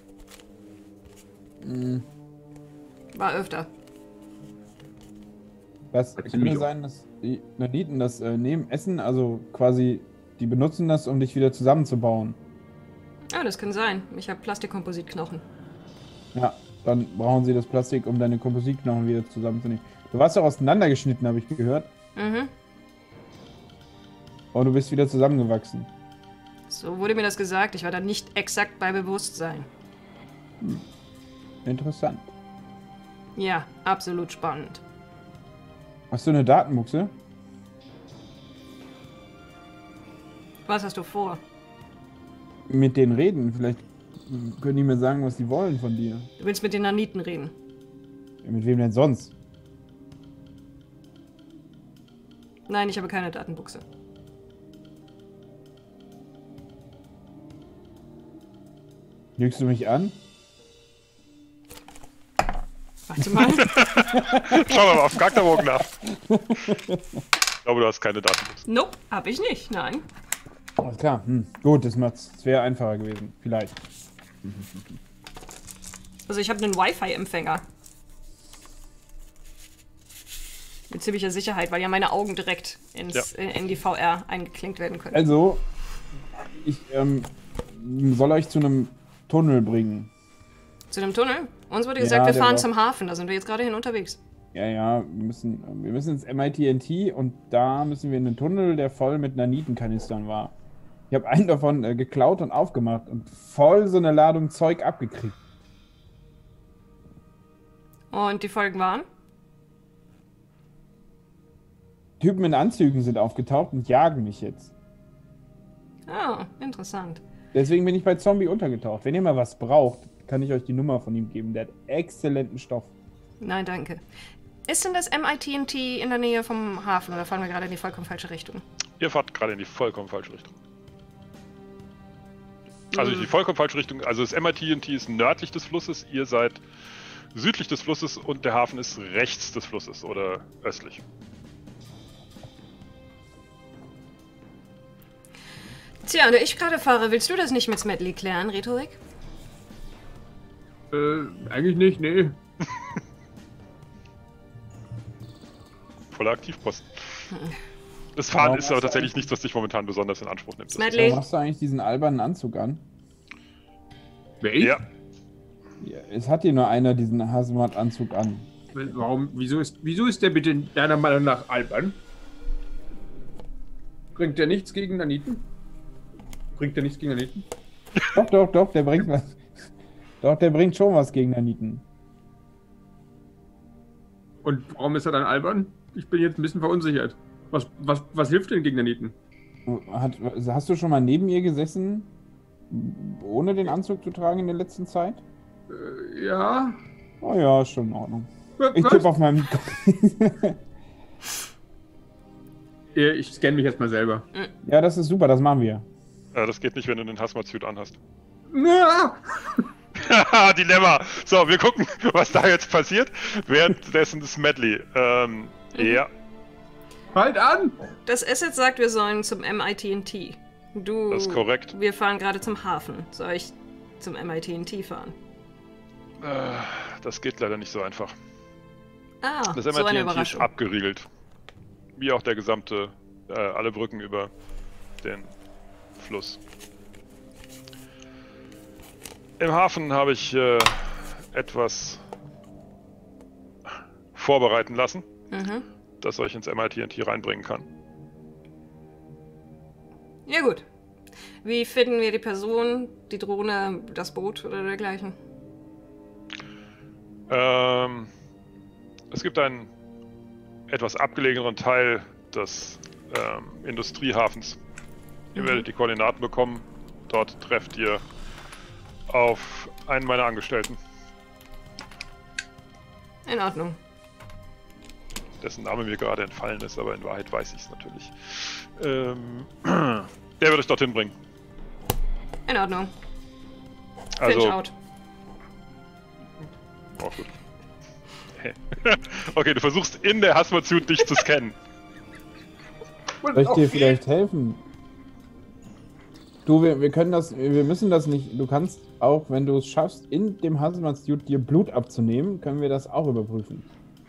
Hm. War öfter. Was Das kann mich mir auch. sein, dass die Naniten das äh, nehmen, essen, also quasi, die benutzen das, um dich wieder zusammenzubauen. Ja, das kann sein. Ich habe Plastikkompositknochen. Ja, dann brauchen sie das Plastik, um deine Kompositknochen wieder zusammenzunehmen. Du warst doch auseinandergeschnitten, habe ich gehört. Mhm. Und du bist wieder zusammengewachsen. So wurde mir das gesagt. Ich war da nicht exakt bei Bewusstsein. Hm. Interessant. Ja, absolut spannend. Hast du eine Datenbuchse? Was hast du vor? Mit denen reden. Vielleicht können die mir sagen, was die wollen von dir. Du willst mit den Naniten reden? Ja, mit wem denn sonst? Nein, ich habe keine Datenbuchse. Lügst du mich an? Warte mal. Schau mal auf den Charakterbogen nach. Ich glaube, du hast keine Datenbuchse. Nope, habe ich nicht, nein. Alles klar. Hm. Gut, das macht's. Es wäre einfacher gewesen. Vielleicht. Also ich habe einen Wi-Fi-Empfänger. Mit ziemlicher Sicherheit, weil ja meine Augen direkt ins, Ja. äh, in die V R eingeklinkt werden können. Also, ich ähm, soll euch zu einem Tunnel bringen. Zu dem Tunnel? Uns wurde Ja, gesagt, wir der fahren war- zum Hafen, da sind wir jetzt gerade hin unterwegs. Ja, ja, wir müssen, wir müssen ins M I T N T und da müssen wir in einen Tunnel, der voll mit Nanitenkanistern war. Ich habe einen davon äh, geklaut und aufgemacht und voll so eine Ladung Zeug abgekriegt. Und die Folgen waren? Typen in Anzügen sind aufgetaucht und jagen mich jetzt. Ah, interessant. Deswegen bin ich bei Zombie untergetaucht. Wenn ihr mal was braucht, kann ich euch die Nummer von ihm geben. Der hat exzellenten Stoff. Nein, danke. Ist denn das M I T N T in der Nähe vom Hafen oder fahren wir gerade in die vollkommen falsche Richtung? Ihr fahrt gerade in die vollkommen falsche Richtung. Also Hm. die vollkommen falsche Richtung. Also das M I T N T ist nördlich des Flusses, ihr seid südlich des Flusses und der Hafen ist rechts des Flusses oder östlich. Tja, da ich gerade fahre, willst du das nicht mit Smedley klären, Rhetorik? Äh, eigentlich nicht, nee. Voller Aktivposten. Das Fahren Warum ist aber hast du tatsächlich eigentlich- nichts, was dich momentan besonders in Anspruch nimmt. Das ist- Smedley? Warum hast du eigentlich diesen albernen Anzug an? Wer ich? Ja, Ja, es hat hier nur einer diesen Hazmat-Anzug an. Warum? Wieso ist, wieso ist der bitte deiner Meinung nach albern? Bringt der nichts gegen Naniten? Bringt der nichts gegen Naniten? Doch, doch, doch, der bringt was. Doch, der bringt schon was gegen Naniten. Und warum ist er dann albern? Ich bin jetzt ein bisschen verunsichert. Was, was, was hilft denn gegen Naniten? Hat, hast du schon mal neben ihr gesessen, ohne den Anzug zu tragen in der letzten Zeit? Äh, ja. Oh ja, ist schon in Ordnung. Was? Ich tippe auf meinem... Ja, ich scanne mich jetzt mal selber. Ja, das ist super, das machen wir. äh, das geht nicht, wenn du den Hazmat-Suit anhast. Ja. Haha, Dilemma! So, wir gucken, was da jetzt passiert. Währenddessen ist Medley. Ähm, ja, Halt an! Das Asset sagt, wir sollen zum M I T N T. Du... das ist korrekt. Wir fahren gerade zum Hafen. Soll ich zum M I T N T fahren? Äh, das geht leider nicht so einfach. Ah, Das so eine M I T N T ist Überraschung. abgeriegelt. Wie auch der gesamte, äh, alle Brücken über den Fluss. Im Hafen habe ich äh, etwas vorbereiten lassen, Mhm. das euch ins M I T N T reinbringen kann. Ja gut. Wie finden wir die Person, die Drohne, das Boot oder dergleichen? Ähm, es gibt einen etwas abgelegeneren Teil des ähm, Industriehafens. Ihr Mhm. werdet die Koordinaten bekommen. Dort trefft ihr auf einen meiner Angestellten, In Ordnung. dessen Name mir gerade entfallen ist, aber in Wahrheit weiß ich es natürlich. Ähm, der wird euch dorthin bringen. In Ordnung. Finch Also, out. oh, gut. Okay, du versuchst in der Hazmat-Suit dich zu scannen. Soll ich dir vielleicht helfen? Du, wir, wir können das, wir müssen das nicht, du kannst auch, wenn du es schaffst, in dem Hazmat-Suit dir Blut abzunehmen, können wir das auch überprüfen.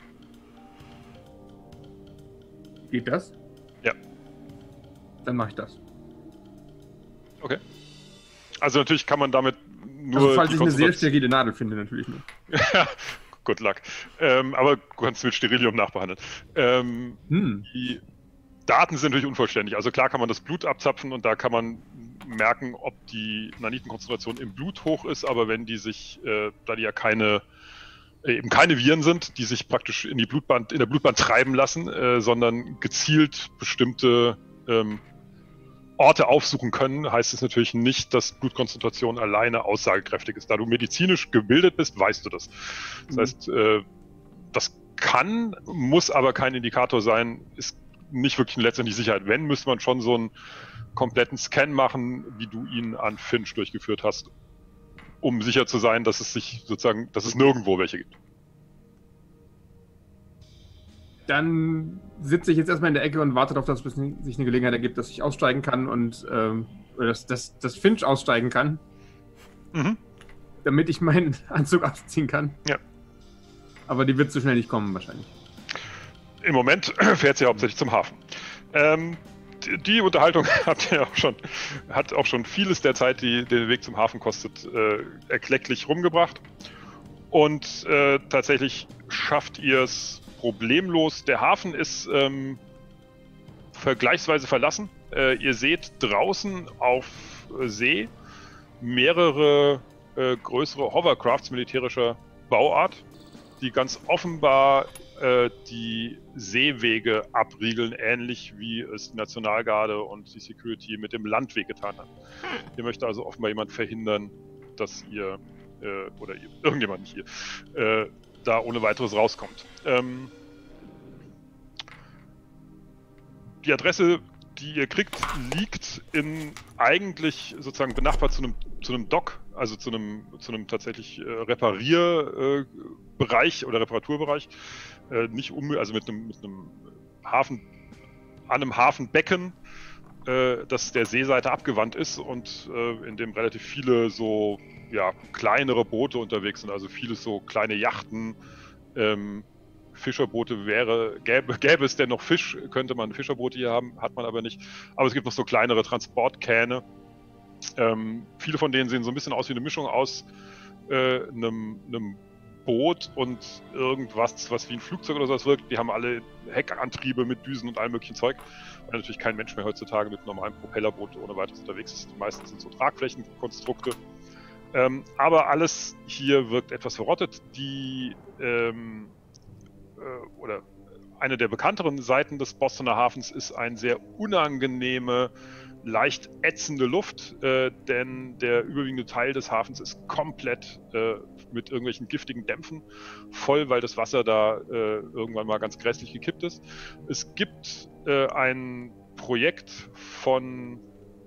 Geht das? Ja. Dann mache ich das. Okay. Also natürlich kann man damit nur Also falls die ich eine sehr Konzentration- sterile Nadel finde, natürlich nur. Good luck. Ähm, aber du kannst mit Sterilium nachbehandeln. Ähm, Hm. die Daten sind natürlich unvollständig. Also klar kann man das Blut abzapfen und da kann man merken, ob die Nanitenkonzentration im Blut hoch ist, aber wenn die sich, äh, da die ja keine, äh, eben keine Viren sind, die sich praktisch in die Blutbahn, in der Blutbahn treiben lassen, äh, sondern gezielt bestimmte ähm, Orte aufsuchen können, heißt es natürlich nicht, dass Blutkonzentration alleine aussagekräftig ist. Da du medizinisch gebildet bist, weißt du das. Das mhm. heißt, äh, das kann, muss aber kein Indikator sein, ist nicht wirklich eine letztendliche Sicherheit. Wenn, müsste man schon so einen kompletten Scan machen, wie du ihn an Finch durchgeführt hast, um sicher zu sein, dass es sich sozusagen, dass es nirgendwo welche gibt. Dann sitze ich jetzt erstmal in der Ecke und warte darauf, dass es sich eine Gelegenheit ergibt, dass ich aussteigen kann und ähm, oder dass, dass, dass Finch aussteigen kann, Mhm. damit ich meinen Anzug abziehen kann. Ja. Aber die wird so schnell nicht kommen, wahrscheinlich. Im Moment fährt sie hauptsächlich zum Hafen. Ähm, die, die Unterhaltung hat ja auch schon, hat auch schon vieles der Zeit, die den Weg zum Hafen kostet, äh, erklecklich rumgebracht. Und äh, tatsächlich schafft ihr es problemlos. Der Hafen ist ähm, vergleichsweise verlassen. Äh, ihr seht draußen auf äh, See mehrere äh, größere Hovercrafts militärischer Bauart, die ganz offenbar äh, die Seewege abriegeln, ähnlich wie es die Nationalgarde und die Security mit dem Landweg getan haben. Hier möchte also offenbar jemand verhindern, dass ihr, äh, oder ihr, irgendjemand nicht hier, äh, da ohne weiteres rauskommt. Ähm, die Adresse, die ihr kriegt, liegt in eigentlich sozusagen benachbart zu einem, zu einem Dock, also zu einem, zu einem tatsächlich äh, Reparierbereich äh, oder Reparaturbereich. Äh, nicht um, also mit einem, mit einem Hafen, an einem Hafenbecken, äh, das der Seeseite abgewandt ist und äh, in dem relativ viele so ja, kleinere Boote unterwegs sind, also viele so kleine Yachten. Ähm, Fischerboote wäre, gäbe, gäbe es denn noch Fisch, könnte man Fischerboote hier haben, hat man aber nicht. Aber es gibt noch so kleinere Transportkähne. Ähm, viele von denen sehen so ein bisschen aus wie eine Mischung aus äh, einem, einem Boot und irgendwas, was wie ein Flugzeug oder sowas wirkt. Die haben alle Heckantriebe mit Düsen und allem möglichen Zeug. Weil natürlich kein Mensch mehr heutzutage mit einem normalen Propellerboot ohne weiteres unterwegs ist. Die meisten sind so Tragflächenkonstrukte. Ähm, aber alles hier wirkt etwas verrottet. Die ähm, äh, oder eine der bekannteren Seiten des Bostoner Hafens ist eine sehr unangenehme, leicht ätzende Luft, äh, denn der überwiegende Teil des Hafens ist komplett äh, mit irgendwelchen giftigen Dämpfen voll, weil das Wasser da äh, irgendwann mal ganz grässlich gekippt ist. Es gibt äh, ein Projekt von,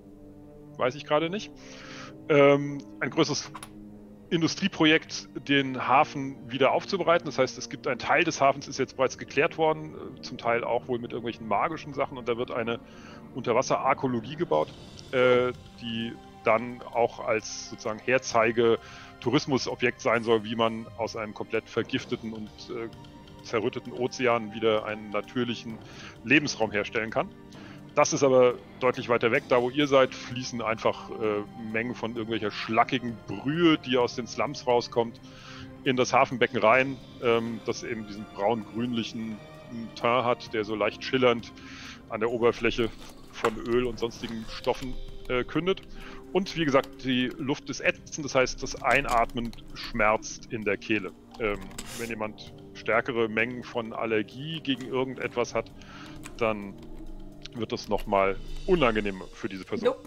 weiß ich gerade nicht, ähm, ein größeres Industrieprojekt, den Hafen wieder aufzubereiten. Das heißt, es gibt ein Teil des Hafens, ist jetzt bereits geklärt worden, zum Teil auch wohl mit irgendwelchen magischen Sachen, und da wird eine Unterwasser-Arkologie gebaut, äh, die dann auch als sozusagen Herzeige Tourismusobjekt sein soll, wie man aus einem komplett vergifteten und äh, zerrütteten Ozean wieder einen natürlichen Lebensraum herstellen kann. Das ist aber deutlich weiter weg. Da, wo ihr seid, fließen einfach äh, Mengen von irgendwelcher schlackigen Brühe, die aus den Slums rauskommt, in das Hafenbecken rein, ähm, das eben diesen braun-grünlichen Teint hat, der so leicht schillernd an der Oberfläche von Öl und sonstigen Stoffen äh, kündet. Und wie gesagt, die Luft ist ätzend, das heißt, das Einatmen schmerzt in der Kehle. Ähm, wenn jemand stärkere Mengen von Allergie gegen irgendetwas hat, dann wird das nochmal unangenehm für diese Person. Nope.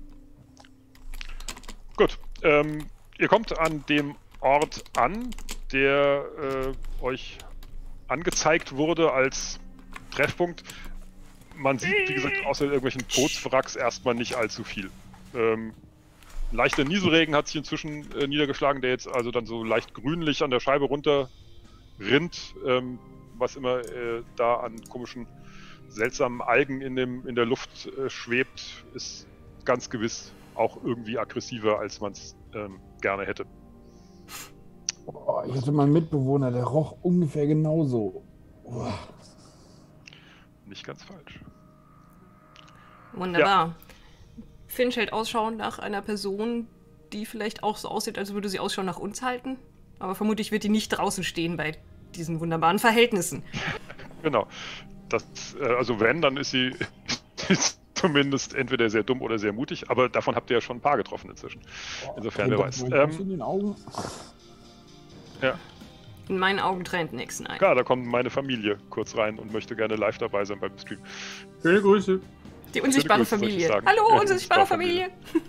Gut, ähm, ihr kommt an dem Ort an, der äh, euch angezeigt wurde als Treffpunkt. Man sieht, wie gesagt, außer irgendwelchen Bootswracks erstmal nicht allzu viel. Ähm, leichter Nieselregen hat sich inzwischen äh, niedergeschlagen, der jetzt also dann so leicht grünlich an der Scheibe runter rinnt, ähm, was immer äh, da an komischen seltsamen Algen in, dem, in der Luft äh, schwebt, ist ganz gewiss auch irgendwie aggressiver, als man es ähm, gerne hätte. Oh, ich hatte mal einen Mitbewohner, der roch ungefähr genauso. Oh. Nicht ganz falsch. Wunderbar. Ja. Finch hält Ausschau nach einer Person, die vielleicht auch so aussieht, als würde sie Ausschau nach uns halten. Aber vermutlich wird die nicht draußen stehen bei diesen wunderbaren Verhältnissen. Genau. Das, äh, also wenn, dann ist sie ist zumindest entweder sehr dumm oder sehr mutig, aber davon habt ihr ja schon ein paar getroffen inzwischen. Insofern, wer weiß. In Ähm, den Augen. ja, In meinen Augen trennt nichts, nein. klar, da kommt meine Familie kurz rein und möchte gerne live dabei sein beim Stream. Schöne Grüße. Die unsichtbare Grüße, soll ich Familie. sagen. Hallo, Ja, unsichtbare unsichtbare Familie.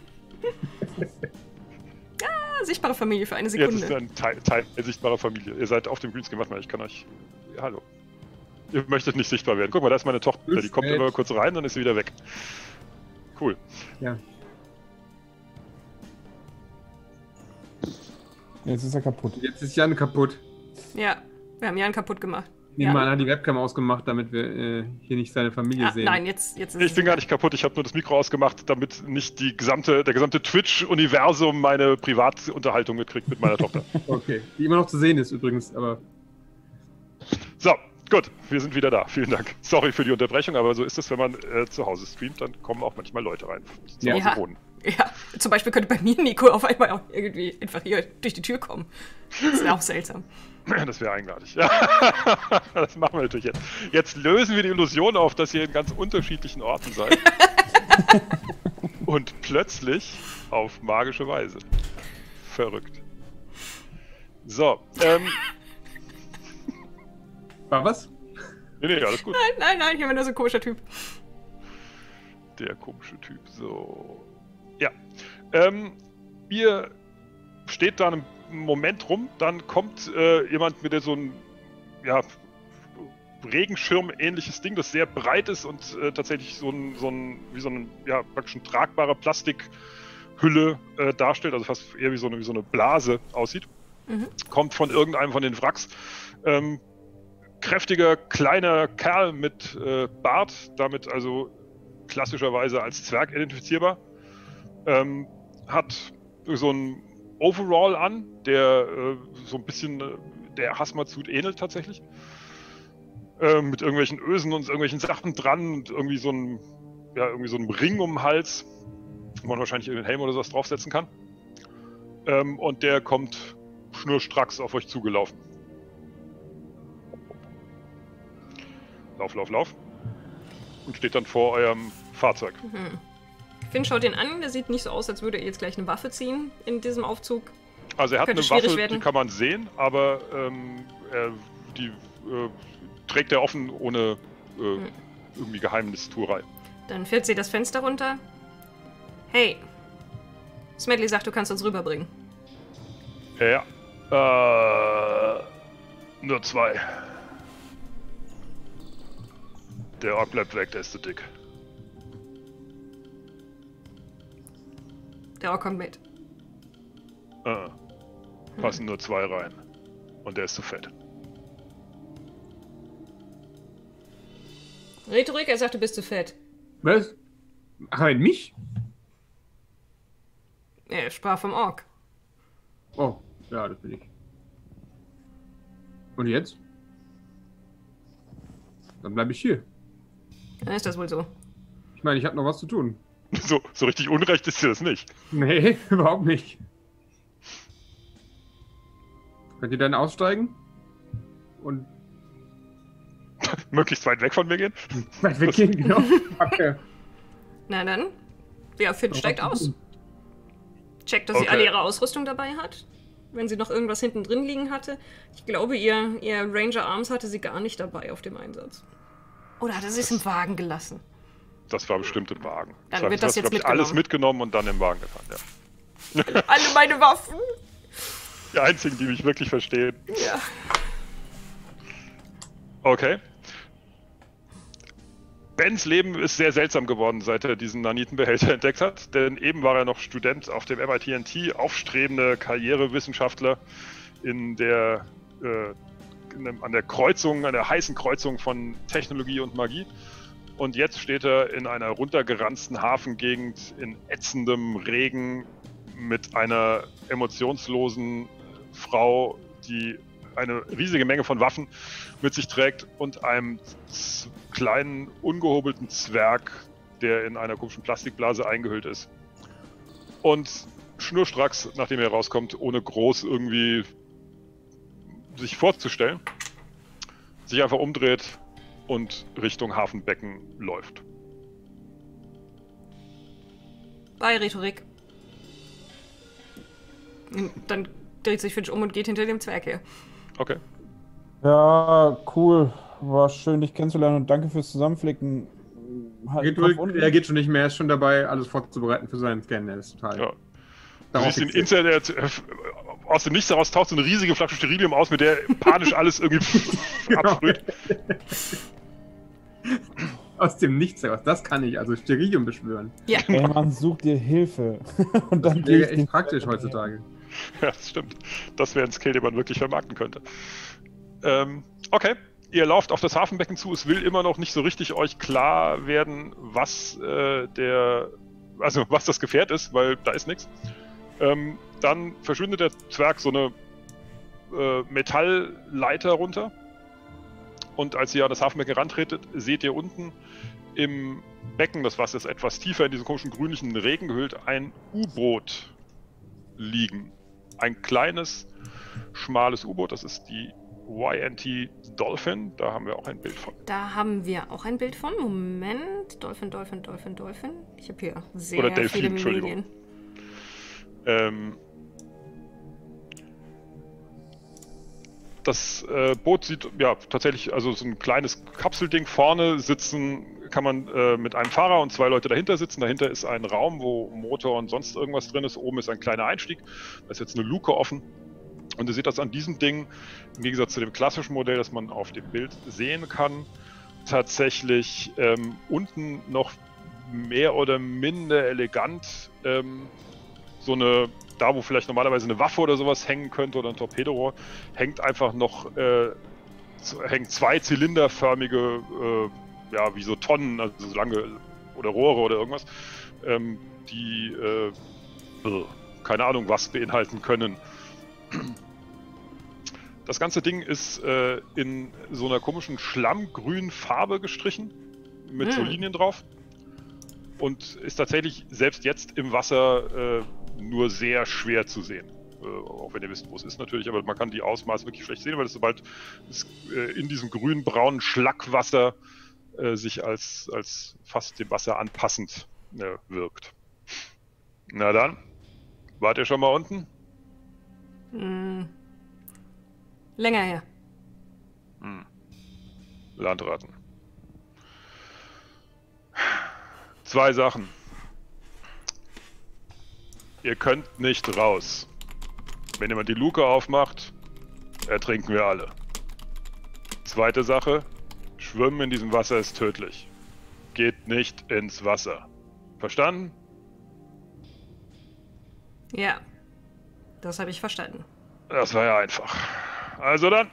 Ja, sichtbare Familie für eine Jetzt Sekunde. ist ein Teil, Teil der sichtbarer Familie. Ihr seid auf dem Greenscreen, warte mal, ich kann euch... Ja, hallo. Ihr möchtet nicht sichtbar werden. Guck mal, da ist meine Tochter, die kommt nett. immer kurz rein, dann ist sie wieder weg. Cool. Ja. Jetzt ist er kaputt. Jetzt ist Jan kaputt. Ja, wir haben Jan kaputt gemacht. Niemand hat die Webcam ausgemacht, damit wir äh, hier nicht seine Familie Ah, sehen. nein, jetzt, jetzt ist Ich es- bin gar nicht kaputt, ich habe nur das Mikro ausgemacht, damit nicht die gesamte, der gesamte Twitch-Universum meine Privatunterhaltung mitkriegt mit meiner Tochter. Okay. Die immer noch zu sehen ist übrigens, aber. So, gut, wir sind wieder da. Vielen Dank. Sorry für die Unterbrechung, aber so ist es, wenn man äh, zu Hause streamt, dann kommen auch manchmal Leute rein, die zu Ja. Hause Ja. wohnen. Ja, zum Beispiel könnte bei mir Nico auf einmal auch irgendwie einfach hier durch die Tür kommen. Das ist auch seltsam. Das wäre eigenartig. Ja, das machen wir natürlich jetzt. Jetzt lösen wir die Illusion auf, dass ihr in ganz unterschiedlichen Orten seid. Und plötzlich auf magische Weise. Verrückt. So, ähm. War was? Nee, nee, alles gut. Nein, nein, nein, ich bin nur so ein komischer Typ. Der komische Typ. So. Ja. Ähm, ihr steht da einen Moment rum, dann kommt äh, jemand mit so einem ja, Regenschirm-ähnliches Ding, das sehr breit ist und äh, tatsächlich so ein, so ein, wie so ein, ja, praktisch eine tragbare Plastikhülle äh, darstellt, also fast eher wie so eine, wie so eine Blase aussieht. Mhm. Kommt von irgendeinem von den Wracks. Ähm, kräftiger, kleiner Kerl mit äh, Bart, damit also klassischerweise als Zwerg identifizierbar. Ähm, hat so ein Overall an, der äh, so ein bisschen äh, der Hazmat-Suit ähnelt tatsächlich. Äh, mit irgendwelchen Ösen und irgendwelchen Sachen dran und irgendwie so ein ja, irgendwie so ein Ring um den Hals, wo man wahrscheinlich irgendeinen Helm oder sowas draufsetzen kann. Ähm, und der kommt schnurstracks auf euch zugelaufen. Lauf, lauf, lauf. Und steht dann vor eurem Fahrzeug. Mhm. Finn schaut ihn an, der sieht nicht so aus, als würde er jetzt gleich eine Waffe ziehen in diesem Aufzug. Also er hat Könnte eine schwierig Waffe, werden. die kann man sehen, aber ähm, er, die äh, trägt er offen ohne äh, Hm. irgendwie Geheimnistuerei. Dann fährt sie das Fenster runter. Hey, Smedley sagt, du kannst uns rüberbringen. Ja. Äh, nur zwei. Der Ork bleibt weg, der ist zu dick. Der Ork kommt mit. Äh, passen nur zwei rein. Und der ist zu fett. Rhetorik, er sagt, du bist zu fett. Was? Ach, nein, mich? Er sprach vom Ork. Oh, ja, das bin ich. Und jetzt? Dann bleibe ich hier. Dann ist das wohl so. Ich meine, ich habe noch was zu tun. So, so richtig unrecht ist dir das nicht. Nee, überhaupt nicht. Könnt ihr dann aussteigen? Und Möglichst weit weg von mir gehen. weit weggehen, genau. Okay. Na dann, ja, Finn steigt aus. Checkt, dass sie Okay. alle ihre Ausrüstung dabei hat. Wenn sie noch irgendwas hinten drin liegen hatte. Ich glaube, ihr, ihr Ranger Arms hatte sie gar nicht dabei auf dem Einsatz. Oder hat er sie es im Wagen gelassen? Das war bestimmt im Wagen. Dann Das wird das hast, jetzt glaub ich, alles mitgenommen. mitgenommen und dann im Wagen gefahren, ja. Alle meine Waffen! Die einzigen, die mich wirklich verstehen. Ja. Okay. Bens Leben ist sehr seltsam geworden, seit er diesen Nanitenbehälter entdeckt hat, denn eben war er noch Student auf dem M I T N T, aufstrebender Karrierewissenschaftler in der, äh, in dem, an der Kreuzung, an der heißen Kreuzung von Technologie und Magie. Und jetzt steht er in einer runtergeranzten Hafengegend in ätzendem Regen mit einer emotionslosen Frau, die eine riesige Menge von Waffen mit sich trägt und einem z- kleinen, ungehobelten Zwerg, der in einer komischen Plastikblase eingehüllt ist. Und schnurstracks, nachdem er rauskommt, ohne groß irgendwie sich vorzustellen, sich einfach umdreht und Richtung Hafenbecken läuft. bei Rhetorik. Und dann dreht sich Finch um und geht hinter dem Zwerg her. Okay. Ja, cool. War schön, dich kennenzulernen und danke fürs Zusammenflicken. Halt Geht Kopf ruhig, unten. er geht schon nicht mehr, er ist schon dabei, alles vorzubereiten für seinen Scan. Er ist total. Ja. Du darauf siehst den fixiert. Insel, der äh, aus dem Nichts heraus taucht so eine riesige Flasche Sterilium aus, mit der panisch alles irgendwie absprüht. Aus dem Nichts heraus, das kann ich, also Sterilium beschwören. Ja. Ey, man sucht dir Hilfe. Und dann Das gehe wäre ich echt praktisch heutzutage. Ja, das stimmt. Das wäre ein Skill, den man wirklich vermarkten könnte. Ähm, okay, ihr lauft auf das Hafenbecken zu. Es will immer noch nicht so richtig euch klar werden, was äh, der, also was das Gefährt ist, weil da ist nichts. Ähm, dann verschwindet der Zwerg so eine äh, Metallleiter runter. Und als ihr an das Hafenbecken rantretet, seht ihr unten im Becken, das Wasser ist etwas tiefer in diesen komischen grünlichen Regen gehüllt, ein U-Boot liegen. Ein kleines, schmales U-Boot, das ist die Y N T Dolphin, da haben wir auch ein Bild von. Da haben wir auch ein Bild von. Moment. Dolphin, Dolphin, Dolphin, Dolphin. Ich habe hier sehr Oder Delphin, viele Entschuldigung. Medien. Ähm, das äh, Boot sieht ja tatsächlich, also so ein kleines Kapselding. Vorne sitzen, kann man äh, mit einem Fahrer und zwei Leute dahinter sitzen. Dahinter ist ein Raum, wo Motor und sonst irgendwas drin ist. Oben ist ein kleiner Einstieg. Da ist jetzt eine Luke offen. Und ihr seht das an diesem Ding, im Gegensatz zu dem klassischen Modell, das man auf dem Bild sehen kann, tatsächlich ähm, unten noch mehr oder minder elegant ähm, so eine, da wo vielleicht normalerweise eine Waffe oder sowas hängen könnte oder ein Torpedorohr, hängt einfach noch, äh, hängen zwei zylinderförmige, äh, ja, wie so Tonnen, also so lange, oder Rohre oder irgendwas, ähm, die, äh, keine Ahnung, was beinhalten können. Das ganze Ding ist äh, in so einer komischen schlammgrünen Farbe gestrichen, mit mm. so Linien drauf. Und ist tatsächlich selbst jetzt im Wasser äh, nur sehr schwer zu sehen. Äh, auch wenn ihr wisst, wo es ist natürlich, aber man kann die Ausmaße wirklich schlecht sehen, weil es sobald es äh, in diesem grün-braunen Schlackwasser äh, sich als, als fast dem Wasser anpassend äh, wirkt. Na dann, wart ihr schon mal unten? Hm. Länger her. Hm. Landratten. Zwei Sachen. Ihr könnt nicht raus. Wenn jemand die Luke aufmacht, ertrinken wir alle. Zweite Sache, Schwimmen in diesem Wasser ist tödlich. Geht nicht ins Wasser. Verstanden? Ja, das habe ich verstanden. Das war ja einfach. Also dann.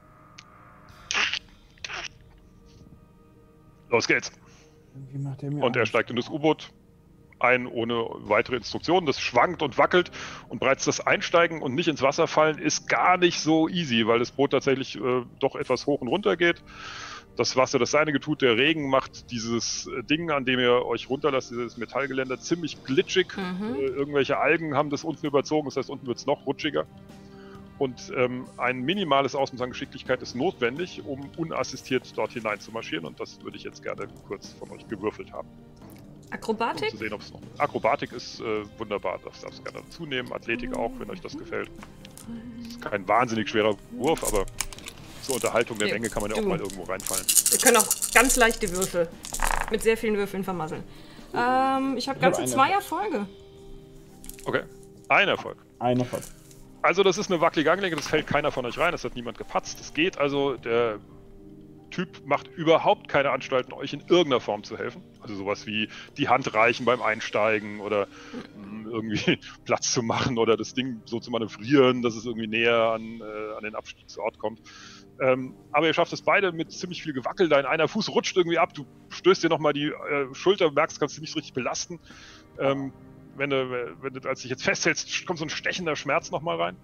Los geht's. Irgendwie macht er mir Und er Angst. steigt in das U-Boot ein, ohne weitere Instruktionen. Das schwankt und wackelt. Und bereits das Einsteigen und nicht ins Wasser fallen ist gar nicht so easy, weil das Boot tatsächlich äh, doch etwas hoch und runter geht. Das Wasser das Seinige tut, der Regen macht dieses Ding, an dem ihr euch runterlasst, dieses Metallgeländer, ziemlich glitschig. Mhm. Äh, irgendwelche Algen haben das unten überzogen, das heißt, unten wird es noch rutschiger. Und ähm, ein minimales Ausmaß an Geschicklichkeit ist notwendig, um unassistiert dort hinein zu marschieren. Und das würde ich jetzt gerne kurz von euch gewürfelt haben. Um Akrobatik? zu sehen, ob es noch. Akrobatik ist äh, wunderbar, das darfst du gerne dazu nehmen. Athletik auch, wenn euch das gefällt. Das ist kein wahnsinnig schwerer Wurf, aber zur Unterhaltung der Ja, Menge kann man ja auch du. mal irgendwo reinfallen. Wir können auch ganz leichte Würfel mit sehr vielen Würfeln vermasseln. Ähm, ich habe Ich hab ganze eine. zwei Erfolge. Okay, ein Erfolg. Eine von. Also das ist eine wackelige Angelegenheit, das fällt keiner von euch rein, das hat niemand gepatzt. Das geht also, der Typ macht überhaupt keine Anstalten, euch in irgendeiner Form zu helfen. Also sowas wie die Hand reichen beim Einsteigen oder mh, irgendwie Platz zu machen oder das Ding so zu manövrieren, dass es irgendwie näher an, äh, an den Abstiegsort kommt. Ähm, aber ihr schafft es beide mit ziemlich viel Gewackel. Dein einer Fuß rutscht irgendwie ab, du stößt dir nochmal die äh, Schulter, merkst, kannst du nicht richtig belasten. Ähm, wenn du, wenn du als dich jetzt festhältst, kommt so ein stechender Schmerz nochmal rein.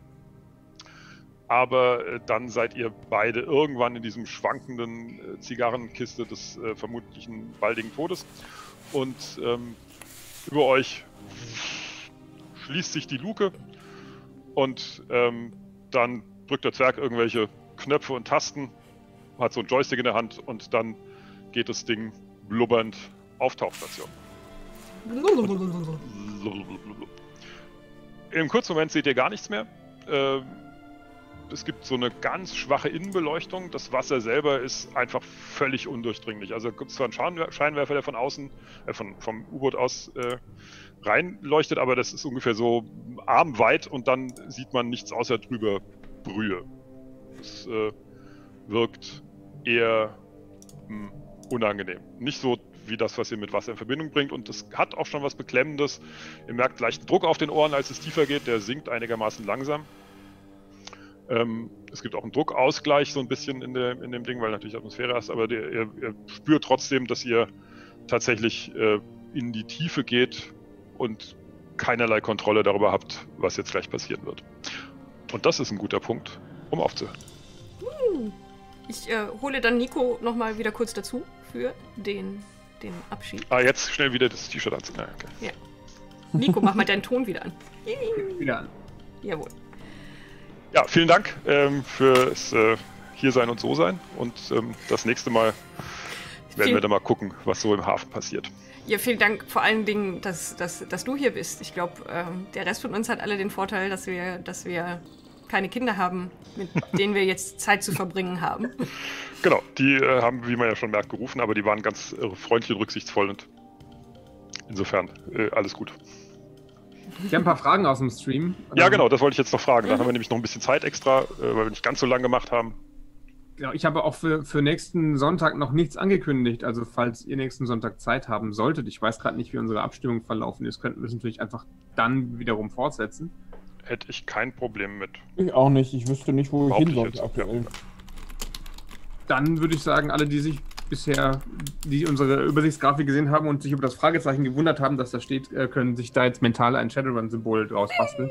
Aber äh, dann seid ihr beide irgendwann in diesem schwankenden äh, Zigarrenkiste des äh, vermutlichen baldigen Todes. Und ähm, über euch schließt sich die Luke und ähm, dann drückt der Zwerg irgendwelche Knöpfe und Tasten, hat so ein Joystick in der Hand und dann geht das Ding blubbernd auf Tauchstation. Im kurzen Moment seht ihr gar nichts mehr. Äh, es gibt so eine ganz schwache Innenbeleuchtung. Das Wasser selber ist einfach völlig undurchdringlich. Also gibt es zwar einen Scheinwer- Scheinwerfer, der von außen, äh, von, vom U-Boot aus äh, reinleuchtet, aber das ist ungefähr so armweit und dann sieht man nichts außer drüber Brühe. Es äh, wirkt eher mh, unangenehm. Nicht so wie das, was ihr mit Wasser in Verbindung bringt, und das hat auch schon was Beklemmendes. Ihr merkt leichten Druck auf den Ohren, als es tiefer geht, der sinkt einigermaßen langsam. Ähm, es gibt auch einen Druckausgleich so ein bisschen in, der, in dem Ding, weil natürlich Atmosphäre ist, aber der, ihr, ihr spürt trotzdem, dass ihr tatsächlich äh, in die Tiefe geht und keinerlei Kontrolle darüber habt, was jetzt gleich passieren wird. Und das ist ein guter Punkt, um aufzuhören. Ich äh, hole dann Nico nochmal wieder kurz dazu für den, den Abschied. Ah, jetzt schnell wieder das T-Shirt anziehen. Ja, okay. Ja. Nico, mach mal deinen Ton wieder an. Wieder an. Jawohl. Ja, vielen Dank ähm, fürs äh, Hiersein und So-Sein. Und ähm, das nächste Mal werden Vielen- wir dann mal gucken, was so im Hafen passiert. Ja, vielen Dank vor allen Dingen, dass, dass, dass du hier bist. Ich glaube, ähm, der Rest von uns hat alle den Vorteil, dass wir, dass wir keine Kinder haben, mit denen wir jetzt Zeit zu verbringen haben. Genau, die äh, haben, wie man ja schon merkt, gerufen, aber die waren ganz äh, freundlich und rücksichtsvoll und insofern äh, alles gut. Ich habe ein paar Fragen aus dem Stream. Ja, genau, das wollte ich jetzt noch fragen. Da haben wir nämlich noch ein bisschen Zeit extra, äh, weil wir nicht ganz so lang gemacht haben. Genau, ich habe auch für, für nächsten Sonntag noch nichts angekündigt. Also falls ihr nächsten Sonntag Zeit haben solltet, ich weiß gerade nicht, wie unsere Abstimmung verlaufen ist, könnten wir es natürlich einfach dann wiederum fortsetzen. Hätte ich kein Problem mit. Ich auch nicht. Ich wüsste nicht, wo ich Behaupte hin ich sollte jetzt, aktuell. ja. Dann würde ich sagen, alle, die sich bisher, die unsere Übersichtsgrafik gesehen haben und sich über das Fragezeichen gewundert haben, dass da steht, äh, können sich da jetzt mental ein Shadowrun-Symbol draus basteln.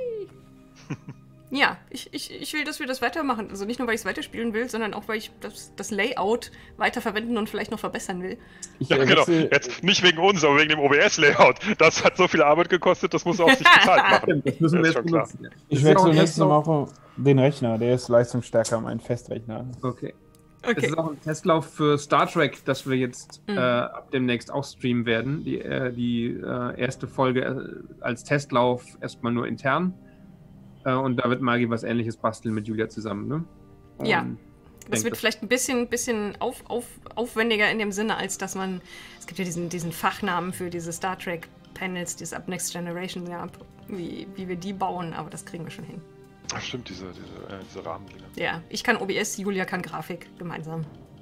Ja, ich, ich, ich will, dass wir das weitermachen. Also nicht nur, weil ich es weiterspielen will, sondern auch, weil ich das, das Layout weiterverwenden und vielleicht noch verbessern will. Ich Ja, äh, genau. wechsle- Jetzt nicht wegen uns, aber wegen dem O B S-Layout. Das hat so viel Arbeit gekostet, das muss auch sich bezahlt machen. Das müssen wir ist jetzt schon klar. benutzen. Ja. Ich Das ist auch wechsle ein nächste Testlauf- Woche den Rechner. Der ist leistungsstärker, mein Festrechner. Okay. Okay. Es ist auch ein Testlauf für Star Trek, das wir jetzt Mhm. äh, ab demnächst auch streamen werden. Die, äh, die äh, erste Folge äh, als Testlauf erstmal nur intern. Äh, und da wird Magi was Ähnliches basteln mit Julia zusammen, ne? Ja. Und Das denke, wird vielleicht ein bisschen, bisschen auf, auf, aufwendiger in dem Sinne, als dass man. Es gibt ja diesen, diesen Fachnamen für diese Star Trek Panels, die es ab Next Generation gab, wie, wie wir die bauen, aber das kriegen wir schon hin. Ach, stimmt, diese, diese, äh, diese Rahmendinger. Ja, ich kann O B S, Julia kann Grafik gemeinsam.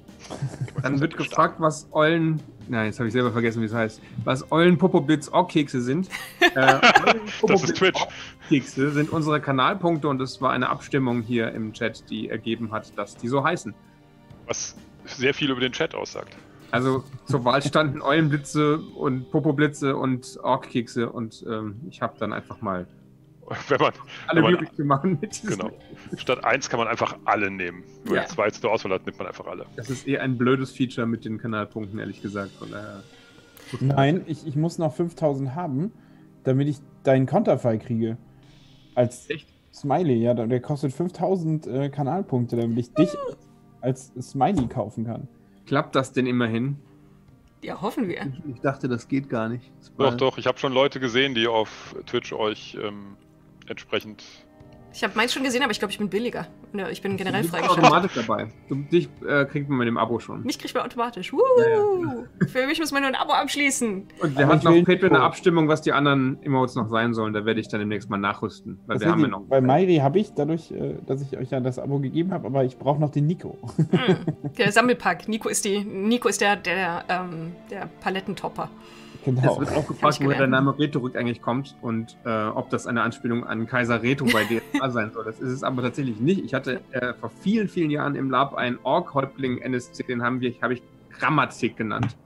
Dann wird gefragt, was Eulen. Nein, jetzt habe ich selber vergessen, wie es heißt. Was Eulen Popoblitz Org-Kekse sind. äh, Eulen Das ist Twitch. Org-Kekse sind unsere Kanalpunkte und es war eine Abstimmung hier im Chat, die ergeben hat, dass die so heißen. Was sehr viel über den Chat aussagt. Also zur Wahl standen Eulenblitze und Popoblitze und Org-Kekse und ähm, ich habe dann einfach mal Wenn man, alle wenn man glücklich gemacht mit diesem. genau. Statt eins kann man einfach alle nehmen. Wenn Ja. man zwei zur Auswahl hat, nimmt man einfach alle. Das ist eher ein blödes Feature mit den Kanalpunkten, ehrlich gesagt. Von daher. Nein, ich, ich muss noch fünftausend haben, damit ich deinen Konterfei kriege. Als Echt? Smiley, ja. Der kostet fünftausend äh, Kanalpunkte, damit ich dich als Smiley kaufen kann. Klappt das denn immerhin? Ja, hoffen wir. Ich dachte, das geht gar nicht. Das Doch, war- doch, ich habe schon Leute gesehen, die auf Twitch euch ähm, entsprechend. Ich habe meins schon gesehen, aber ich glaube, ich bin billiger. Ja, ich bin generell Du bist freigeschaltet. automatisch dabei. Du, dich äh, kriegt man mit dem Abo schon. Mich kriegt man automatisch. Woo! Für mich muss man nur ein Abo abschließen. Und wir Aber hatten ich will- auf Patreon eine Abstimmung, was die anderen Emotes noch sein sollen. Da werde ich dann demnächst mal nachrüsten. Weil wir haben ja noch. Bei Mairi habe ich, dadurch, äh, dass ich euch ja das Abo gegeben habe, aber ich brauche noch den Nico. Mm, der Sammelpack. Nico ist, die, Nico ist der, der, ähm, der Palettentopper. Es Genau. wird auch Hab gefragt, ich woher der gelernt. Name Rhetorik eigentlich kommt und äh, ob das eine Anspielung an Kaiser Reto bei D S A sein soll. Das ist es aber tatsächlich nicht. Ich hatte äh, vor vielen, vielen Jahren im Lab einen Org-Häuptling N S C, den haben wir, habe ich Grammatik genannt.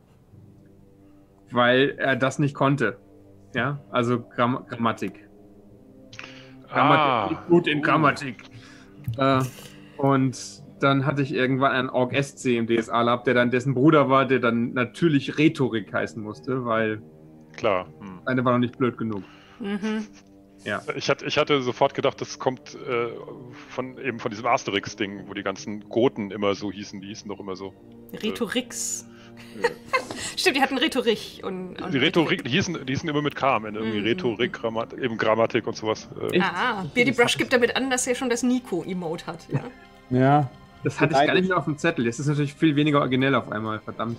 Weil er das nicht konnte. Ja, also Gramm Grammatik. Grammatik, gut in uh. Grammatik. Äh, und dann hatte ich irgendwann einen Org S C im D S A-Lab, der dann dessen Bruder war, der dann natürlich Rhetorik heißen musste, weil Klar. Hm. eine war noch nicht blöd genug. Mhm. Ja. Ich, hatte, ich hatte sofort gedacht, das kommt äh, von eben von diesem Asterix-Ding, wo die ganzen Goten immer so hießen. Die hießen doch immer so. Rhetorix. Ja. Stimmt, die hatten Rhetorik und. und Die Rhetorik, die hießen, die hießen immer mit K am Ende. Irgendwie Mhm. Rhetorik, Grammatik, eben Grammatik und sowas. Äh, Echt? Ah, Beardy Brush gibt damit an, dass er schon das Nico-Emote hat. Ja. Ja. Das hatte ich gar nicht mehr auf dem Zettel. Jetzt ist natürlich viel weniger originell auf einmal, verdammt.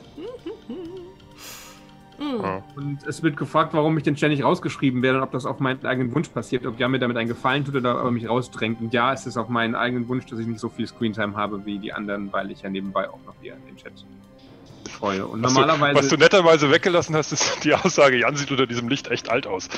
Mhm. ja. Und es wird gefragt, warum ich denn ständig rausgeschrieben werde und ob das auf meinen eigenen Wunsch passiert, ob Jan mir damit einen Gefallen tut oder ob er mich rausdrängt. Und ja, es ist auf meinen eigenen Wunsch, dass ich nicht so viel Screentime habe wie die anderen, weil ich ja nebenbei auch noch hier den Chat betreue. Und Was, normalerweise. du, was du netterweise weggelassen hast, ist die Aussage, Jan sieht unter diesem Licht echt alt aus.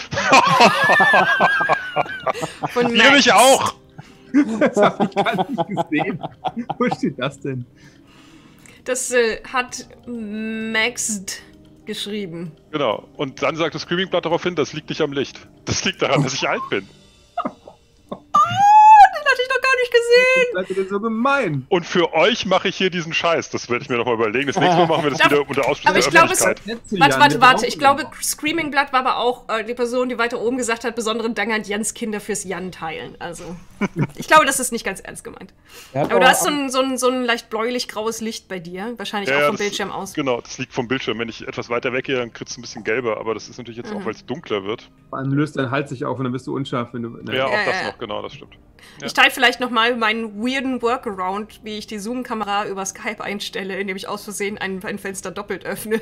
Von Ihr mich auch! Das habe ich gar nicht gesehen. Wo steht das denn? Das äh, hat Max geschrieben. Genau. Und dann sagt das Screaming Blood darauf hin, das liegt nicht am Licht. Das liegt daran, dass ich alt bin. Das hatte ich noch gar nicht gesehen. Seid ihr denn so gemein? Und für euch mache ich hier diesen Scheiß. Das werde ich mir nochmal überlegen. Das nächste Mal machen wir das Darf- wieder unter Ausschluss aber der ich glaube, es- Öffentlichkeit. Warte, warte, warte. Ich glaube, Screaming Blood war aber auch äh, die Person, die weiter oben gesagt hat, besonderen Dank an Jans Kinder fürs Jan teilen. Also, ich glaube, das ist nicht ganz ernst gemeint. Er hat Aber du auch hast so am- ein, so ein, so ein leicht bläulich-graues Licht bei dir. Wahrscheinlich Ja, auch ja, vom das- Bildschirm aus. Genau, das liegt vom Bildschirm. Wenn ich etwas weiter weggehe, dann kriegt es ein bisschen gelber. Aber das ist natürlich jetzt Mhm. auch, weil es dunkler wird. Dann löst dein Hals sich auf und dann bist du unscharf, wenn du. Ne. Ja, auch Ja, das ja, ja. noch, genau, das stimmt. Ja. Ich teile vielleicht nochmal meinen weirden Workaround, wie ich die Zoom-Kamera über Skype einstelle, indem ich aus Versehen ein, ein Fenster doppelt öffne.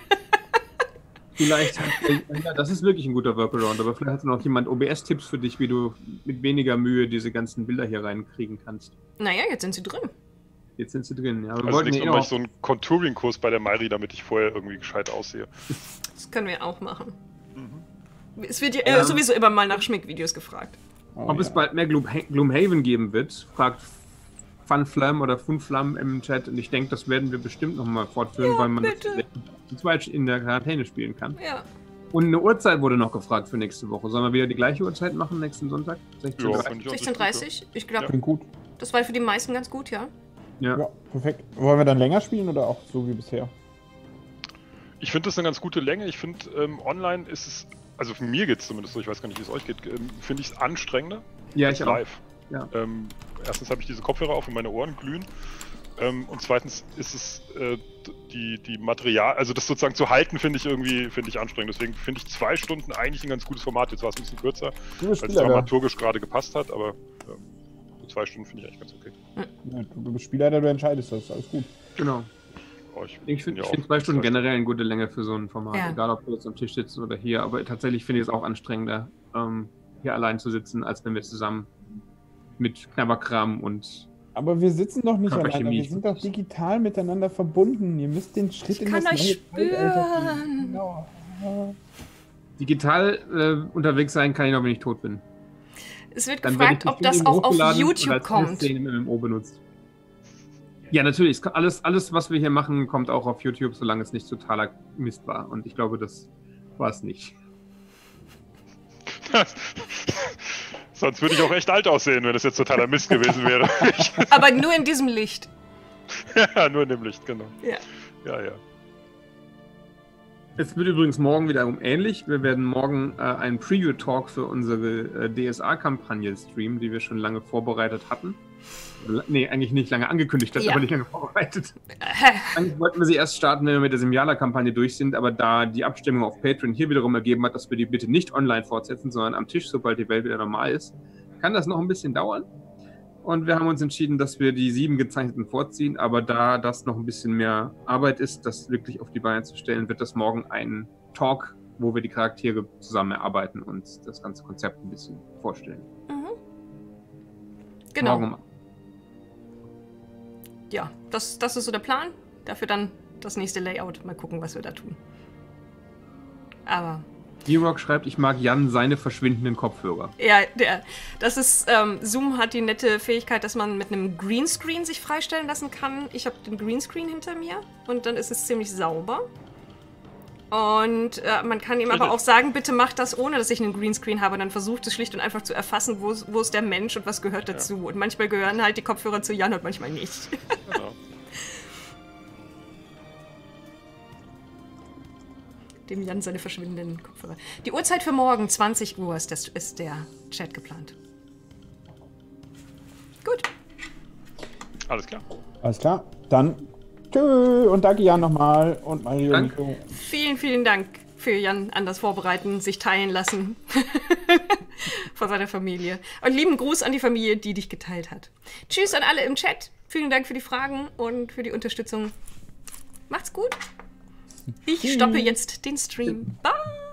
Vielleicht hat, ja, das ist wirklich ein guter Workaround, aber vielleicht hat noch jemand O B S-Tipps für dich, wie du mit weniger Mühe diese ganzen Bilder hier reinkriegen kannst. Naja, jetzt sind sie drin. Jetzt sind sie drin, ja. Wir Also wollten nächstes ja Mal eh mache ich so einen Contouring-Kurs bei der Mairi, damit ich vorher irgendwie gescheit aussehe. Das können wir auch machen. Mhm. Es wird ja Ja. äh, sowieso immer mal nach Schminkvideos gefragt. Oh, ob es ja. bald mehr Gloom, Gloomhaven geben wird, fragt Funflam oder Funflam im Chat. Und ich denke, das werden wir bestimmt nochmal fortführen, weil man bitte. das zu zweit in der Quarantäne spielen kann. Ja. Und eine Uhrzeit wurde noch gefragt für nächste Woche. Sollen wir wieder die gleiche Uhrzeit machen nächsten Sonntag? sechzehn Uhr Ja, dreißig? finde ich auch sechzehn Uhr dreißig? Ich glaube, Klingt gut. das war für die meisten ganz gut, ja. Ja. Ja, perfekt. Wollen wir dann länger spielen oder auch so wie bisher? Ich finde das eine ganz gute Länge. Ich finde, ähm, online ist es, also für mir geht es zumindest so, ich weiß gar nicht, wie es euch geht, ähm, finde ich es anstrengender Ja, als ich auch. live. Ja. Ähm, erstens habe ich diese Kopfhörer auf und meine Ohren glühen. Ähm, und zweitens ist es äh, die, die Material, also das sozusagen zu halten, finde ich irgendwie finde ich anstrengend. Deswegen finde ich zwei Stunden eigentlich ein ganz gutes Format. Jetzt war es ein bisschen kürzer, Du bist weil es Spielleiter. dramaturgisch gerade gepasst hat, aber ähm, so zwei Stunden finde ich eigentlich ganz okay. Ja, du, du bist Spielleiter, du entscheidest das. Alles gut. Genau. Oh, ich Ich finde ja ich auch find zwei Stunden zwei generell eine gute Länge für so ein Format. Ja. Egal, ob wir jetzt am Tisch sitzen oder hier. Aber tatsächlich finde ich es auch anstrengender, ähm, hier allein zu sitzen, als wenn wir zusammen mit Knabberkram und. Aber wir sitzen doch nicht Körperchemie. alleine. Wir sind doch digital miteinander verbunden. Ihr müsst den Schritt Ich in kann das euch neue Zeitalter gehen. spüren. Genau. Digital äh, unterwegs sein kann ich noch, wenn ich tot bin. Es wird Dann werde ich gefragt, die ob das Filme auch auf hochgeladen und YouTube als kommt. Szene im M M O benutzt. Ja, natürlich. Es kann- Alles, alles, was wir hier machen, kommt auch auf YouTube, solange es nicht totaler Mist war. Und ich glaube, das war es nicht. Sonst würde ich auch echt alt aussehen, wenn das jetzt totaler Mist gewesen wäre. Aber nur in diesem Licht. Ja, nur in dem Licht, genau. Ja. Ja, ja. Es wird übrigens morgen wiederum ähnlich. Wir werden morgen äh, einen Preview-Talk für unsere äh, D S A-Kampagne streamen, die wir schon lange vorbereitet hatten. L- Nee, eigentlich nicht lange angekündigt, das Ja. aber nicht lange vorbereitet. Hä? Eigentlich wollten wir sie erst starten, wenn wir mit der Simiala-Kampagne durch sind, aber da die Abstimmung auf Patreon hier wiederum ergeben hat, dass wir die bitte nicht online fortsetzen, sondern am Tisch, sobald die Welt wieder normal ist, kann das noch ein bisschen dauern. Und wir haben uns entschieden, dass wir die sieben gezeichneten vorziehen, aber da das noch ein bisschen mehr Arbeit ist, das wirklich auf die Beine zu stellen, wird das morgen ein Talk, wo wir die Charaktere zusammen erarbeiten und das ganze Konzept ein bisschen vorstellen. Mhm. Genau. Morgen um Ja, das, das ist so der Plan. Dafür dann das nächste Layout. Mal gucken, was wir da tun. Aber D-Rock schreibt, ich mag Jan seine verschwindenden Kopfhörer. ja, der, das ist, ähm, Zoom hat die nette Fähigkeit, dass man mit einem Greenscreen sich freistellen lassen kann. Ich habe den Greenscreen hinter mir und dann ist es ziemlich sauber. Und äh, man kann ihm aber auch sagen, bitte mach das, ohne dass ich einen Greenscreen habe. Und dann versucht es schlicht und einfach zu erfassen, wo, ist- wo ist der Mensch und was gehört dazu. Und manchmal gehören halt die Kopfhörer zu Jan und manchmal nicht. Genau. Dem Jan seine verschwindenden Kopfhörer. Die Uhrzeit für morgen, zwanzig Uhr, ist, das, ist der Chat geplant. Gut. Alles klar. Alles klar. Dann Tschö. Und danke Jan nochmal. Und Mario. Danke. Und Nico. Vielen, vielen Dank für Jan anders vorbereiten, sich teilen lassen von seiner Familie. Und lieben Gruß an die Familie, die dich geteilt hat. Tschüss an alle im Chat. Vielen Dank für die Fragen und für die Unterstützung. Macht's gut. Ich stoppe jetzt den Stream. Bye.